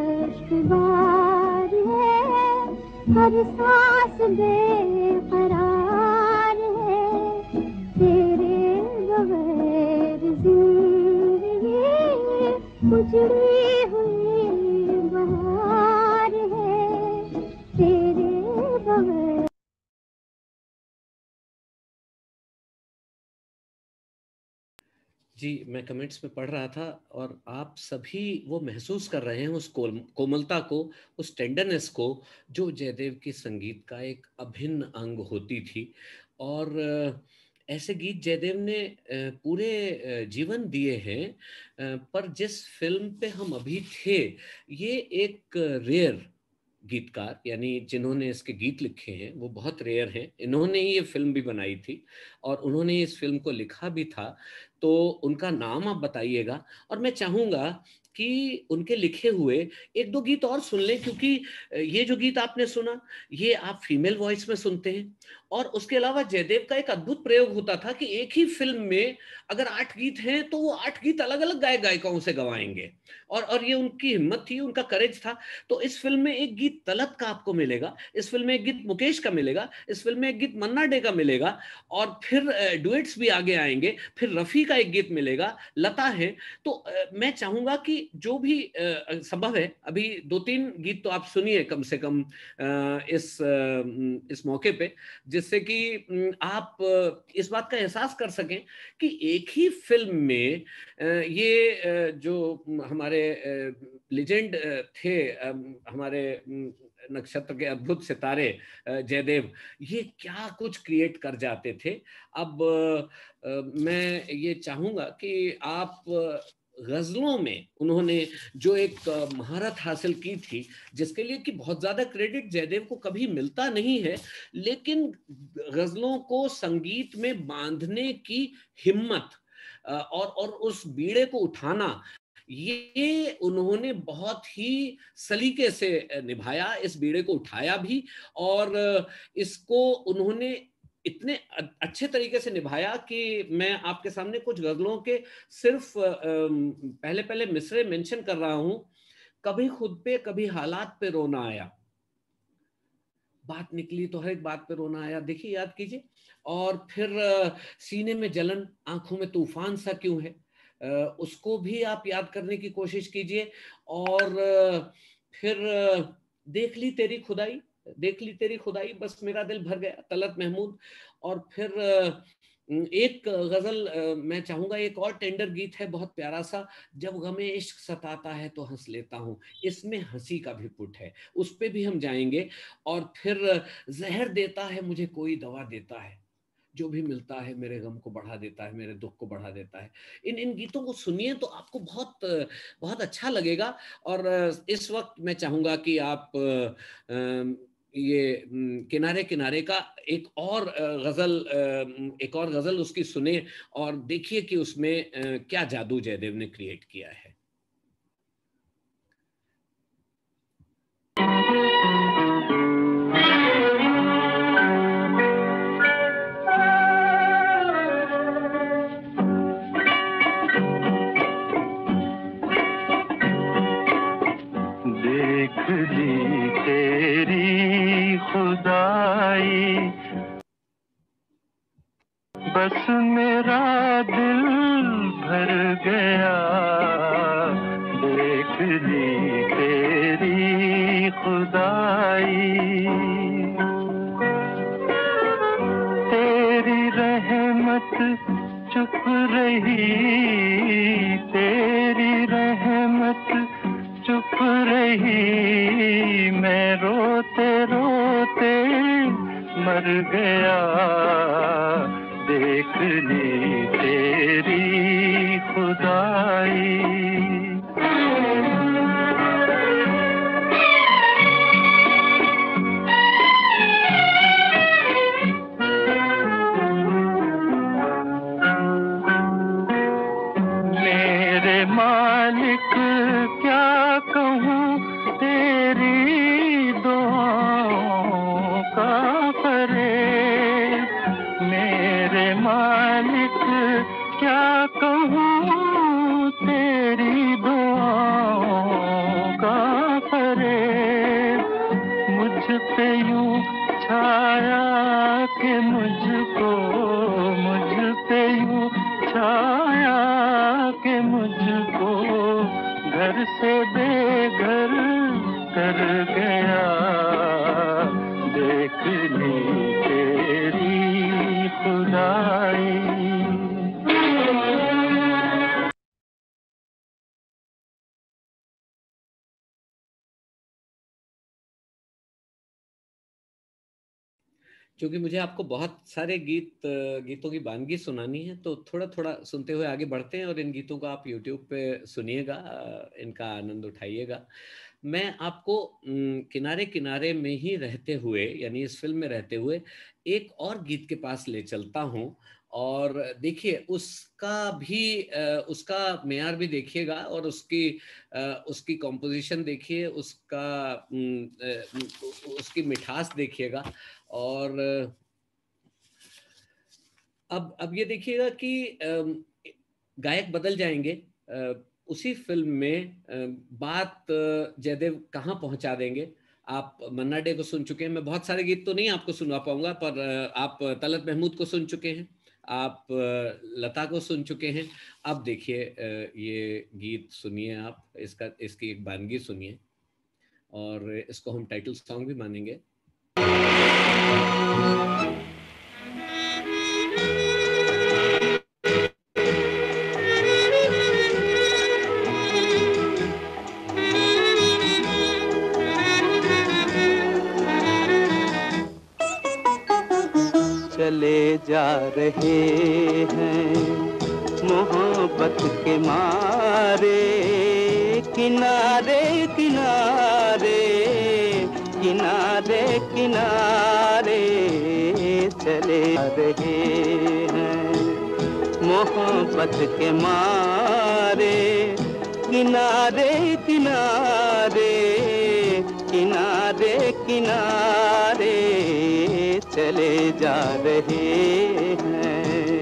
हर सांस बेकरार जी, मैं कमेंट्स में पढ़ रहा था और आप सभी वो महसूस कर रहे हैं उस कोमलता को, उस टेंडरनेस को, जो जयदेव के संगीत का एक अभिन्न अंग होती थी। और ऐसे गीत जयदेव ने पूरे जीवन दिए हैं। पर जिस फ़िल्म पे हम अभी थे, ये एक रेयर गीतकार, यानी जिन्होंने इसके गीत लिखे हैं वो बहुत रेयर हैं। इन्होंने ही ये फ़िल्म भी बनाई थी और उन्होंने इस फ़िल्म को लिखा भी था। तो उनका नाम आप बताइएगा और मैं चाहूँगा कि उनके लिखे हुए 1-2 गीत और सुन लें, क्योंकि ये जो गीत आपने सुना, ये आप फीमेल वॉइस में सुनते हैं। और उसके अलावा जयदेव का एक अद्भुत प्रयोग होता था कि एक ही फ़िल्म में अगर 8 गीत हैं, तो वो 8 गीत अलग-अलग गायक-गायिकाओं से गवाएँगे। और ये उनकी हिम्मत थी, उनका करेज था। तो इस फ़िल्म में एक गीत तलत का आपको मिलेगा, इस फ़िल्म में एक गीत मुकेश का मिलेगा, इस फ़िल्म में एक गीत मन्ना डे का मिलेगा और फिर डुएट्स भी आगे आएँगे, फिर रफ़ी का एक गीत मिलेगा, लता है। तो मैं चाहूँगा कि जो भी संभव है, अभी 2-3 गीत तो आप सुनिए कम से कम इस मौके पे, जिससे कि आप इस बात का एहसास कर सकें कि एक ही फ़िल्म में ये जो हमारे लेजेंड थे, हमारे नक्षत्र के अद्भुत सितारे जयदेव, ये क्या कुछ क्रिएट कर जाते थे। अब मैं ये चाहूँगा कि आप गज़लों में उन्होंने जो एक महारत हासिल की थी, जिसके लिए कि बहुत ज़्यादा क्रेडिट जयदेव को कभी मिलता नहीं है, लेकिन गज़लों को संगीत में बाँधने की हिम्मत और उस बीड़े को उठाना, ये उन्होंने बहुत ही सलीके से निभाया, इस बीड़े को उठाया भी और इसको उन्होंने इतने अच्छे तरीके से निभाया कि मैं आपके सामने कुछ गज़लों के सिर्फ पहले-पहले मिसरे मेंशन कर रहा हूँ। कभी खुद पे, कभी हालात पे रोना आया। बात निकली तो हर एक बात पे रोना आया, देखिए याद कीजिए। और फिर सीने में जलन, आँखों में तूफ़ान सा क्यों है, उसको भी आप याद करने की कोशिश कीजिए। और फिर देख ली तेरी खुदाई, देख ली तेरी खुदाई, बस मेरा दिल भर गया, तलत महमूद। और फिर एक गज़ल मैं चाहूँगा, एक और टेंडर गीत है बहुत प्यारा सा, जब गमे इश्क सताता है तो हँस लेता हूँ, इसमें हँसी का भी पुट है, उस पे भी हम जाएँगे। और फिर ज़हर देता है मुझे कोई दवा देता है, जो भी मिलता है मेरे गम को बढ़ा देता है, मेरे दुःख को बढ़ा देता है। इन गीतों को सुनिए तो आपको बहुत अच्छा लगेगा। और इस वक़्त मैं चाहूँगा कि आप ये किनारे किनारे का एक और गज़ल उसकी सुने और देखिए कि उसमें क्या जादू जयदेव ने क्रिएट किया है। देख ली तेरी खुदाई, बस मेरा दिल भर गया। देख ली तेरी खुदाई, तेरी रहमत चुप रही, तेरी रहमत चुप रही, मैं रोते रोते मर गया। देख ली तेरी खुदाई। मेरे मालिक क्या कहूँ तेरी दुआओं का फरेब, मेरे मालिक क्या कहूँ तेरी दुआओं का फरेब। मुझ पे यूं छाया कि मुझको, मुझ पे यूं छाया कि मुझको घर से बेघर कर गया। देख ली तेरी खुदाई। क्योंकि मुझे आपको बहुत सारे गीतों की वानगी सुनानी है, तो थोड़ा थोड़ा सुनते हुए आगे बढ़ते हैं और इन गीतों को आप YouTube पे सुनिएगा, इनका आनंद उठाइएगा। मैं आपको किनारे किनारे में ही रहते हुए, यानी इस फिल्म में रहते हुए, एक और गीत के पास ले चलता हूँ। और देखिए उसका मेयार भी देखिएगा, और उसकी कॉम्पोजिशन देखिए, उसकी मिठास देखिएगा। और अब ये देखिएगा कि गायक बदल जाएंगे, उसी फिल्म में बात जयदेव कहाँ पहुंचा देंगे। आप मन्ना डे को सुन चुके हैं, मैं बहुत सारे गीत तो नहीं आपको सुनवा पाऊंगा, पर आप तलत महमूद को सुन चुके हैं, आप लता को सुन चुके हैं। अब देखिए ये गीत सुनिए, आप इसकी एक वानगी सुनिए, और इसको हम टाइटल सॉन्ग भी मानेंगे। चले जा रहे हैं मोहब्बत के मारे, किनारे किनारे किनारे किनारे चले जा रहे हैं मोहब्बत के मारे, किनारे किनारे किनारे किनारे चले जा रहे हैं।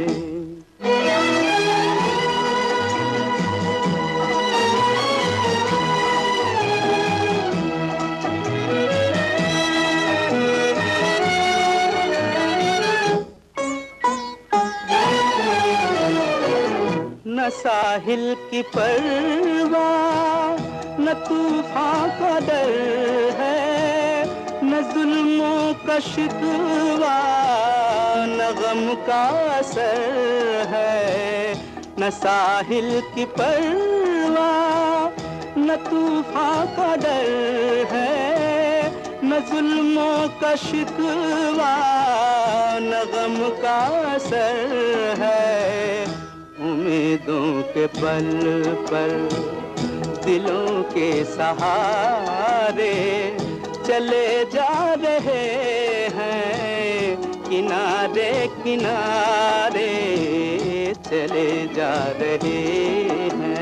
न साहिल की परवाह, न तूफान का डर है, न जुल्मों का शिकवा, न गम का असर है। न साहिल की परवाह, न तूफान का डर है, न जुल्मों का शिकवा, न गम का असर है। उम्मीदों के पल पर दिलों के सहारे चले जा रहे हैं, किनारे किनारे चले जा रहे हैं।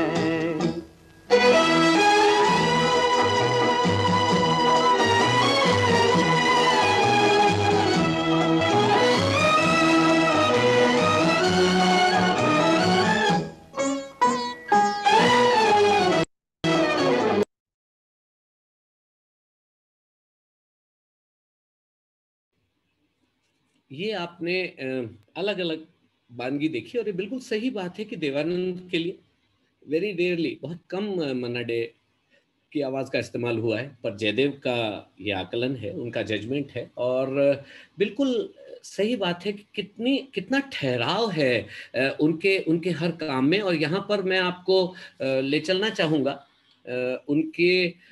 ये आपने अलग अलग वानगी देखी, और ये बिल्कुल सही बात है कि देवानंद के लिए वेरी रेयरली, बहुत कम मन्ना डे की आवाज़ का इस्तेमाल हुआ है, पर जयदेव का ये आकलन है, उनका जजमेंट है। और बिल्कुल सही बात है कि कितना ठहराव है उनके उनके हर काम में। और यहाँ पर मैं आपको ले चलना चाहूँगा उनके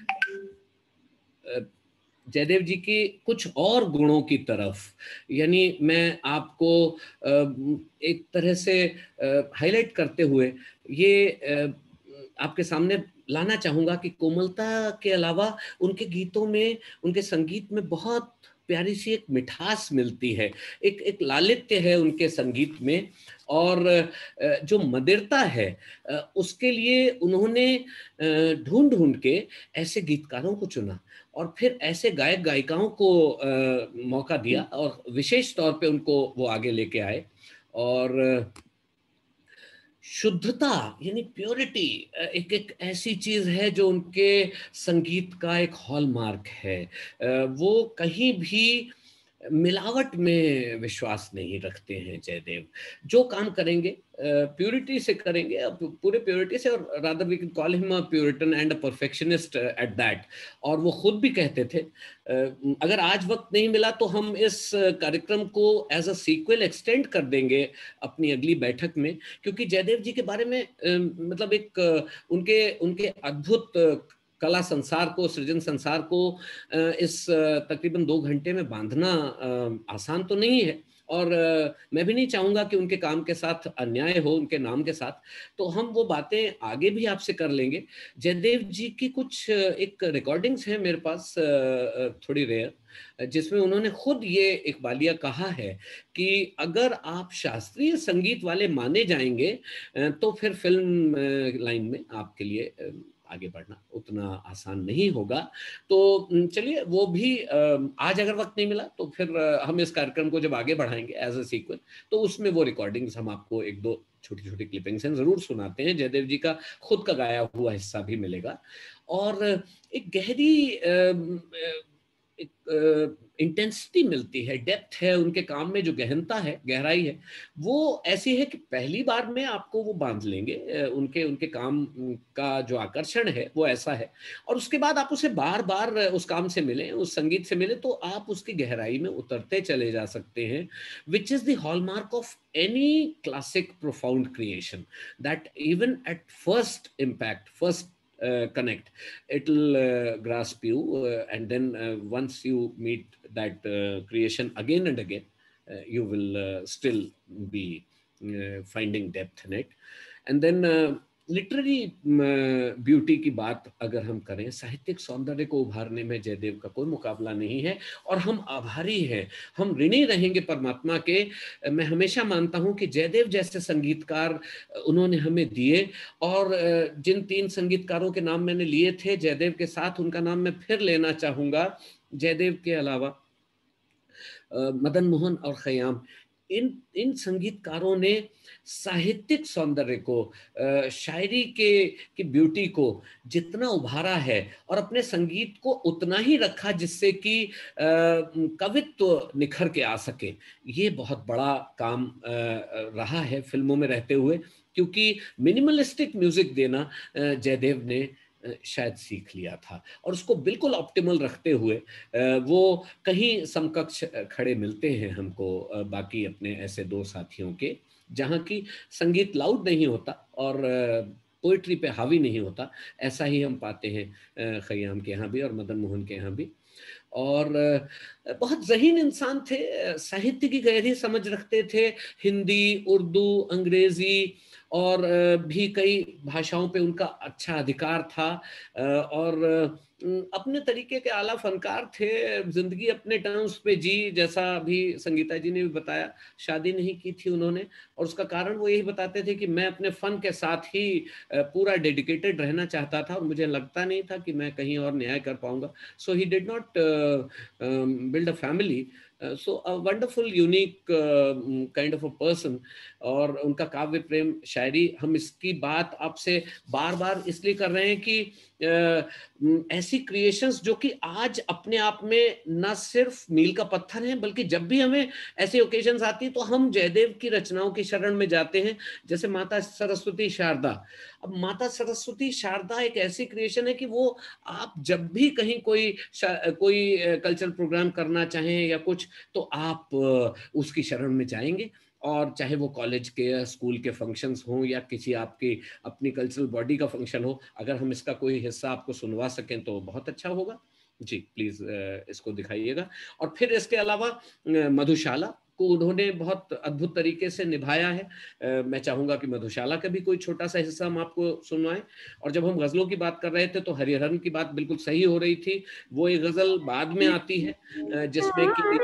जयदेव जी के कुछ और गुणों की तरफ। यानी मैं आपको एक तरह से हाईलाइट करते हुए ये आपके सामने लाना चाहूँगा कि कोमलता के अलावा उनके गीतों में, उनके संगीत में बहुत प्यारी सी एक मिठास मिलती है, एक लालित्य है उनके संगीत में। और जो मदिरता है उसके लिए उन्होंने ढूंढ ढूंढ के ऐसे गीतकारों को चुना, और फिर ऐसे गायक गायिकाओं को मौका दिया, और विशेष तौर पे उनको वो आगे लेके आए। और शुद्धता यानी प्योरिटी एक ऐसी चीज है जो उनके संगीत का एक हॉलमार्क है। वो कहीं भी मिलावट में विश्वास नहीं रखते हैं जयदेव। जो काम करेंगे प्योरिटी से करेंगे, पूरे प्योरिटी से, और rather we can call him a puritan and a perfectionist at that. और वो खुद भी कहते थे अगर आज वक्त नहीं मिला तो हम इस कार्यक्रम को एज अ सीक्वल एक्सटेंड कर देंगे अपनी अगली बैठक में, क्योंकि जयदेव जी के बारे में मतलब एक उनके अद्भुत कला संसार को, सृजन संसार को इस तकरीबन 2 घंटे में बांधना आसान तो नहीं है, और मैं भी नहीं चाहूँगा कि उनके काम के साथ अन्याय हो, उनके नाम के साथ। तो हम वो बातें आगे भी आपसे कर लेंगे। जयदेव जी की कुछ एक रिकॉर्डिंग्स हैं मेरे पास, थोड़ी रेयर, जिसमें उन्होंने खुद ये इकबालिया कहा है कि अगर आप शास्त्रीय संगीत वाले माने जाएंगे तो फिर फिल्म लाइन में आपके लिए आगे बढ़ना उतना आसान नहीं होगा। तो चलिए वो भी आज अगर वक्त नहीं मिला तो फिर हम इस कार्यक्रम को जब आगे बढ़ाएंगे एज अ सीक्वल, तो उसमें वो रिकॉर्डिंग्स हम आपको 1-2 छोटी छोटी क्लिपिंग्स हैं जरूर सुनाते हैं। जयदेव जी का खुद का गाया हुआ हिस्सा भी मिलेगा, और एक गहरी इंटेंसिटी मिलती है, डेप्थ है उनके काम में, जो गहनता है, गहराई है, वो ऐसी है कि पहली बार में आपको वो बांध लेंगे। उनके काम का जो आकर्षण है वो ऐसा है, और उसके बाद आप उसे बार बार उस काम से मिलें, उस संगीत से मिलें, तो आप उसकी गहराई में उतरते चले जा सकते हैं, which is the hallmark of any classic profound creation, that even at first impact, first connect, it'll grasp you, and then once you meet that creation again and again, you will still be finding depth in it. And then literary beauty की बात अगर हम करें, साहित्यिक सौंदर्य को उभारने में जयदेव का कोई मुकाबला नहीं है, और हम आभारी हैं, हम ऋणी रहेंगे परमात्मा के। मैं हमेशा मानता हूं कि जयदेव जैसे संगीतकार उन्होंने हमें दिए, और जिन 3 संगीतकारों के नाम मैंने लिए थे जयदेव के साथ, उनका नाम मैं फिर लेना चाहूंगा। जयदेव के अलावा मदन मोहन और खयाम, इन संगीतकारों ने साहित्यिक सौंदर्य को, शायरी की ब्यूटी को जितना उभारा है, और अपने संगीत को उतना ही रखा जिससे कि कवित्व निखर के आ सके। ये बहुत बड़ा काम रहा है फिल्मों में रहते हुए, क्योंकि मिनिमलिस्टिक म्यूजिक देना जयदेव ने शायद सीख लिया था, और उसको बिल्कुल ऑप्टिमल रखते हुए वो कहीं समकक्ष खड़े मिलते हैं हमको बाकी अपने ऐसे 2 साथियों के, जहाँ की संगीत लाउड नहीं होता और पोइट्री पे हावी नहीं होता। ऐसा ही हम पाते हैं खयाम के यहाँ भी और मदन मोहन के यहाँ भी। और बहुत ज़हीन इंसान थे, साहित्य की गहरी समझ रखते थे, हिंदी, उर्दू, अंग्रेजी और भी कई भाषाओं पे उनका अच्छा अधिकार था, और अपने तरीके के आला फनकार थे। जिंदगी अपने टर्म्स पे जी, जैसा अभी संगीता जी ने भी बताया, शादी नहीं की थी उन्होंने, और उसका कारण वो यही बताते थे कि मैं अपने फन के साथ ही पूरा डेडिकेटेड रहना चाहता था, और मुझे लगता नहीं था कि मैं कहीं और न्याय कर पाऊंगा। So he did not build a family, so a wonderful unique kind of a person. और उनका काव्य प्रेम, शायरी, हम इसकी बात आपसे बार बार इसलिए कर रहे हैं कि ऐसी क्रिएशंस जो कि आज अपने आप में न सिर्फ मील का पत्थर हैं, बल्कि जब भी हमें ऐसी ओकेजन्स आती तो हम जयदेव की रचनाओं की शरण में जाते हैं, जैसे माता सरस्वती शारदा। अब माता सरस्वती शारदा एक ऐसी क्रिएशन है कि वो आप जब भी कहीं कोई कल्चरल प्रोग्राम करना चाहें या कुछ, तो आप उसकी शरण में जाएंगे, और चाहे वो कॉलेज के या स्कूल के फंक्शंस हों या किसी आपकी अपनी कल्चरल बॉडी का फंक्शन हो, अगर हम इसका कोई हिस्सा आपको सुनवा सकें तो बहुत अच्छा होगा। जी प्लीज़ इसको दिखाइएगा। और फिर इसके अलावा मधुशाला को उन्होंने बहुत अद्भुत तरीके से निभाया है। मैं चाहूँगा कि मधुशाला का भी कोई छोटा सा हिस्सा हम आपको सुनवाएं। और जब हम गज़लों की बात कर रहे थे तो हरिहरन की बात बिल्कुल सही हो रही थी। वो एक गज़ल बाद में आती है जिसमें कि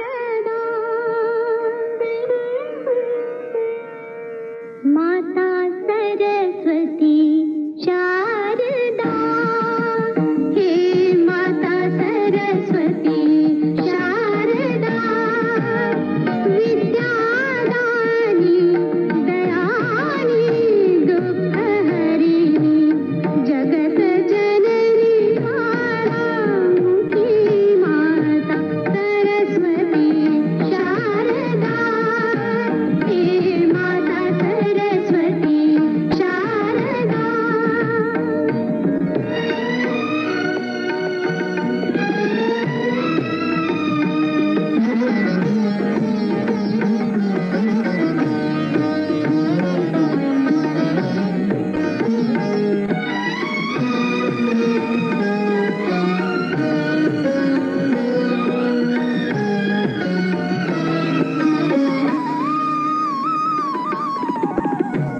माता सरस्वती शारदा, हे माता सरस्वती शारदा, विद्यादानी दयानी दुःखहरिणी, जगत जननी माता की माता सरस्वती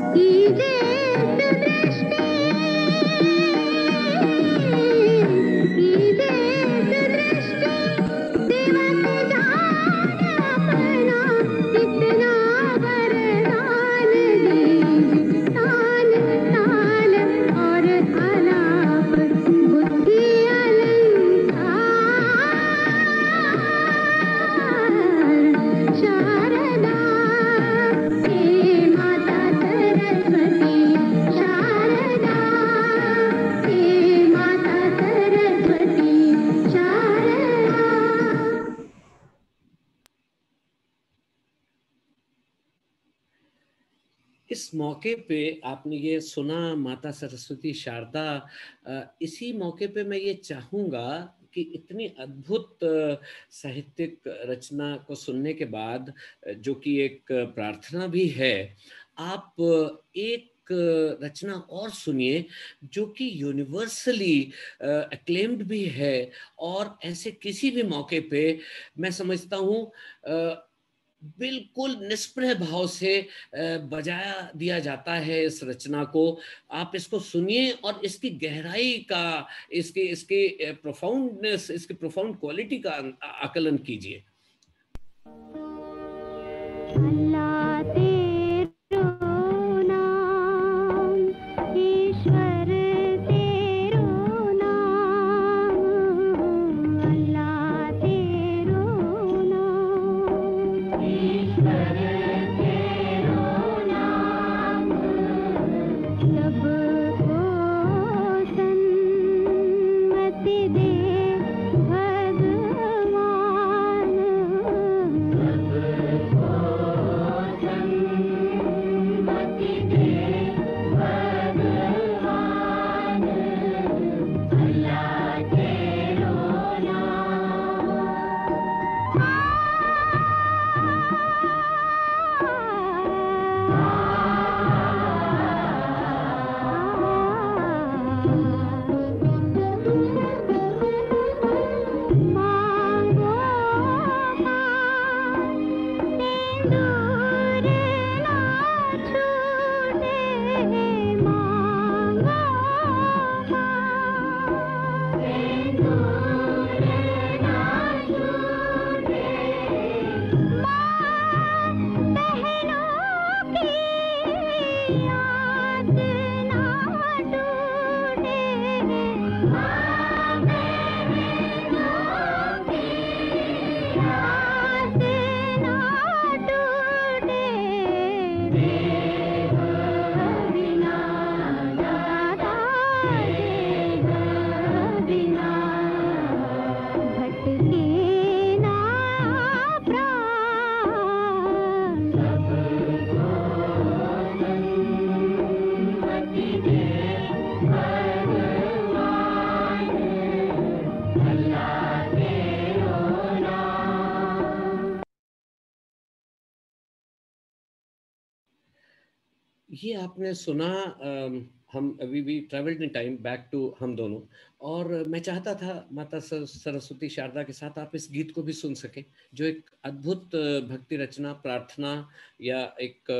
इस मौके पे आपने ये सुना माता सरस्वती शारदा, इसी मौके पे मैं ये चाहूँगा कि इतनी अद्भुत साहित्यिक रचना को सुनने के बाद, जो कि एक प्रार्थना भी है, आप एक रचना और सुनिए जो कि यूनिवर्सली अक्लेम्ड भी है, और ऐसे किसी भी मौके पे मैं समझता हूँ बिल्कुल निष्प्रह भाव से बजाया दिया जाता है इस रचना को। आप इसको सुनिए और इसकी गहराई का, इसके इसके प्रोफाउंडनेस, इसकी प्रोफाउंड क्वालिटी का आकलन कीजिए। अल्लाह तेरो नाम, ईश्वर तेरो नाम, अल्लाह तेरो नाम, ईश्वर तेरो नाम, सबको सन्मति दे भगवान, सन्मति दे भगवान, अल्लाह तेरो मांगो दूर ना छूटे, मांगो दूर ना छूटे, बहनों की याद ना टूटे, बहनों की याद ना टूटे, देव बिना दाता, देव बिना भटके ना प्राण, सबको सन्मति दे भगवान, अल्लाह तेरो नाम। ये आपने सुना, हम अभी भी travelled in time back to Hum Dono, और मैं चाहता था माता सरस्वती शारदा के साथ आप इस गीत को भी सुन सके, जो एक अद्भुत भक्ति रचना, प्रार्थना या एक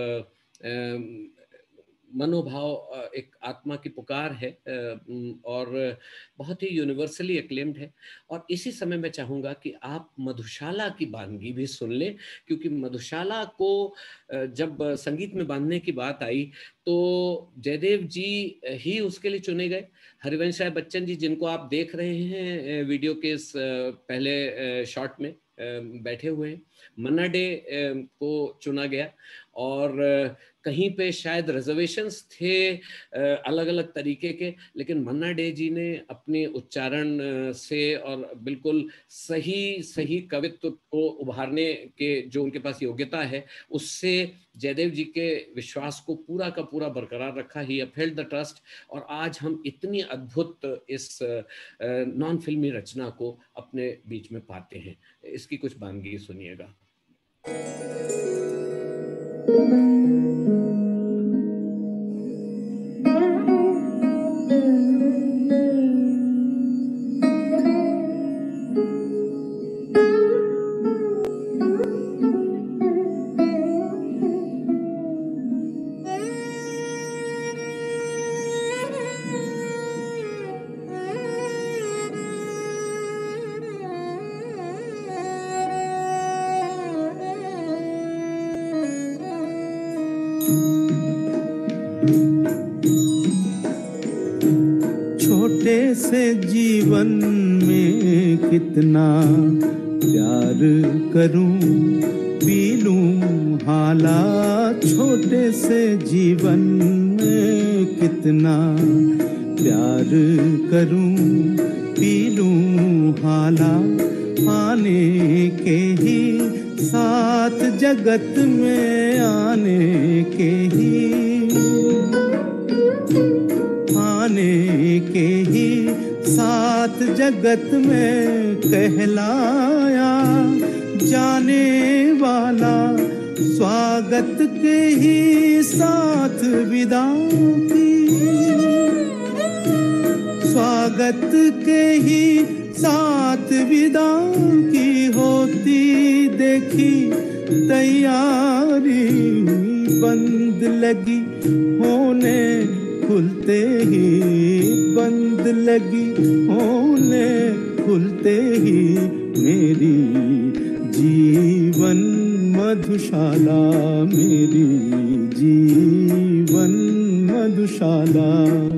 मनोभाव, एक आत्मा की पुकार है, और बहुत ही यूनिवर्सली एक्लेम्ड है। और इसी समय मैं चाहूँगा कि आप मधुशाला की बानगी भी सुन लें, क्योंकि मधुशाला को जब संगीत में बांधने की बात आई तो जयदेव जी ही उसके लिए चुने गए। हरिवंश राय बच्चन जी, जिनको आप देख रहे हैं वीडियो के इस पहले शॉट में बैठे हुए हैं, मन्ना डे को चुना गया, और कहीं पे शायद रिजर्वेशंस थे अलग अलग तरीके के, लेकिन मन्ना डे जी ने अपने उच्चारण से और बिल्कुल सही सही कवित्व को उभारने के जो उनके पास योग्यता है, उससे जयदेव जी के विश्वास को पूरा का पूरा बरकरार रखा। ही अपहेल्ड द ट्रस्ट, और आज हम इतनी अद्भुत इस नॉन फिल्मी रचना को अपने बीच में पाते हैं। इसकी कुछ बानगी सुनिएगा। छोटे से जीवन में कितना प्यार करूं, पी लूं हालात। छोटे से जीवन में कितना प्यार करूं, पी लूं हालात। आने के ही साथ जगत में, आने के ही, आने के ही साथ जगत में कहलाया जाने वाला। स्वागत के ही साथ विदा की, स्वागत के ही साथ विदा की होती देखी तैयारी। बंद लगी होने खुलते ही, बंद लगी होने खुलते ही मेरी जीवन मधुशाला, मेरी जीवन मधुशाला।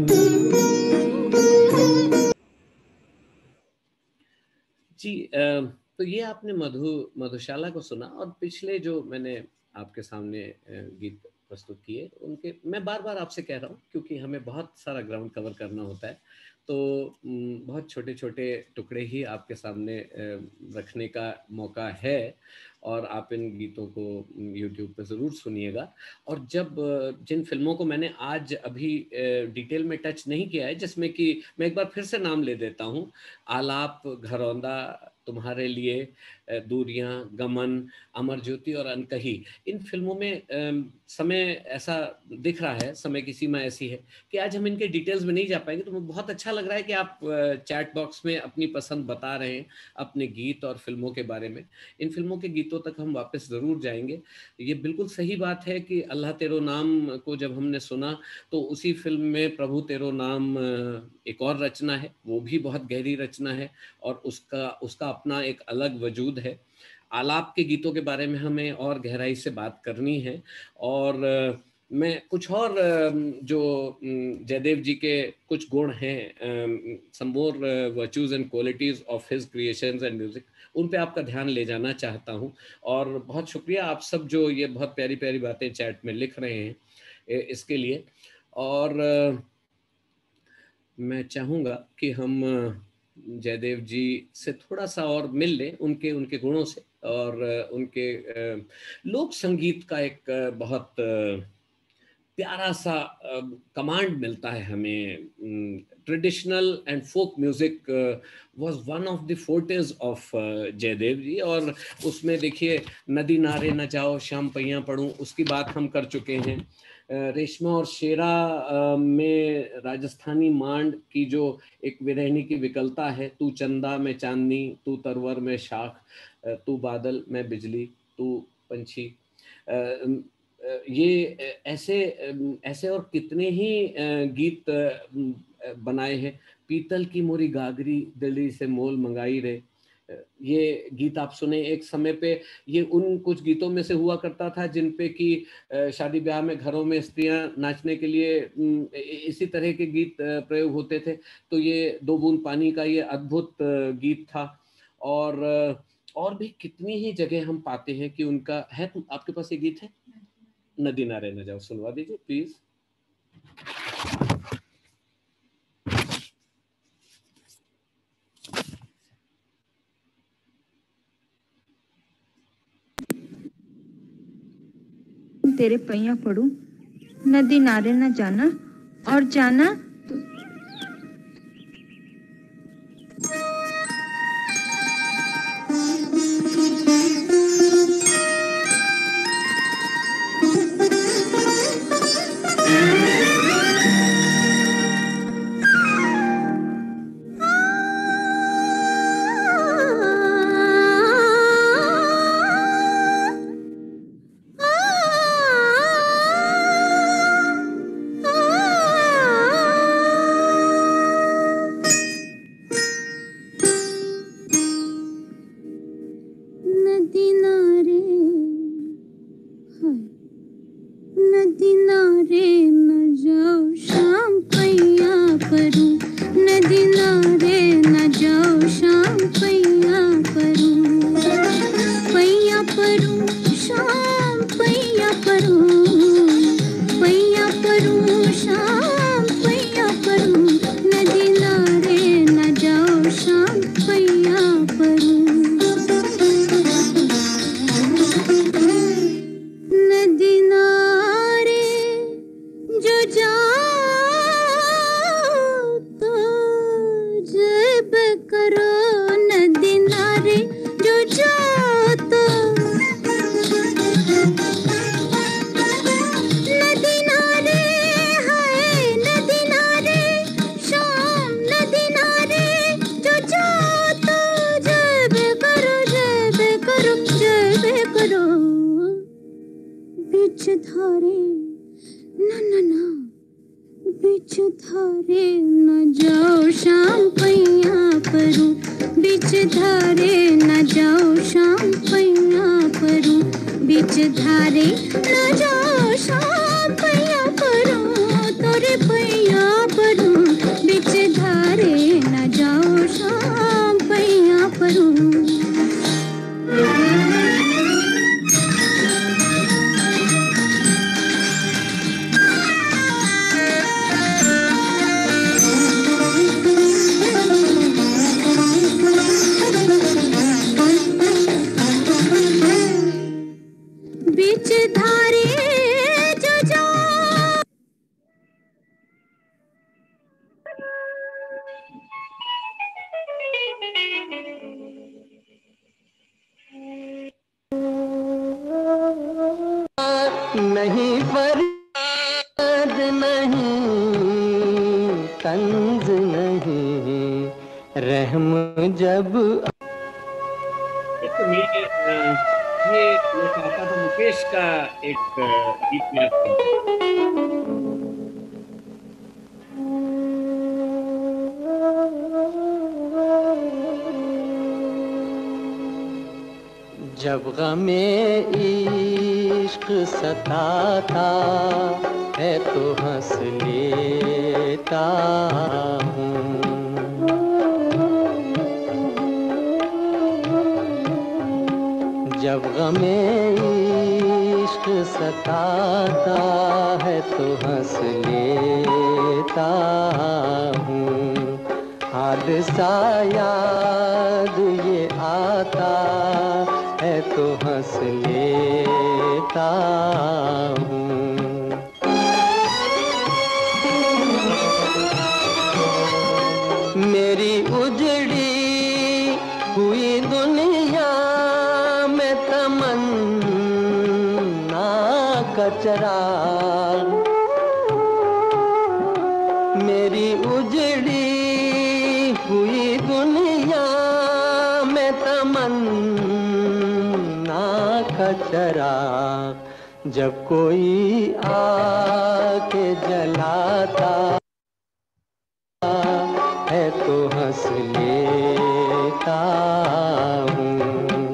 जी तो ये आपने मधुशाला को सुना, और पिछले जो मैंने आपके सामने गीत प्रस्तुत किए उनके मैं बार बार आपसे कह रहा हूँ, क्योंकि हमें बहुत सारा ग्राउंड कवर करना होता है, तो बहुत छोटे छोटे टुकड़े ही आपके सामने रखने का मौका है। और आप इन गीतों को YouTube पे ज़रूर सुनिएगा। और जब जिन फिल्मों को मैंने आज अभी डिटेल में टच नहीं किया है, जिसमें कि मैं एक बार फिर से नाम ले देता हूँ, आलाप, घरौंदा, तुम्हारे लिए, दूरियां, गमन, अमर ज्योति और अनकही। इन फिल्मों में समय ऐसा दिख रहा है, समय की सीमा ऐसी है कि आज हम इनके डिटेल्स में नहीं जा पाएंगे। तो मुझे बहुत अच्छा लग रहा है कि आप चैट बॉक्स में अपनी पसंद बता रहे हैं अपने गीत और फिल्मों के बारे में। इन फिल्मों के गीतों तक हम वापस ज़रूर जाएंगे। ये बिल्कुल सही बात है कि अल्लाह तेरो नाम को जब हमने सुना तो उसी फिल्म में प्रभु तेरो नाम एक और रचना है, वो भी बहुत गहरी रचना है और उसका अपना एक अलग वजूद है। आलाप के गीतों के बारे में हमें और गहराई से बात करनी है। और मैं कुछ और जो जयदेव जी के कुछ गुण हैं, some more virtues and qualities of his creations and music, उन पे आपका ध्यान ले जाना चाहता हूं। और बहुत शुक्रिया आप सब जो ये बहुत प्यारी प्यारी बातें चैट में लिख रहे हैं इसके लिए। और मैं चाहूँगा कि हम जयदेव जी से थोड़ा सा और मिल लें, उनके गुणों से, और उनके लोक संगीत का एक बहुत प्यारा सा कमांड मिलता है हमें। Traditional and folk music was one of the fortes of Jaidev ji. और उसमें देखिए, नदी नारे न जाओ शाम पैया पढ़ूं, उसकी बात हम कर चुके हैं। रेशमा और शेरा में राजस्थानी मांड की जो एक विरहनी की विकलता है, तू चंदा मैं चांदनी, तू तरवर मैं शाख, तू बादल मैं बिजली, तू पंछी, ये ऐसे और कितने ही गीत बनाए हैं। पीतल की मोरी गागरी दिल्ली से मोल मंगाई रे, ये गीत आप सुने। एक समय पे ये उन कुछ गीतों में से हुआ करता था जिन पे कि शादी ब्याह में घरों में स्त्रियां नाचने के लिए इसी तरह के गीत प्रयोग होते थे। तो ये दो बूंद पानी का ये अद्भुत गीत था। और भी कितनी ही जगह हम पाते हैं कि उनका है। तुम आपके पास ये गीत है, नदी नारे न जाओ, सुनवा दीजिए प्लीज। तेरे पैया पड़ू, नदी नारे न जाना, और जाना तो नदी नारे न जाओ शाम पैया परूं, नदी नारे न जाओ शाम पैया परूं, पैया परूं शाम पैया परूं, पैया परूं शाम पैया परूं, नदी नारे न जाओ शाम पैया परूं, नदी नारे जो जाओ तो जब करो, नदी नारे जो जाओ तो, नदी नारे हाय नदी नारे शाम, नदी नारे जो जाओ तो जब करो, जब करो, जब करो, बीच धारे ना बीच धारे न जाओ शाम पैया परूं, बीच धारे न जाओ शाम पैया परूं, बीच धारे न जाओ शाम पैया परूं, तोरे पैया परूं, बीच धारे न जाओ शाम पैया परूं। बीच धारे जो जाओ, नहीं फरियाद नहीं, तंज नहीं, रहम जब ये मैं चाहता था मुकेश का एक गीत में आपको। जब गमे इश्क सताता है तो हंस लेता हूँ, जब गमे इश्क सताता है तो हंस लेता हूँ, हादसा याद ये आता है तो हंस लेता हूँ। मेरी उजड़ी हुई दुनिया में तमन्ना का चिराग, मेरी उजड़ी हुई दुनिया में तमन्ना का चिराग, जब कोई आके जलाता है तो हंस लेता हूँ।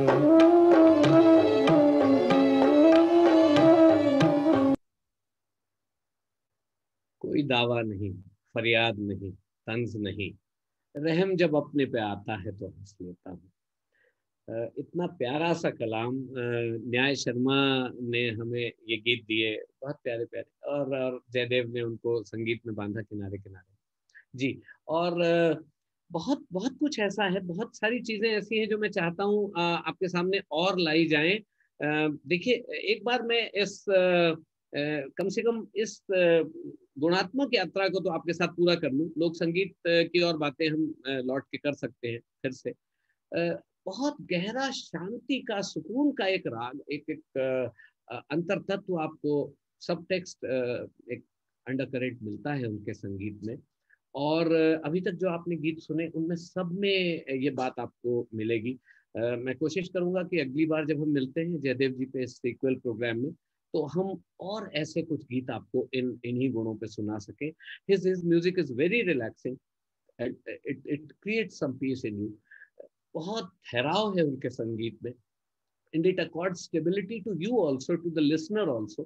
कोई दावा नहीं, फरियाद नहीं, तंज नहीं, रहम जब अपने पे आता है तो हंस लेता हूँ। इतना प्यारा सा कलाम न्याय शर्मा ने हमें ये गीत दिए, बहुत प्यारे प्यारे, और जयदेव ने उनको संगीत में बांधा किनारे किनारे जी। और बहुत बहुत कुछ ऐसा है, बहुत सारी चीजें ऐसी हैं जो मैं चाहता हूँ आपके सामने और लाई जाएं। देखिए, एक बार मैं इस कम से कम इस गुणात्मक यात्रा को तो आपके साथ पूरा कर लूं। लोक संगीत की और बातें हम लौट के कर सकते हैं फिर से। बहुत गहरा शांति का, सुकून का एक राग, एक अंतर तत्व आपको, सब टेक्स्ट, एक अंडरकरेंट मिलता है उनके संगीत में। और अभी तक जो आपने गीत सुने उनमें सब में ये बात आपको मिलेगी। मैं कोशिश करूंगा कि अगली बार जब हम मिलते हैं जयदेव जी पे इस सीक्वल प्रोग्राम में, तो हम और ऐसे कुछ गीत आपको इन्हीं गुणों पे सुना सके। His music is very relaxing. It creates some peace in you. बहुत ठहराव है उनके संगीत में, and it accords stability to you also, to the listener also.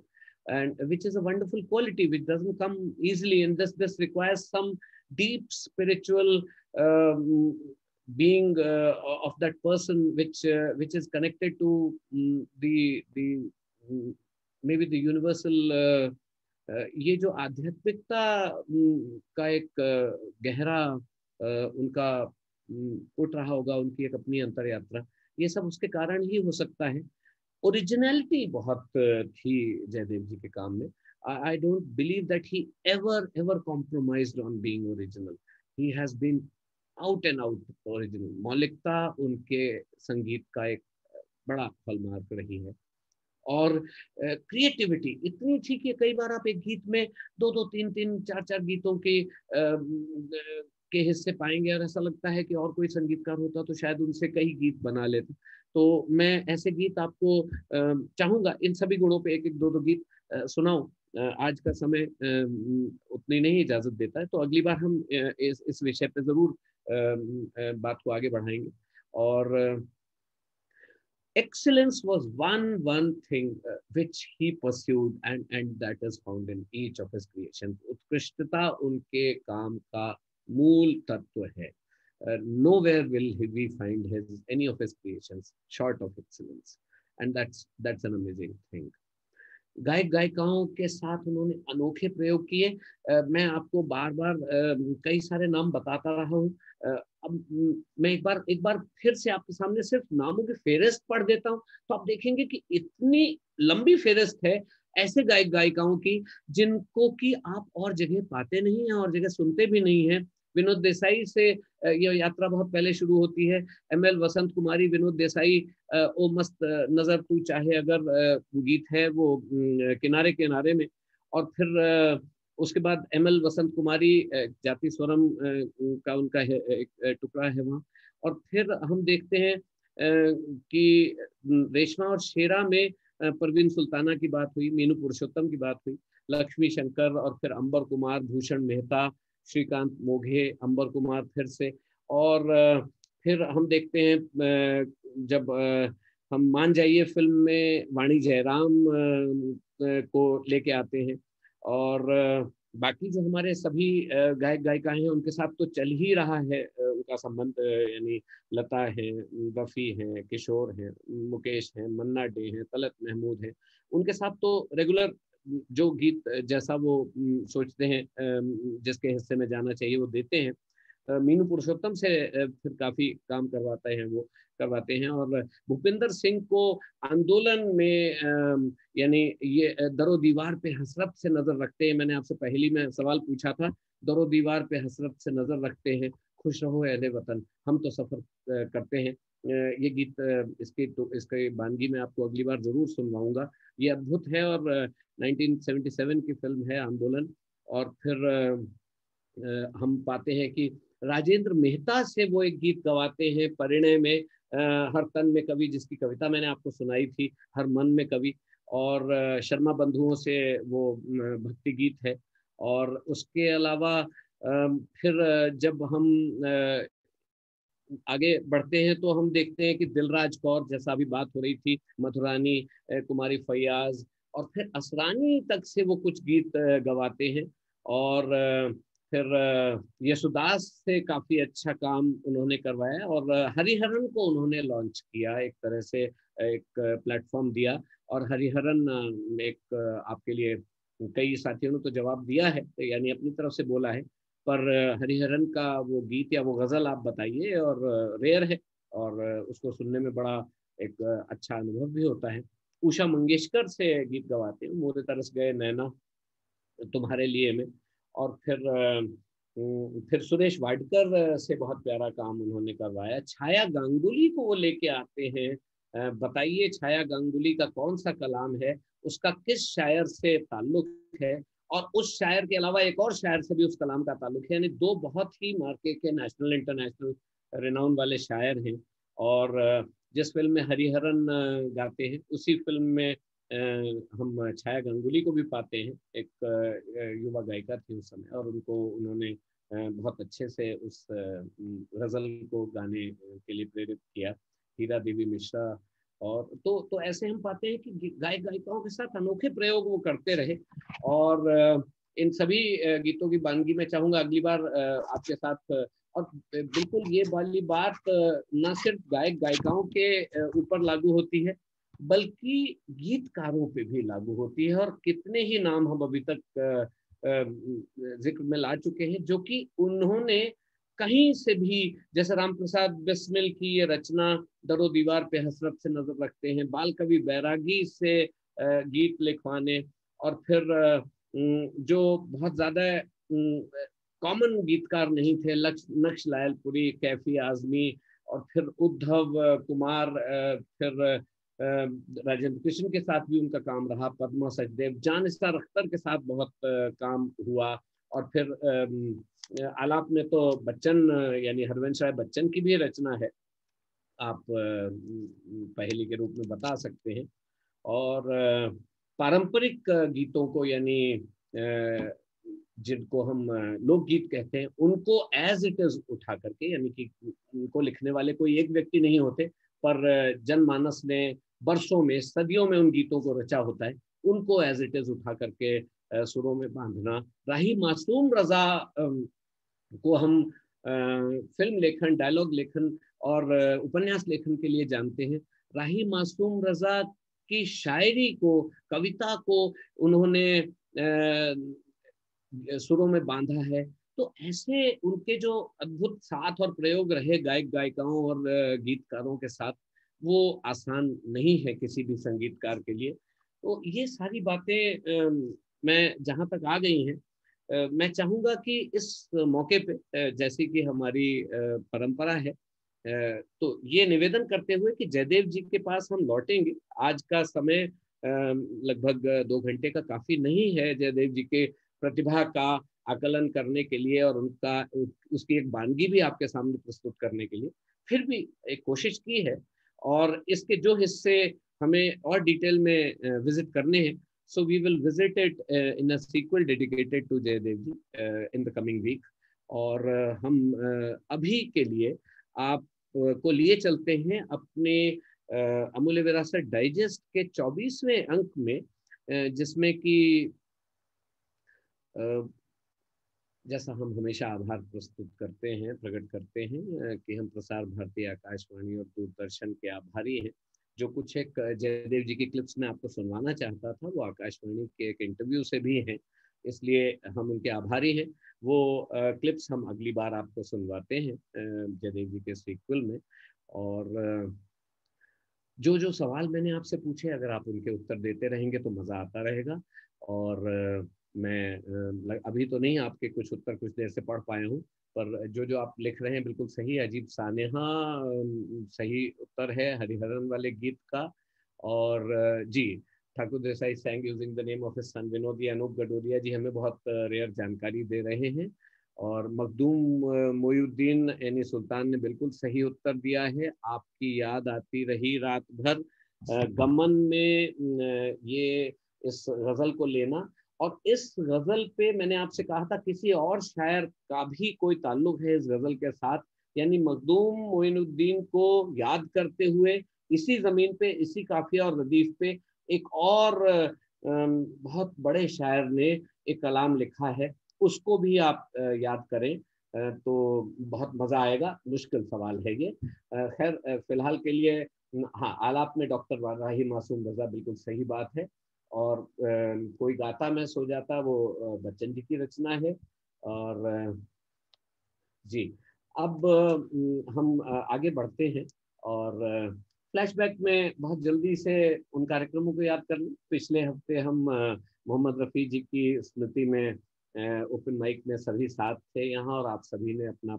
and which is a wonderful quality which doesn't come easily, and this requires some deep spiritual being of that person, which is connected to the maybe the universal ये जो आध्यात्मिकता का एक गहरा उनका उठ रहा होगा, उनकी एक अपनी अंतर यात्रा, ये सब उसके कारण ही हो सकता है। ओरिजिनलिटी बहुत थी जयदेव जी के काम में। I don't believe that he ever compromised on being original. He has been out and out original. मौलिकता उनके संगीत का एक बड़ा हॉलमार्क रही है। और क्रिएटिविटी इतनी थी कि कई बार आप एक गीत में 2-2, 3-3, 4-4 गीतों के हिस्से पाएंगे, और ऐसा लगता है कि और कोई संगीतकार होता तो शायद उनसे कई गीत बना लेते। तो मैं ऐसे गीत आपको चाहूंगा इन सभी गुणों पे 1-1, 2-2 गीत सुनाऊं। आज का समय उतनी नहीं इजाजत देता है, तो अगली बार हम इस विषय पे जरूर बात को आगे बढ़ाएंगे। और excellence was one thing which he pursued, and that is found in each of his creations. उत्कृष्टता उनके काम का मूल तत्व है। Nowhere will we find any of his creations short of excellence, and that's an amazing thing. गायक गायिकाओं के साथ उन्होंने अनोखे प्रयोग किए। मैं आपको बार बार कई सारे नाम बताता रहा हूँ। अब मैं एक बार फिर से आपके सामने सिर्फ नामों की फेहरिस्त पढ़ देता हूँ, तो आप देखेंगे कि इतनी लंबी फेहरिस्त है ऐसे गायक गायिकाओं की जिनको कि आप और जगह पाते नहीं हैं और जगह सुनते भी नहीं हैं। विनोद देसाई से यह यात्रा बहुत पहले शुरू होती है। ML वसंत कुमारी, विनोद देसाई, ओ मस्त नजर तू चाहे अगर गीत है वो किनारे किनारे में, और फिर उसके बाद ML वसंत कुमारी जाति स्वरम का उनका है एक टुकड़ा है वहाँ। और फिर हम देखते हैं कि रेशमा और शेरा में परवीन सुल्ताना की बात हुई, मीनू पुरुषोत्तम की बात हुई, लक्ष्मी शंकर, और फिर अंबर कुमार, भूषण मेहता, श्रीकांत मोघे, अंबर कुमार फिर से। और फिर हम देखते हैं जब हम मान जाइए फिल्म में वाणी जयराम को लेके आते हैं, और बाकी जो हमारे सभी गायक गायिका हैं उनके साथ तो चल ही रहा है उनका संबंध, यानी लता है, रफ़ी हैं, किशोर हैं, मुकेश हैं, मन्ना डे हैं, तलत महमूद हैं, उनके साथ तो रेगुलर जो गीत जैसा वो सोचते हैं जिसके हिस्से में जाना चाहिए वो देते हैं। मीनू पुरुषोत्तम से फिर काफी काम करवाते हैं। और भूपिंदर सिंह को आंदोलन में यानी ये दरो दीवार पे हसरत से नजर रखते हैं। मैंने आपसे पहली में सवाल पूछा था, दरो दीवार पे हसरत से नजर रखते हैं, खुश रहो अहले वतन, हम तो सफर करते हैं। ये गीत इसके बानगी में आपको अगली बार जरूर सुनवाऊंगा। ये अद्भुत है, और 1977 की फिल्म है आंदोलन। और फिर हम पाते हैं कि राजेंद्र मेहता से वो एक गीत गवाते हैं परिणय में, हर तन में कवि, जिसकी कविता मैंने आपको सुनाई थी, हर मन में कवि। और शर्मा बंधुओं से वो भक्ति गीत है। और उसके अलावा फिर जब हम आगे बढ़ते हैं तो हम देखते हैं कि दिलराज कौर, जैसा अभी बात हो रही थी, मधुरानी, कुमारी फैयाज, और फिर असरानी तक से वो कुछ गीत गवाते हैं। और फिर यशुदास से काफी अच्छा काम उन्होंने करवाया, और हरिहरन को उन्होंने लॉन्च किया, एक तरह से एक प्लेटफॉर्म दिया। और हरिहरन एक आपके लिए कई साथियों ने तो जवाब दिया है, यानी अपनी तरफ से बोला है, पर हरिहरन का वो गीत या वो गजल आप बताइए, और रेयर है और उसको सुनने में बड़ा एक अच्छा अनुभव भी होता है। उषा मंगेशकर से गीत गवाते हैं, मोरे तरस गए नैना तुम्हारे लिए में। और फिर सुरेश वाडकर से बहुत प्यारा काम उन्होंने करवाया। छाया गांगुली को वो लेके आते हैं। बताइए छाया गांगुली का कौन सा कलाम है, उसका किस शायर से ताल्लुक है, और उस शायर के अलावा एक और शायर से भी उस कलाम का ताल्लुक है। यानी दो बहुत ही मार्के के नेशनल इंटरनेशनल रिनाउन वाले शायर हैं। और जिस फिल्म में हरिहरन गाते हैं उसी फिल्म में हम छाया गांगुली को भी पाते हैं, एक युवा गायिका थी उस समय, और उन्होंने बहुत अच्छे से उस गजल को गाने के लिए प्रेरित किया। हीरा देवी मिश्रा और तो ऐसे हम पाते हैं कि गायक गायिकाओं के साथ अनोखे प्रयोग वो करते रहे। और इन सभी गीतों की वानगी मैं चाहूंगा अगली बार आपके साथ और बिल्कुल ये वाली बात न सिर्फ गायक गायिकाओं के ऊपर लागू होती है बल्कि गीतकारों पे भी लागू होती है। और कितने ही नाम हम अभी तक जिक्र में ला चुके हैं जो कि उन्होंने कहीं से भी, जैसे राम प्रसाद बिस्मिल की ये रचना दरो दीवार पे हसरत से नजर रखते हैं, बाल कवि बैरागी से गीत लिखवाने, और फिर जो बहुत ज्यादा कॉमन गीतकार नहीं थे, नक्श लायलपुरी, कैफी आजमी, और फिर उद्धव कुमार, फिर राजेंद्र कृष्ण के साथ भी उनका काम रहा, पद्मा सचदेव, जान निसार अख्तर के साथ बहुत काम हुआ। और फिर आलाप में तो बच्चन यानी हरवंश राय बच्चन की भी रचना है, आप पहेली के रूप में बता सकते हैं। और पारंपरिक गीतों को यानी जिनको हम लोकगीत कहते हैं उनको एज इट इज उठा करके, यानी कि उनको लिखने वाले कोई एक व्यक्ति नहीं होते पर जनमानस ने बरसों में सदियों में उन गीतों को रचा होता है, उनको एज इट इज उठा करके सुरों में बांधना। राही मासूम रजा को हम फिल्म लेखन, डायलॉग लेखन और उपन्यास लेखन के लिए जानते हैं। राही मासूम रजा की शायरी को, कविता को उन्होंने सुरों में बांधा है। तो ऐसे उनके जो अद्भुत साथ और प्रयोग रहे गायक गायिकाओं और गीतकारों के साथ, वो आसान नहीं है किसी भी संगीतकार के लिए। तो ये सारी बातें मैं जहाँ तक आ गई हैं, मैं चाहूंगा कि इस मौके पे जैसे कि हमारी परंपरा है, तो ये निवेदन करते हुए कि जयदेव जी के पास हम लौटेंगे। आज का समय लगभग 2 घंटे का काफी नहीं है जयदेव जी के प्रतिभा का आकलन करने के लिए और उनका उसकी एक वानगी भी आपके सामने प्रस्तुत करने के लिए। फिर भी एक कोशिश की है, और इसके जो हिस्से हमें और डिटेल में विजिट करने हैं, so we will visit it in a sequel dedicated to Jaydev ji in the coming week। और हम अभी के लिए आप को लिए चलते हैं अपने अमूल्य विरासत डाइजेस्ट के 24वें अंक में, जिसमें कि जैसा हम हमेशा आभार प्रस्तुत करते हैं, प्रकट करते हैं कि हम प्रसार भारती, आकाशवाणी और दूरदर्शन के आभारी हैं। जो कुछ एक जयदेव जी की क्लिप्स में आपको सुनवाना चाहता था वो आकाशवाणी के एक इंटरव्यू से भी हैं, इसलिए हम उनके आभारी हैं। वो क्लिप्स हम अगली बार आपको सुनवाते हैं जयदेव जी के सीक्वल में। और जो जो सवाल मैंने आपसे पूछे, अगर आप उनके उत्तर देते रहेंगे तो मज़ा आता रहेगा। और मैं अभी तो नहीं आपके कुछ उत्तर कुछ देर से पढ़ पाया हूँ, पर जो जो आप लिख रहे हैं बिल्कुल सही, अजीब सानेहा सही उत्तर है हरिहरन वाले गीत का। और जी, Thakur Desai sang using the name of his son Vinodi, Anoop गडोरिया जी हमें बहुत रेयर जानकारी दे रहे हैं। और मखदूम मोयुद्दीन यानी सुल्तान ने बिल्कुल सही उत्तर दिया है, आपकी याद आती रही रात भर। गमन में ये इस गजल को लेना, और इस गजल पे मैंने आपसे कहा था किसी और शायर का भी कोई ताल्लुक है इस गजल के साथ, यानी मखदूम मोइनुद्दीन को याद करते हुए इसी जमीन पे, इसी काफिया और रदीफ पे एक और बहुत बड़े शायर ने एक कलाम लिखा है, उसको भी आप याद करें तो बहुत मजा आएगा। मुश्किल सवाल है ये, खैर फिलहाल के लिए हाँ, आलाप में डॉक्टर राही मासूम रजा बिल्कुल सही बात है। और कोई गाता मैं सो जाता वो बच्चन जी की रचना है। और जी, अब हम आगे बढ़ते हैं और फ्लैशबैक में बहुत जल्दी से उन कार्यक्रमों को याद कर लें। पिछले हफ्ते हम मोहम्मद रफ़ी जी की स्मृति में ओपन माइक में सभी साथ थे यहाँ, और आप सभी ने अपना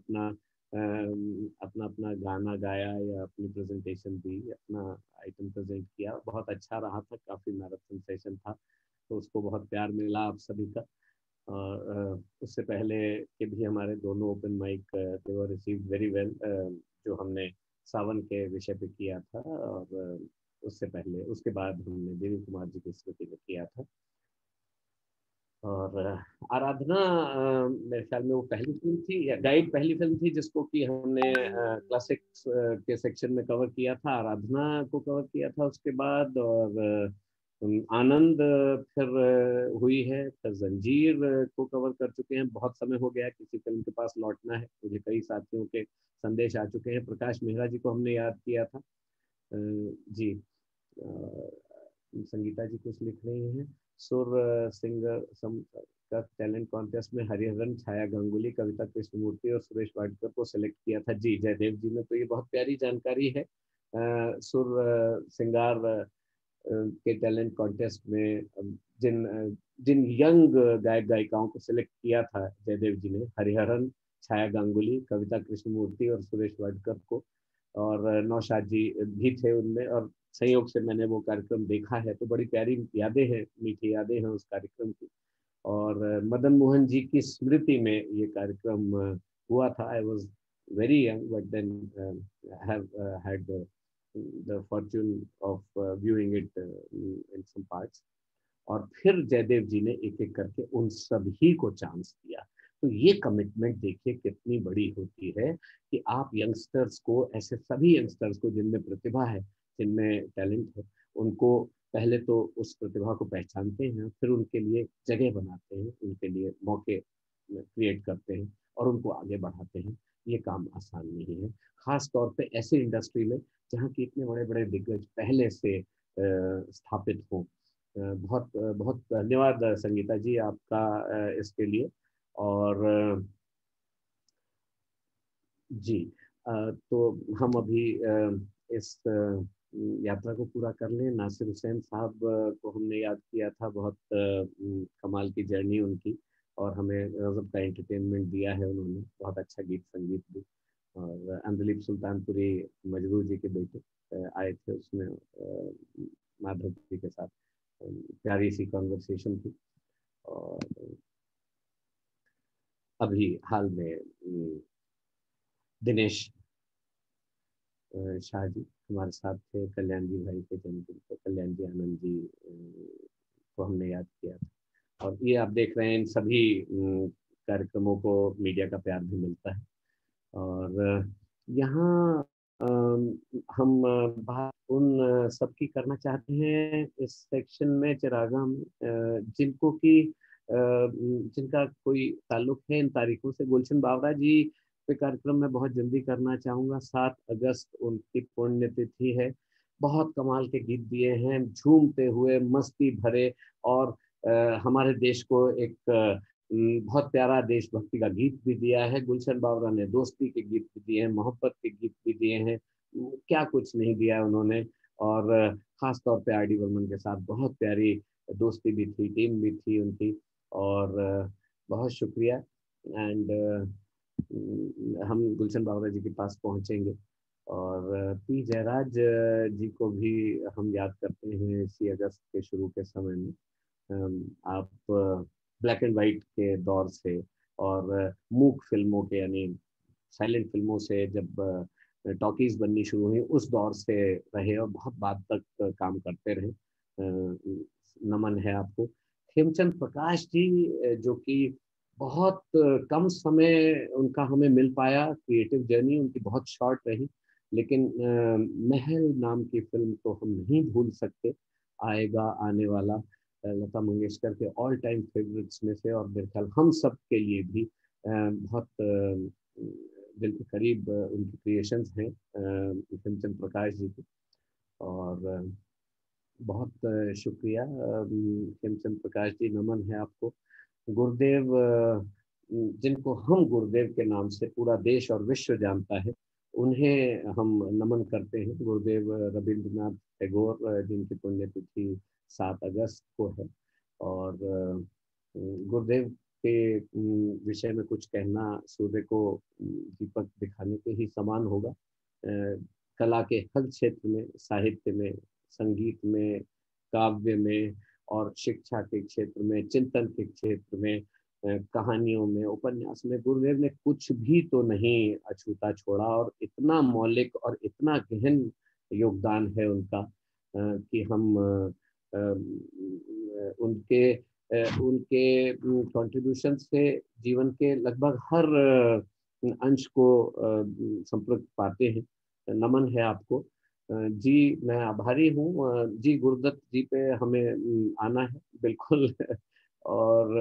अपना गाना गाया या अपनी प्रेजेंटेशन दी, अपना आइटम प्रेजेंट किया। बहुत अच्छा रहा था, काफ़ी मैराथन सेशन था, तो उसको बहुत प्यार मिला आप सभी का। और उससे पहले के भी हमारे दोनों open mic they were received very well, जो हमने सावन के विषय पे किया था, और उससे पहले उसके बाद हमने देवी कुमार जी की स्मृति में किया था। और आराधना मेरे ख्याल में वो पहली फिल्म थी या गाइड पहली फिल्म थी जिसको कि हमने क्लासिक्स के सेक्शन में कवर किया था। आराधना को कवर किया था उसके बाद, और आनंद फिर हुई है, फिर जंजीर को कवर कर चुके हैं। बहुत समय हो गया किसी फिल्म के पास लौटना है, मुझे कई साथियों के संदेश आ चुके हैं। प्रकाश मेहरा जी को हमने याद किया था। जी, संगीता जी कुछ लिख रही हैं। सुर सिंगर का टैलेंट कॉन्टेस्ट में हरिहरन, छाया गांगुली, कविता कृष्णमूर्ति और सुरेश वाडकर को सिलेक्ट किया था। जी, जयदेव जी ने, तो ये बहुत प्यारी जानकारी है। सुर सिंगार के टैलेंट कॉन्टेस्ट में जिन यंग गायक गायिकाओं को सिलेक्ट किया था जयदेव जी ने, हरिहरन, छाया गांगुली, कविता कृष्णमूर्ति और सुरेश वाडकर को, और नौशाद जी भी थे उनमें। और संयोग से मैंने वो कार्यक्रम देखा है, तो बड़ी प्यारी यादें हैं, मीठी यादें हैं उस कार्यक्रम की। और मदन मोहन जी की स्मृति में ये कार्यक्रम हुआ था। I was very young but then have had the fortune of viewing it in some parts। और फिर जयदेव जी ने एक एक करके उन सभी को चांस दिया। तो ये कमिटमेंट देखिए कितनी बड़ी होती है कि आप यंगस्टर्स को, ऐसे सभी यंगस्टर्स को जिनमें प्रतिभा है, जिनमें टैलेंट है, उनको पहले तो उस प्रतिभा को पहचानते हैं, फिर उनके लिए जगह बनाते हैं, उनके लिए मौके क्रिएट करते हैं और उनको आगे बढ़ाते हैं। ये काम आसान नहीं है, खास तौर पे ऐसे इंडस्ट्री में जहाँ की इतने बड़े बड़े दिग्गज पहले से स्थापित हों। बहुत बहुत धन्यवाद संगीता जी आपका इसके लिए। और जी, तो हम अभी इस यात्रा को पूरा कर लें। नासिर हुसैन साहब को हमने याद किया था, बहुत कमाल की जर्नी उनकी, और हमें गजब का एंटरटेनमेंट दिया है उन्होंने, बहुत अच्छा गीत संगीत भी। और अंदलीब सुल्तानपुरी मजरूर जी के बेटे आए थे उसमें, माधव जी के साथ प्यारी सी कॉन्वर्सेशन थी। और अभी हाल में दिनेश शाह जी हमारे साथ थे, कल्याण जी भाई के जन्मदिन पे, कल्याण जी आनंद जी को हमने याद किया था। और ये आप देख रहे हैं, इन सभी कार्यक्रमों को मीडिया का प्यार भी मिलता है। और यहाँ हम बात उन सबकी करना चाहते हैं इस सेक्शन में, चिरागा में, जिनको कि जिनका कोई ताल्लुक है इन तारीखों से। गुलशन बावरा जी पे कार्यक्रम मैं बहुत जल्दी करना चाहूँगा। 7 अगस्त उनकी पुण्यतिथि है। बहुत कमाल के गीत दिए हैं, झूमते हुए, मस्ती भरे, और हमारे देश को एक बहुत प्यारा देशभक्ति का गीत भी दिया है। गुलशन बावरा ने दोस्ती के गीत भी दिए हैं, मोहब्बत के गीत भी दिए हैं, क्या कुछ नहीं दिया है उन्होंने। और ख़ास तौर पे आर डी बर्मन के साथ बहुत प्यारी दोस्ती भी थी, टीम भी थी उनकी। और बहुत शुक्रिया। एंड हम गुलशन बावरा जी के पास पहुंचेंगे। और पी जयराज जी को भी हम याद करते हैं इसी अगस्त के शुरू के समय में। आप ब्लैक एंड वाइट के दौर से और मूक फिल्मों के, यानी साइलेंट फिल्मों से जब टॉकीज बननी शुरू हुई, उस दौर से रहे और बहुत बाद तक काम करते रहे। नमन है आपको। खेमचंद प्रकाश जी, जो कि बहुत कम समय उनका हमें मिल पाया, क्रिएटिव जर्नी उनकी बहुत शॉर्ट रही, लेकिन महल नाम की फिल्म तो हम नहीं भूल सकते। आएगा आने वाला लता मंगेशकर के ऑल टाइम फेवरेट्स में से, और मेरे ख्याल हम सब के लिए भी बहुत दिल के करीब उनकी क्रिएशंस हैं खेमचंद प्रकाश जी की। और बहुत शुक्रिया खेमचंद प्रकाश जी, नमन है आपको। गुरुदेव, जिनको हम गुरुदेव के नाम से पूरा देश और विश्व जानता है, उन्हें हम नमन करते हैं। गुरुदेव रविंद्रनाथ टैगोर, जिनकी पुण्यतिथि 7 अगस्त को है। और गुरुदेव के विषय में कुछ कहना सूर्य को दीपक दिखाने के ही समान होगा। कला के हर क्षेत्र में, साहित्य में, संगीत में, काव्य में, और शिक्षा के क्षेत्र में, चिंतन के क्षेत्र में, कहानियों में, उपन्यास में गुरुदेव ने कुछ भी तो नहीं अछूता छोड़ा। और इतना मौलिक और इतना गहन योगदान है उनका कि हम उनके उनके कंट्रीब्यूशन से जीवन के लगभग हर अंश को संपर्क पाते हैं। नमन है आपको। जी मैं आभारी हूँ। जी गुरुदत्त जी पे हमें आना है बिल्कुल। और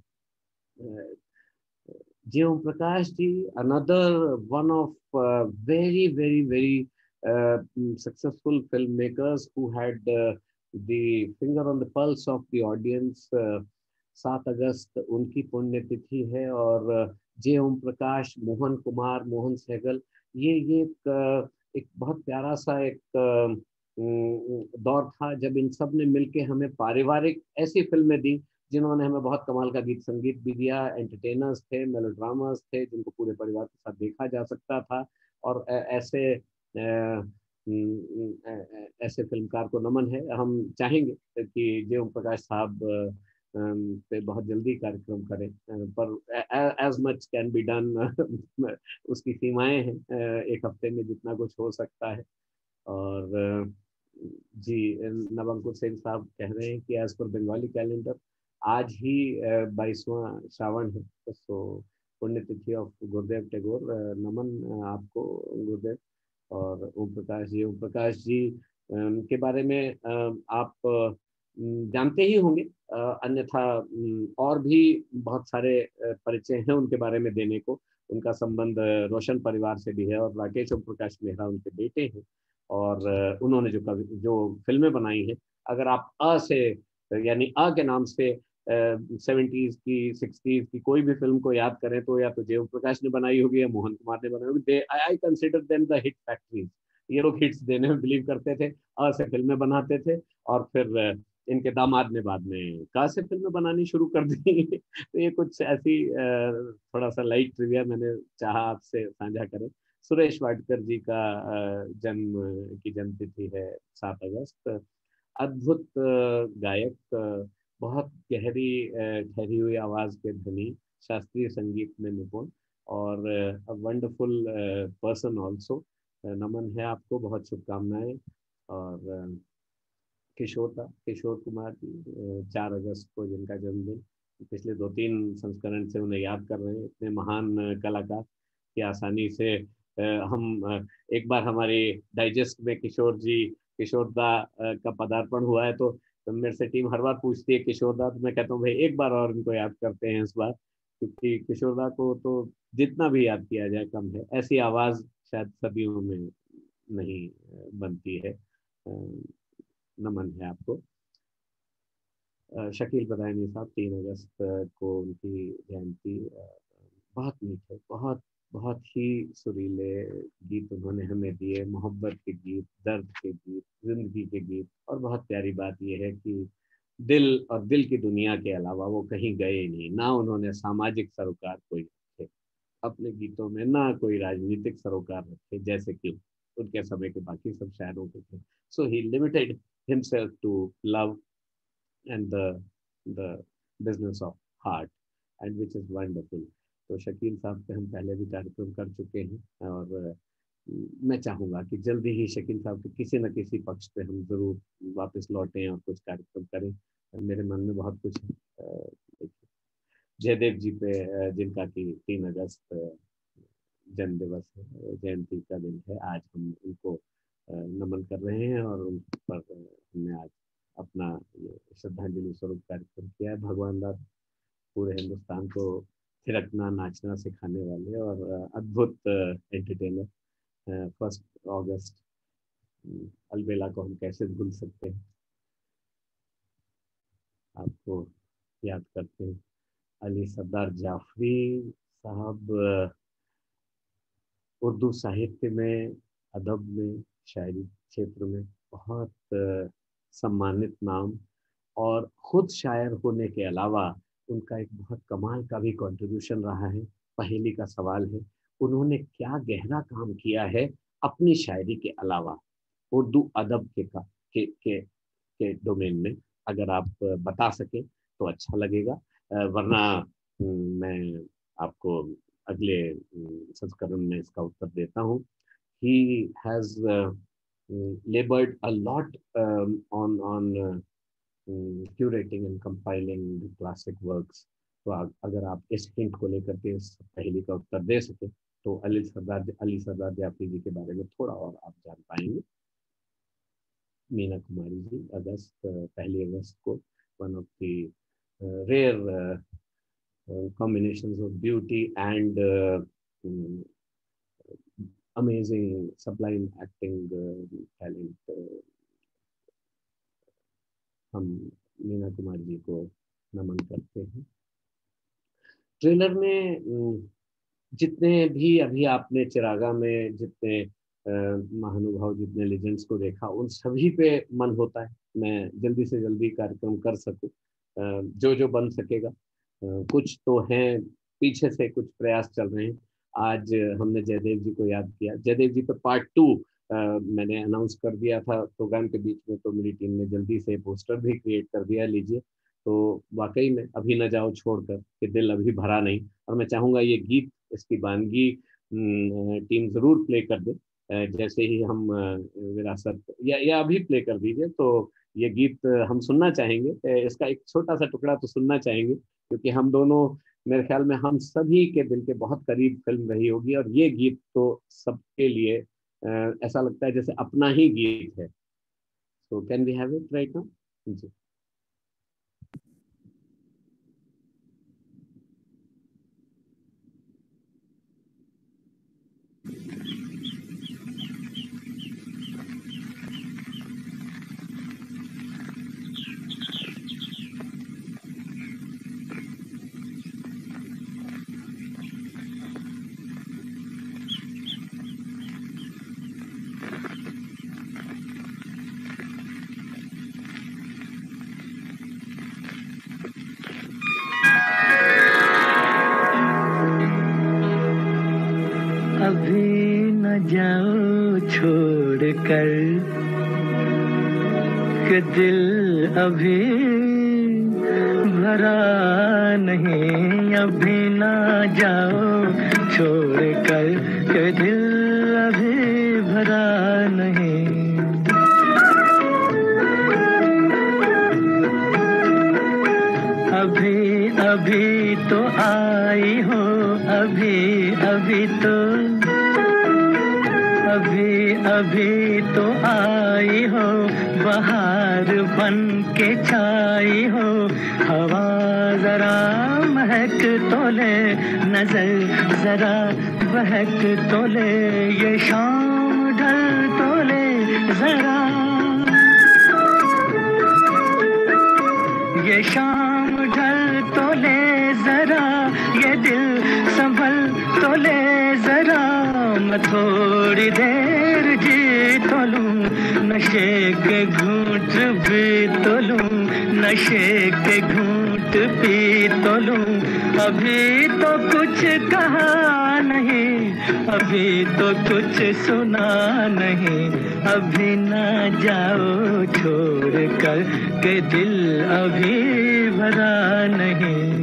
जी Om Prakash ji, another one of very very very successful filmmakers who had the finger on the pulse of the audience. 7 अगस्त उनकी पुण्यतिथि है और जे ओम प्रकाश, मोहन कुमार, मोहन सहगल, ये एक बहुत प्यारा सा एक दौर था जब इन सब ने मिलके हमें पारिवारिक ऐसी फिल्में दी जिन्होंने हमें बहुत कमाल का गीत संगीत भी दिया। एंटरटेनर्स थे, मेलोड्रामास थे जिनको पूरे परिवार के साथ देखा जा सकता था। और ऐसे फिल्मकार को नमन है। हम चाहेंगे कि जे ओम प्रकाश साहब पे बहुत जल्दी कार्यक्रम करें, पर as much can be done. उसकी सीमाएं हैं, एक हफ्ते में जितना कुछ हो सकता है। और जी नवंकुर सेन साहब कह रहे हैं कि एज पर बंगाली कैलेंडर आज ही 22वां श्रावण है, तो पुण्यतिथि ऑफ गुरुदेव टैगोर। नमन आपको गुरुदेव। और ओम प्रकाश जी के बारे में आप जानते ही होंगे, अन्यथा और भी बहुत सारे परिचय हैं उनके बारे में देने को। उनका संबंध रोशन परिवार से भी है और राकेश ओम प्रकाश मेहरा उनके बेटे हैं। और उन्होंने जो फिल्में बनाई हैं, अगर आप से यानी के नाम से 70s की 60s की कोई भी फिल्म को याद करें तो या तो जे ओम प्रकाश ने बनाई होगी या मोहन कुमार ने बनाई होगी। I consider them the hit factories. ये लोग हिट्स देने में बिलीव करते थे, से फिल्में बनाते थे और फिर इनके दामाद ने बाद में से फिल्में बनानी शुरू कर दी। तो ये कुछ ऐसी थोड़ा सा लाइट ट्रिविया मैंने चाहा आपसे साझा करें। सुरेश वाडकर जी का जन्म तिथि है 7 अगस्त। अद्भुत गायक, बहुत गहरी ठहरी हुई आवाज के धनी, शास्त्रीय संगीत में निपुण और वंडरफुल पर्सन ऑल्सो। नमन है आपको, बहुत शुभकामनाएं। और किशोर कुमार जी 4 अगस्त को जिनका जन्मदिन, पिछले 2-3 संस्करण से उन्हें याद कर रहे हैं। इतने महान कलाकार कि आसानी से हम एक बार हमारी डाइजेस्ट में किशोरदा का पदार्पण हुआ है तो मेरे से टीम हर बार पूछती है किशोरदा, तो मैं कहता हूँ भाई एक बार और इनको याद करते हैं इस बार, क्योंकि किशोरदा को तो जितना भी याद किया जाए कम है। ऐसी आवाज शायद सदियों में नहीं बनती है। नमन है आपको। शकील बदायूनी साहब 3 अगस्त को उनकी जयंती। बहुत मीठे, बहुत बहुत ही सुरीले गीत उन्होंने हमें दिए, मोहब्बत के गीत, दर्द के गीत, जिंदगी के गीत। और बहुत प्यारी बात यह है कि दिल और दिल की दुनिया के अलावा वो कहीं गए नहीं। ना उन्होंने सामाजिक सरोकार कोई रखे अपने गीतों में, ना कोई राजनीतिक सरोकार रखे जैसे कि उनके समय के बाकी सब शायरों के थे। So he limited himself to love and the business of heart, and which is wonderful. तो शकील साहब पे हम पहले भी कार्यक्रम कर चुके हैं और मैं चाहूँगा कि जल्दी ही शकील साहब के किसी न किसी पक्ष पे हम जरूर वापस लौटें और कुछ कार्यक्रम करें। मेरे मन में बहुत कुछ है। जयदेव जी पे जिनका कि 3 अगस्त जन्म दिवस है, जयंती का दिन है, आज हम उनको नमन कर रहे हैं और उन पर हमने आज अपना श्रद्धांजलि स्वरूप कार्यक्रम किया है। भगवान दास पूरे हिंदुस्तान को थिरकना नाचना सिखाने वाले और अद्भुत एंटरटेनर। 1 अगस्त अलबेला को हम कैसे भूल सकते हैं। आपको याद करते हैं अली सरदार जाफरी साहब, उर्दू साहित्य में, अदब में, शायरी क्षेत्र में बहुत सम्मानित नाम। और खुद शायर होने के अलावा उनका एक बहुत कमाल का भी कंट्रीब्यूशन रहा है। पहेली का सवाल है, उन्होंने क्या गहरा काम किया है अपनी शायरी के अलावा उर्दू अदब के डोमेन में। अगर आप बता सके तो अच्छा लगेगा, वरना मैं आपको अगले संस्करण में इसका उत्तर देता हूँ। He has labored a lot on curating and compiling the classic works. तो अगर आप इस हिंट को लेकर के इस पहेली का उत्तर दे सके तो अली सरदार जाफरी जी के बारे में थोड़ा और आप जान पाएंगे। मीना कुमारी जी, पहली अगस्त को, one of the rare combinations of beauty and amazing sublime acting talent, हम मीना कुमारी जी को नमन करते हैं। ट्रेलर में जितने भी अभी आपने चिरागा में जितने महानुभाव, जितने लेजेंड्स को देखा, उन सभी पे मन होता है मैं जल्दी से जल्दी कार्यक्रम कर सकूं, जो बन सकेगा। कुछ तो हैं पीछे से, कुछ प्रयास चल रहे हैं। आज हमने जयदेव जी को याद किया। जयदेव जी पे पार्ट 2 मैंने अनाउंस कर दिया था प्रोग्राम के बीच में, तो मेरी टीम ने जल्दी से पोस्टर भी क्रिएट कर दिया, लीजिए। तो वाकई में अभी न जाओ छोड़कर कि दिल अभी भरा नहीं, और मैं चाहूँगा ये गीत, इसकी वानगी टीम ज़रूर प्ले कर दे। जैसे ही हम विरासत या अभी प्ले कर दीजिए, तो ये गीत हम सुनना चाहेंगे। इसका एक छोटा सा टुकड़ा तो सुनना चाहेंगे, क्योंकि हम दोनों, मेरे ख्याल में हम सभी के दिल के बहुत करीब फिल्म रही होगी, और ये गीत तो सबके लिए ऐसा लगता है जैसे अपना ही गीत है। So can we have it right now? जी। अभी न जाओ छोड़ कर कि दिल अभी भरा नहीं। अभी न जाओ छोड़ कर कि दिल अभी भरा नहीं। अभी अभी तो आई हो, अभी अभी तो, अभी अभी तो आई हो, बहार बन के छाई हो। हवा जरा महक तो ले, नजर जरा बहक तो ले, ये शाम ढल तो ले जरा, ये शाम ढल तो ले जरा, ये दिल संभल तो ले जरा। मैं थोड़ी देर जी तो लूं, नशे के घूंट भी तो लूं, नशे के घूंट पी तो लूं। अभी तो कुछ कहा नहीं, अभी तो कुछ सुना नहीं। अभी ना जाओ छोड़ कर के दिल अभी भरा नहीं।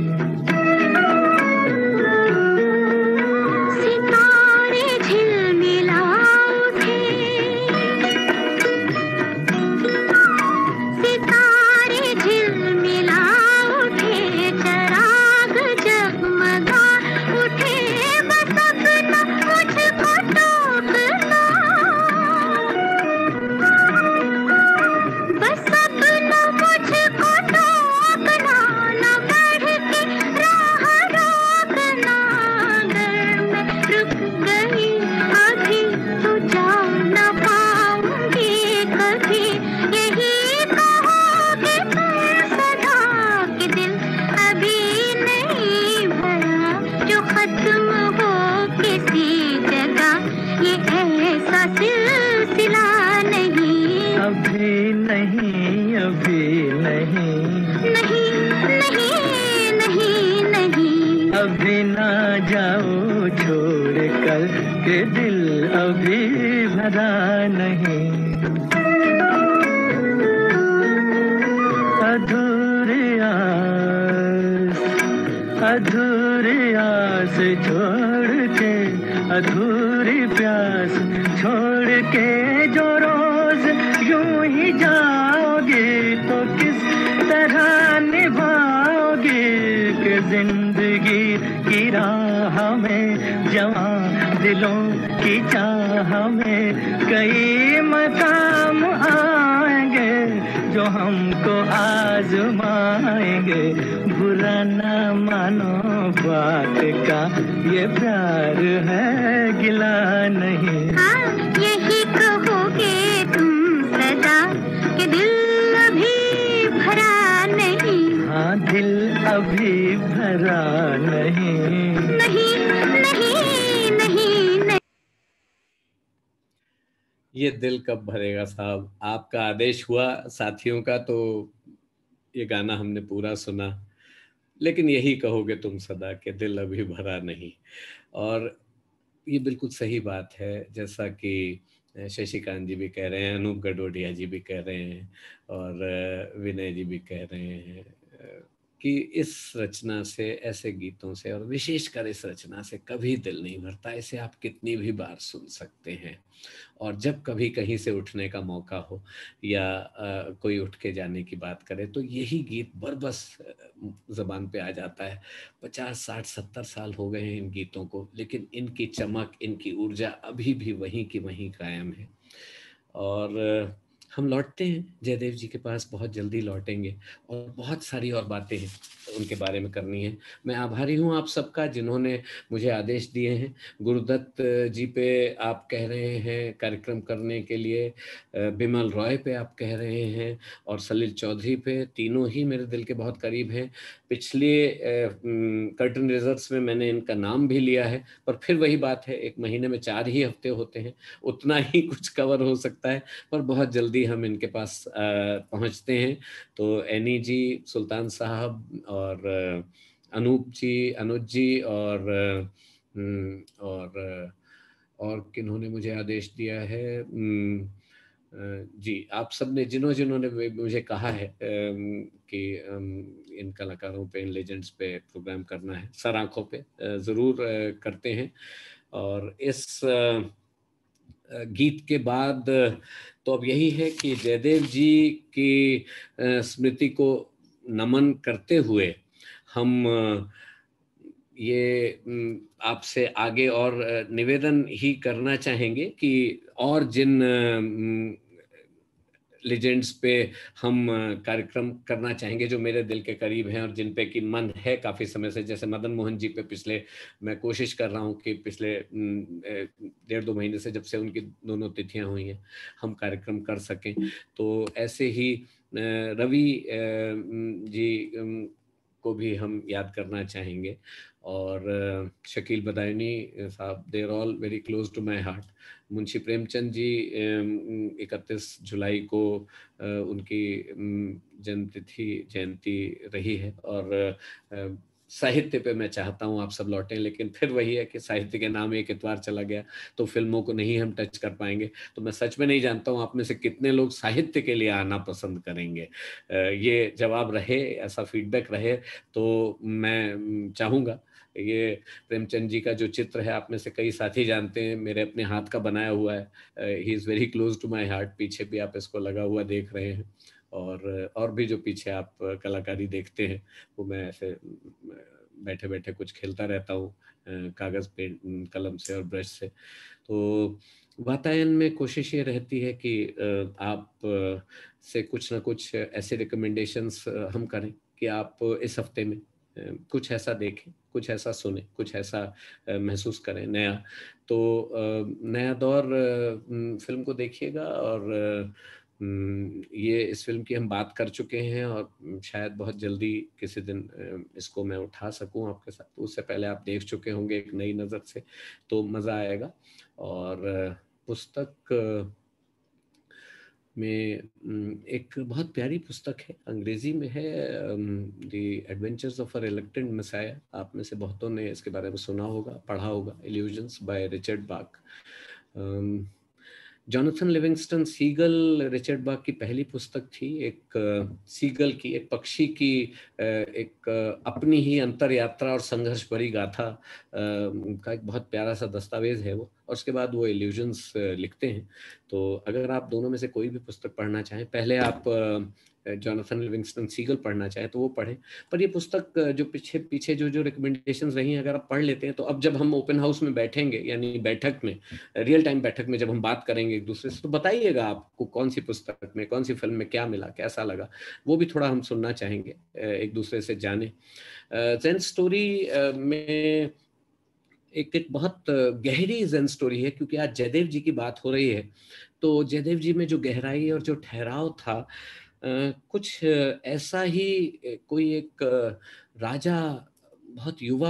अभी ना जाओ छोड़ कर के दिल अभी भरा नहीं। अधूरी आस छोड़ के, अधूरी प्यास छोड़ के जो रोज यूं ही जाओगी तो किस तकदीर की राह में, जवां दिलों की चाह में कई मकाम आएंगे जो हमको आजमाएंगे। बुरा ना मानो बात का, ये प्यार है गिला नहीं। हाँ, यही कहोगे तुम सदा कि दिल अभी भरा नहीं। हाँ, दिल अभी भरा नहीं। नहीं नहीं नहीं नहीं। ये दिल कब भरेगा साहब, आपका आदेश हुआ साथियों का तो ये गाना हमने पूरा सुना, लेकिन यही कहोगे तुम सदा कि दिल अभी भरा नहीं। और ये बिल्कुल सही बात है, जैसा कि शशिकांत जी भी कह रहे हैं, अनूप गडोडिया जी भी कह रहे हैं और विनय जी भी कह रहे हैं कि इस रचना से, ऐसे गीतों से और विशेषकर इस रचना से कभी दिल नहीं भरता। इसे आप कितनी भी बार सुन सकते हैं और जब कभी कहीं से उठने का मौका हो या कोई उठ के जाने की बात करे तो यही गीत बरबस ज़बान पे आ जाता है। 50, 60, 70 साल हो गए हैं इन गीतों को, लेकिन इनकी चमक, इनकी ऊर्जा अभी भी वहीं की वहीं कायम है। और हम लौटते हैं जयदेव जी के पास, बहुत जल्दी लौटेंगे और बहुत सारी और बातें हैं उनके बारे में करनी है। मैं आभारी हूँ आप सबका जिन्होंने मुझे आदेश दिए हैं। गुरुदत्त जी पे आप कह रहे हैं कार्यक्रम करने के लिए, बिमल रॉय पे आप कह रहे हैं और सलील चौधरी पे, तीनों ही मेरे दिल के बहुत करीब हैं। पिछले कर्टन रिजर्व्स में मैंने इनका नाम भी लिया है, पर फिर वही बात है, एक महीने में 4 ही हफ्ते होते हैं, उतना ही कुछ कवर हो सकता है, पर बहुत जल्दी हम इनके पास पहुंचते हैं। तो एनी जी, सुल्तान साहब और अनूप जी, अनुज जी और किन्होंने मुझे आदेश दिया है, जी आप सब ने, जिन्होंने मुझे कहा है कि इन कलाकारों पे, इन लेजेंड्स पे प्रोग्राम करना है, सर आंखों पे ज़रूर करते हैं। और इस गीत के बाद तो अब यही है कि जयदेव जी की स्मृति को नमन करते हुए हम ये आपसे आगे और निवेदन ही करना चाहेंगे कि और जिन लेजेंड्स पे हम कार्यक्रम करना चाहेंगे जो मेरे दिल के करीब हैं और जिन पे कि मन है काफ़ी समय से, जैसे मदन मोहन जी पे पिछले, मैं कोशिश कर रहा हूँ कि पिछले 1.5-2 महीने से, जब से उनकी दोनों तिथियां हुई हैं, हम कार्यक्रम कर सकें। तो ऐसे ही रवि जी को भी हम याद करना चाहेंगे और शकील बदायूनी साहब, they're all very close to my heart. Munshi Premchand ji 31 जुलाई को उनकी जयंती रही है और साहित्य पे मैं चाहता हूँ आप सब लौटें, लेकिन फिर वही है कि साहित्य के नाम एक इतवार चला गया तो फिल्मों को नहीं हम टच कर पाएंगे। तो मैं सच में नहीं जानता हूँ आप में से कितने लोग साहित्य के लिए आना पसंद करेंगे। ये जवाब रहे, ऐसा फीडबैक रहे तो मैं चाहूँगा। ये प्रेमचंद जी का जो चित्र है, आप में से कई साथी जानते हैं, मेरे अपने हाथ का बनाया हुआ है। He is very close to my heart. पीछे भी आप इसको लगा हुआ देख रहे हैं और भी जो पीछे आप कलाकारी देखते हैं वो मैं ऐसे बैठे बैठे कुछ खेलता रहता हूँ कागज़ पे, कलम से और ब्रश से। तो वातायन में कोशिश ये रहती है कि आप से कुछ ना कुछ ऐसे रिकमेंडेशंस हम करें कि आप इस हफ्ते में कुछ ऐसा देखें, कुछ ऐसा सुने, कुछ ऐसा महसूस करें नया। तो नया दौर फिल्म को देखिएगा और ये इस फिल्म की हम बात कर चुके हैं और शायद बहुत जल्दी किसी दिन इसको मैं उठा सकूं आपके साथ। तो उससे पहले आप देख चुके होंगे एक नई नज़र से, तो मज़ा आएगा। और पुस्तक में एक बहुत प्यारी पुस्तक है, अंग्रेजी में है, the adventures of a reluctant messiah. आप में से बहुतों ने इसके बारे में सुना होगा, पढ़ा होगा, illusions by Richard Bach. Jonathan Livingston Seagull Richard Bach की पहली पुस्तक थी, एक सीगल की, एक पक्षी की एक अपनी ही अंतर यात्रा और संघर्ष भरी गाथा का एक बहुत प्यारा सा दस्तावेज है वो। और उसके बाद वो इल्यूजन्स लिखते हैं। तो अगर आप दोनों में से कोई भी पुस्तक पढ़ना चाहें, पहले आप जॉनथन लिविंगस्टन सीगल पढ़ना चाहे तो वो पढ़ें। पर ये पुस्तक जो पीछे जो रिकमेंडेशंस रही हैं, अगर आप पढ़ लेते हैं तो अब जब हम ओपन हाउस में बैठेंगे, यानी बैठक में, रियल टाइम बैठक में जब हम बात करेंगे एक दूसरे से, तो बताइएगा आपको कौन सी पुस्तक में, कौन सी फिल्म में क्या मिला, कैसा लगा, वो भी थोड़ा हम सुनना चाहेंगे, एक दूसरे से जाने। ज़ेन स्टोरी में एक बहुत गहरी ज़ेन स्टोरी है, क्योंकि आज जयदेव जी की बात हो रही है, तो जयदेव जी में जो गहराई और जो ठहराव था, कुछ ऐसा ही कोई एक राजा बहुत युवा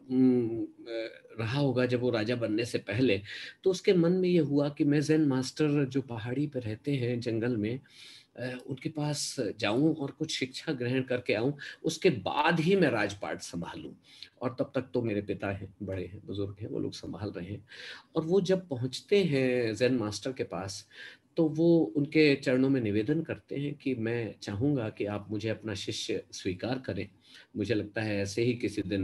रहा होगा जब वो राजा बनने से पहले, तो उसके मन में ये हुआ कि मैं ज़ेन मास्टर जो पहाड़ी पर रहते हैं जंगल में, उनके पास जाऊं और कुछ शिक्षा ग्रहण करके आऊं, उसके बाद ही मैं राजपाट संभालूं, और तब तक तो मेरे पिता हैं, बड़े हैं, बुजुर्ग हैं, वो लोग संभाल रहे हैं। और वो जब पहुंचते हैं ज़ेन मास्टर के पास, तो वो उनके चरणों में निवेदन करते हैं कि मैं चाहूँगा कि आप मुझे अपना शिष्य स्वीकार करें। मुझे लगता है ऐसे ही किसी दिन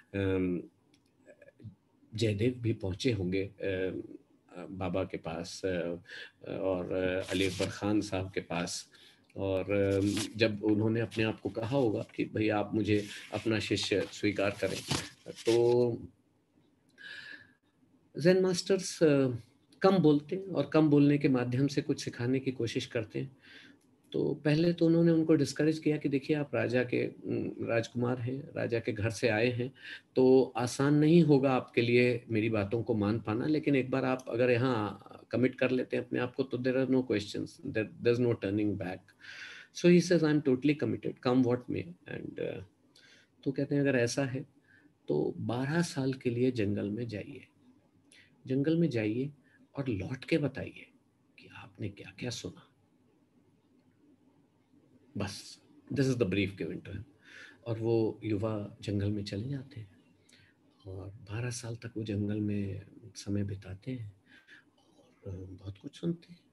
जयदेव भी पहुँचे होंगे बाबा के पास और अली अकबर खान साहब के पास, और जब उन्होंने अपने आप को कहा होगा कि भाई आप मुझे अपना शिष्य स्वीकार करें, तो ज़ेन मास्टर्स कम बोलते हैं और कम बोलने के माध्यम से कुछ सिखाने की कोशिश करते हैं। तो पहले तो उन्होंने उनको डिस्करेज किया कि देखिए आप राजा के राजकुमार हैं, राजा के घर से आए हैं, तो आसान नहीं होगा आपके लिए मेरी बातों को मान पाना, लेकिन एक बार आप अगर यहाँ कमिट कर लेते हैं अपने आप को, तो there are no questions, there is no turning back. So he says I am totally committed, come what may. And तो कहते हैं अगर ऐसा है तो 12 साल के लिए जंगल में जाइए, जंगल में जाइए और लौट के बताइए कि आपने क्या क्या सुना। बस this is the brief given to him. और वो युवा जंगल में चले जाते हैं और 12 साल तक वो जंगल में समय बिताते हैं और बहुत कुछ सुनते हैं,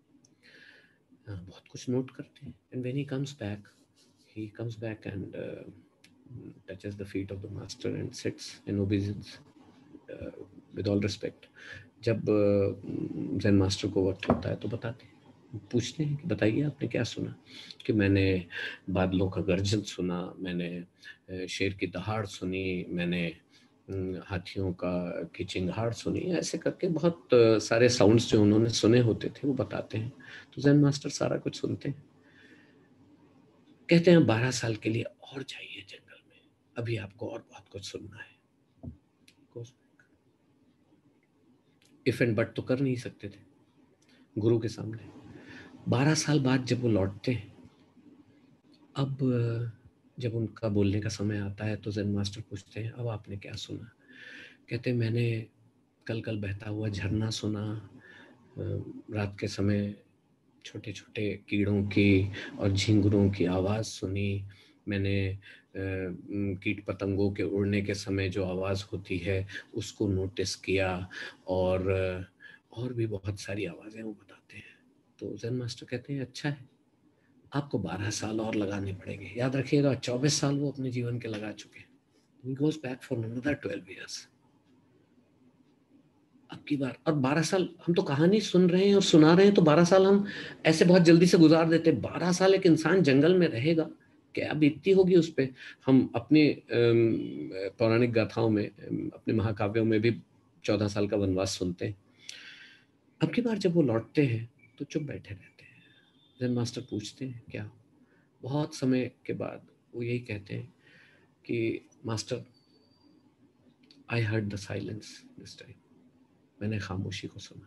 बहुत कुछ नोट करते हैं। And when he comes back and touches the feet of the master and sits in obeisance with all respect. जब ज़ेन मास्टर को वक्त होता है तो बताते हैं, पूछते हैं कि बताइए आपने क्या सुना। कि मैंने बादलों का गर्जन सुना, मैंने शेर की दहाड़ सुनी, मैंने हाथियों की चिंगाड़ सुनी। ऐसे करके बहुत सारे साउंड्स जो उन्होंने सुने होते थे वो बताते हैं। तो ज़ेन मास्टर सारा कुछ सुनते हैं, कहते हैं 12 साल के लिए और जाइए जंगल में, अभी आपको और बहुत कुछ सुनना है। इफ एंड बट तो कर नहीं सकते थे गुरु के सामने। 12 साल बाद जब वो लौटते हैं, अब जब उनका बोलने का समय आता है तो ज़ेन मास्टर पूछते हैं अब आपने क्या सुना। कहते हैं मैंने कल बहता हुआ झरना सुना, रात के समय छोटे छोटे कीड़ों की और झींगुरों की आवाज़ सुनी, मैंने कीट पतंगों के उड़ने के समय जो आवाज़ होती है उसको नोटिस किया, और भी बहुत सारी आवाज़ें वो बताते हैं। तो ज़ेन मास्टर कहते हैं अच्छा है, आपको 12 साल और लगाने पड़ेंगे। याद रखिएगा 24 साल वो अपने जीवन के लगा चुके हैं। He goes back for another 12 years. अब की बार, और 12 साल हम तो कहानी सुन रहे हैं और सुना रहे हैं, तो 12 साल हम ऐसे बहुत जल्दी से गुजार देते हैं। 12 साल एक इंसान जंगल में रहेगा, क्या बीतती होगी उस पर। हम अपने पौराणिक गाथाओं में, अपने महाकाव्यों में भी 14 साल का वनवास सुनते हैं। अब की बार जब वो लौटते हैं तो चुप बैठे रहते हैं। ज़ेन मास्टर पूछते हैं क्या। बहुत समय के बाद वो यही कहते हैं कि master I heard the silence this time, मैंने खामोशी को सुना।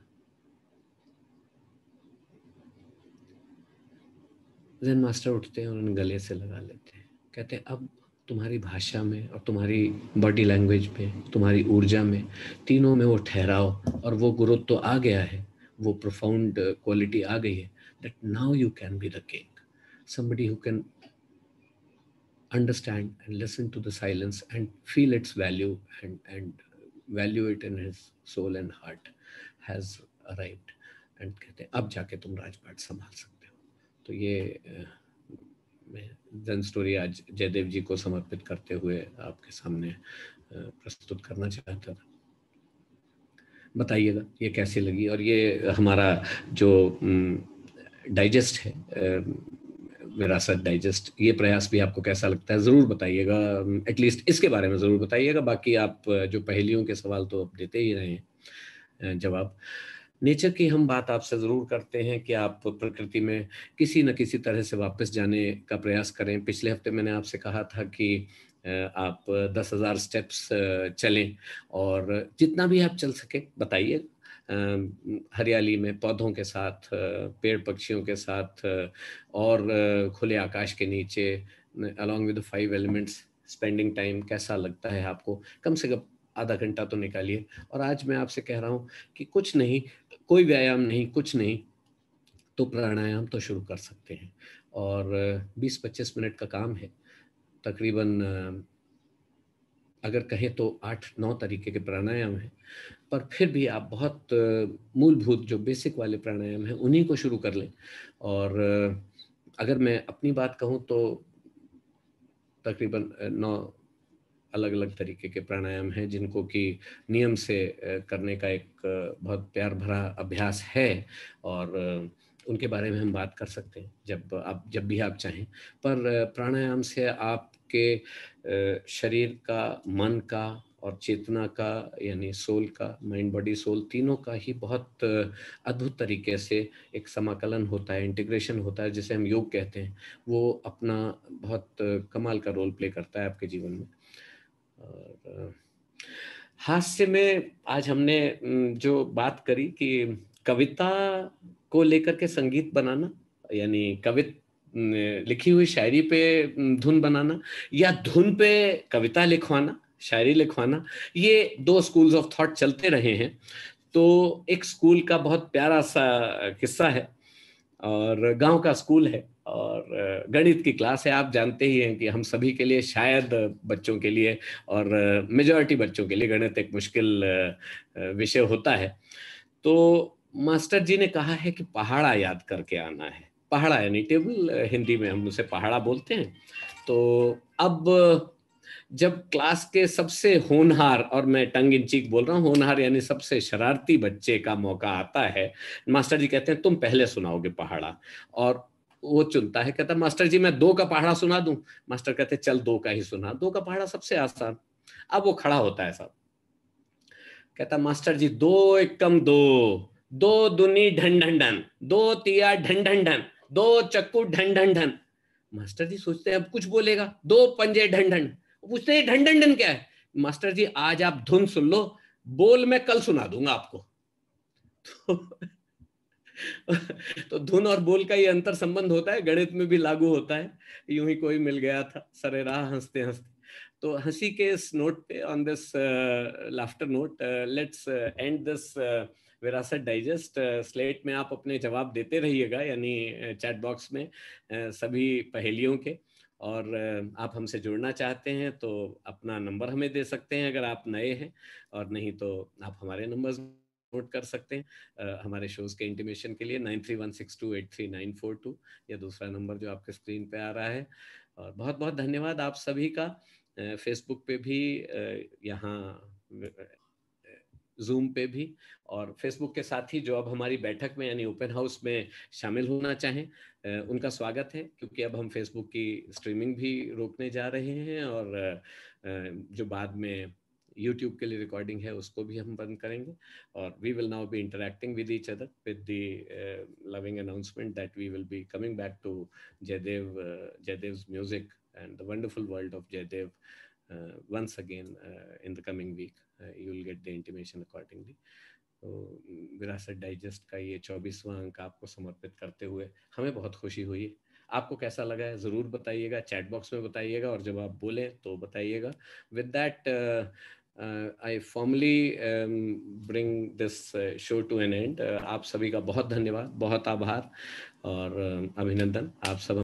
ज़ेन मास्टर उठते हैं और उन्हें गले से लगा लेते हैं। कहते हैं अब तुम्हारी भाषा में और तुम्हारी बॉडी लैंग्वेज में, तुम्हारी ऊर्जा में, तीनों में वो ठहराव और वो गुरुत्व तो आ गया है, वो प्रोफाउंड क्वालिटी आ गई है, that now you can be the king, somebody who can understand and listen to the silence and feel its value and value it in his soul and heart has arrived. And कहते हैं अब जाके तुम राजपाट संभाल सकते हो। तो ये मैं ज़ेन स्टोरी आज जयदेव जी को समर्पित करते हुए आपके सामने प्रस्तुत करना चाहता था। बताइएगा ये कैसी लगी। और ये हमारा जो डाइजेस्ट है विरासत डाइजेस्ट, ये प्रयास भी आपको कैसा लगता है ज़रूर बताइएगा, एटलीस्ट इसके बारे में ज़रूर बताइएगा। बाकी आप जो पहेलियों के सवाल तो आप देते ही रहे हैं जवाब। नेचर की हम बात आपसे ज़रूर करते हैं कि आप प्रकृति में किसी न किसी तरह से वापस जाने का प्रयास करें। पिछले हफ्ते मैंने आपसे कहा था कि आप 10,000 स्टेप्स चलें, और जितना भी आप चल सके बताइए, हरियाली में, पौधों के साथ, पेड़ पक्षियों के साथ, और खुले आकाश के नीचे, along with the 5 elements, spending time कैसा लगता है आपको। कम से कम आधा घंटा तो निकालिए। और आज मैं आपसे कह रहा हूँ कि कुछ नहीं, कोई व्यायाम नहीं, कुछ नहीं, तो प्राणायाम तो शुरू कर सकते हैं। और 20-25 मिनट का काम है तकरीबन, अगर कहें तो 8-9 तरीके के प्राणायाम हैं, पर फिर भी आप बहुत मूलभूत जो बेसिक वाले प्राणायाम हैं उन्हीं को शुरू कर लें। और अगर मैं अपनी बात कहूँ तो तकरीबन 9 अलग अलग तरीके के प्राणायाम हैं जिनको कि नियम से करने का एक बहुत प्यार भरा अभ्यास है, और उनके बारे में हम बात कर सकते हैं जब भी आप चाहें। पर प्राणायाम से आपके शरीर का, मन का और चेतना का, यानी सोल का, माइंड बॉडी सोल तीनों का ही बहुत अद्भुत तरीके से एक समाकलन होता है, इंटीग्रेशन होता है, जिसे हम योग कहते हैं। वो अपना बहुत कमाल का रोल प्ले करता है आपके जीवन में। और हास्य में आज हमने जो बात करी कि कविता को लेकर के संगीत बनाना, यानी लिखी हुई शायरी पे धुन बनाना, या धुन पे कविता लिखवाना, शायरी लिखवाना, ये 2 स्कूल्स ऑफ थॉट चलते रहे हैं। तो एक स्कूल का बहुत प्यारा सा किस्सा है, और गांव का स्कूल है, और गणित की क्लास है। आप जानते ही हैं कि हम सभी के लिए, शायद बच्चों के लिए और मेजॉरिटी बच्चों के लिए, गणित एक मुश्किल विषय होता है। तो मास्टर जी ने कहा है कि पहाड़ा याद करके आना है। पहाड़ा यानी टेबल, हिंदी में हम उसे पहाड़ा बोलते हैं। तो अब जब क्लास के सबसे होनहार, और मैं टंग इन चीक बोल रहा हूँ, होनहार यानी सबसे शरारती बच्चे का मौका आता है, मास्टर जी कहते हैं तुम पहले सुनाओगे पहाड़ा। और वो चुनता है, कहता मास्टर जी मैं 2 का पहाड़ा सुना दूं। मास्टर कहते चल 2 का ही सुना, 2 का पहाड़ा सबसे आसान। अब वो खड़ा होता है साहब, कहता मास्टर जी 2 एकम 2, 2 दूनी ढन ढन ढन, 2 तिया ढन ढन ढन, 2 चक्कू ढन ढन ढन। मास्टर जी सोचते हैं अब कुछ बोलेगा, 2 पंजे ढन ढन। पूछते हैं ढन ढन ढन क्या है। मास्टर जी आज आप धुन सुन लो, बोल मैं कल सुना दूंगा आपको। तो धुन और बोल का ये अंतर संबंध होता है, गणित में भी लागू होता है। यूं ही कोई मिल गया था सरेराह हंसते हंसते। तो हंसी के इस नोट पे, on this laughter note, let's end this Virasat digest. Slate में आप अपने जवाब देते रहिएगा, यानी चैट बॉक्स में सभी पहेलियों के। और आप हमसे जुड़ना चाहते हैं तो अपना नंबर हमें दे सकते हैं अगर आप नए हैं, और नहीं तो आप हमारे नंबर्स नोट कर सकते हैं हमारे शोज के इंटीमेशन के लिए 9316283942, या दूसरा नंबर जो आपके स्क्रीन पे आ रहा है। और बहुत बहुत धन्यवाद आप सभी का। फेसबुक पे भी, यहाँ जूम पे भी, और फेसबुक के साथ ही जो अब हमारी बैठक में यानी ओपन हाउस में शामिल होना चाहें उनका स्वागत है, क्योंकि अब हम फेसबुक की स्ट्रीमिंग भी रोकने जा रहे हैं, और जो बाद में YouTube के लिए रिकॉर्डिंग है उसको भी हम बंद करेंगे। और we will now be interacting with each other with the loving announcement that we will be coming back to Jaydev's music and the wonderful world of Jaydev once again in the coming week. You will get the intimation accordingly. तो विरासत digest का ये 24वां अंक आपको समर्पित करते हुए हमें बहुत खुशी हुई। आपको कैसा लगा है ज़रूर बताइएगा, चैट बॉक्स में बताइएगा, और जब आप बोलें तो बताइएगा। With that I formally bring this show to an end. आप सभी का बहुत धन्यवाद, बहुत आभार और अभिनंदन। आप सब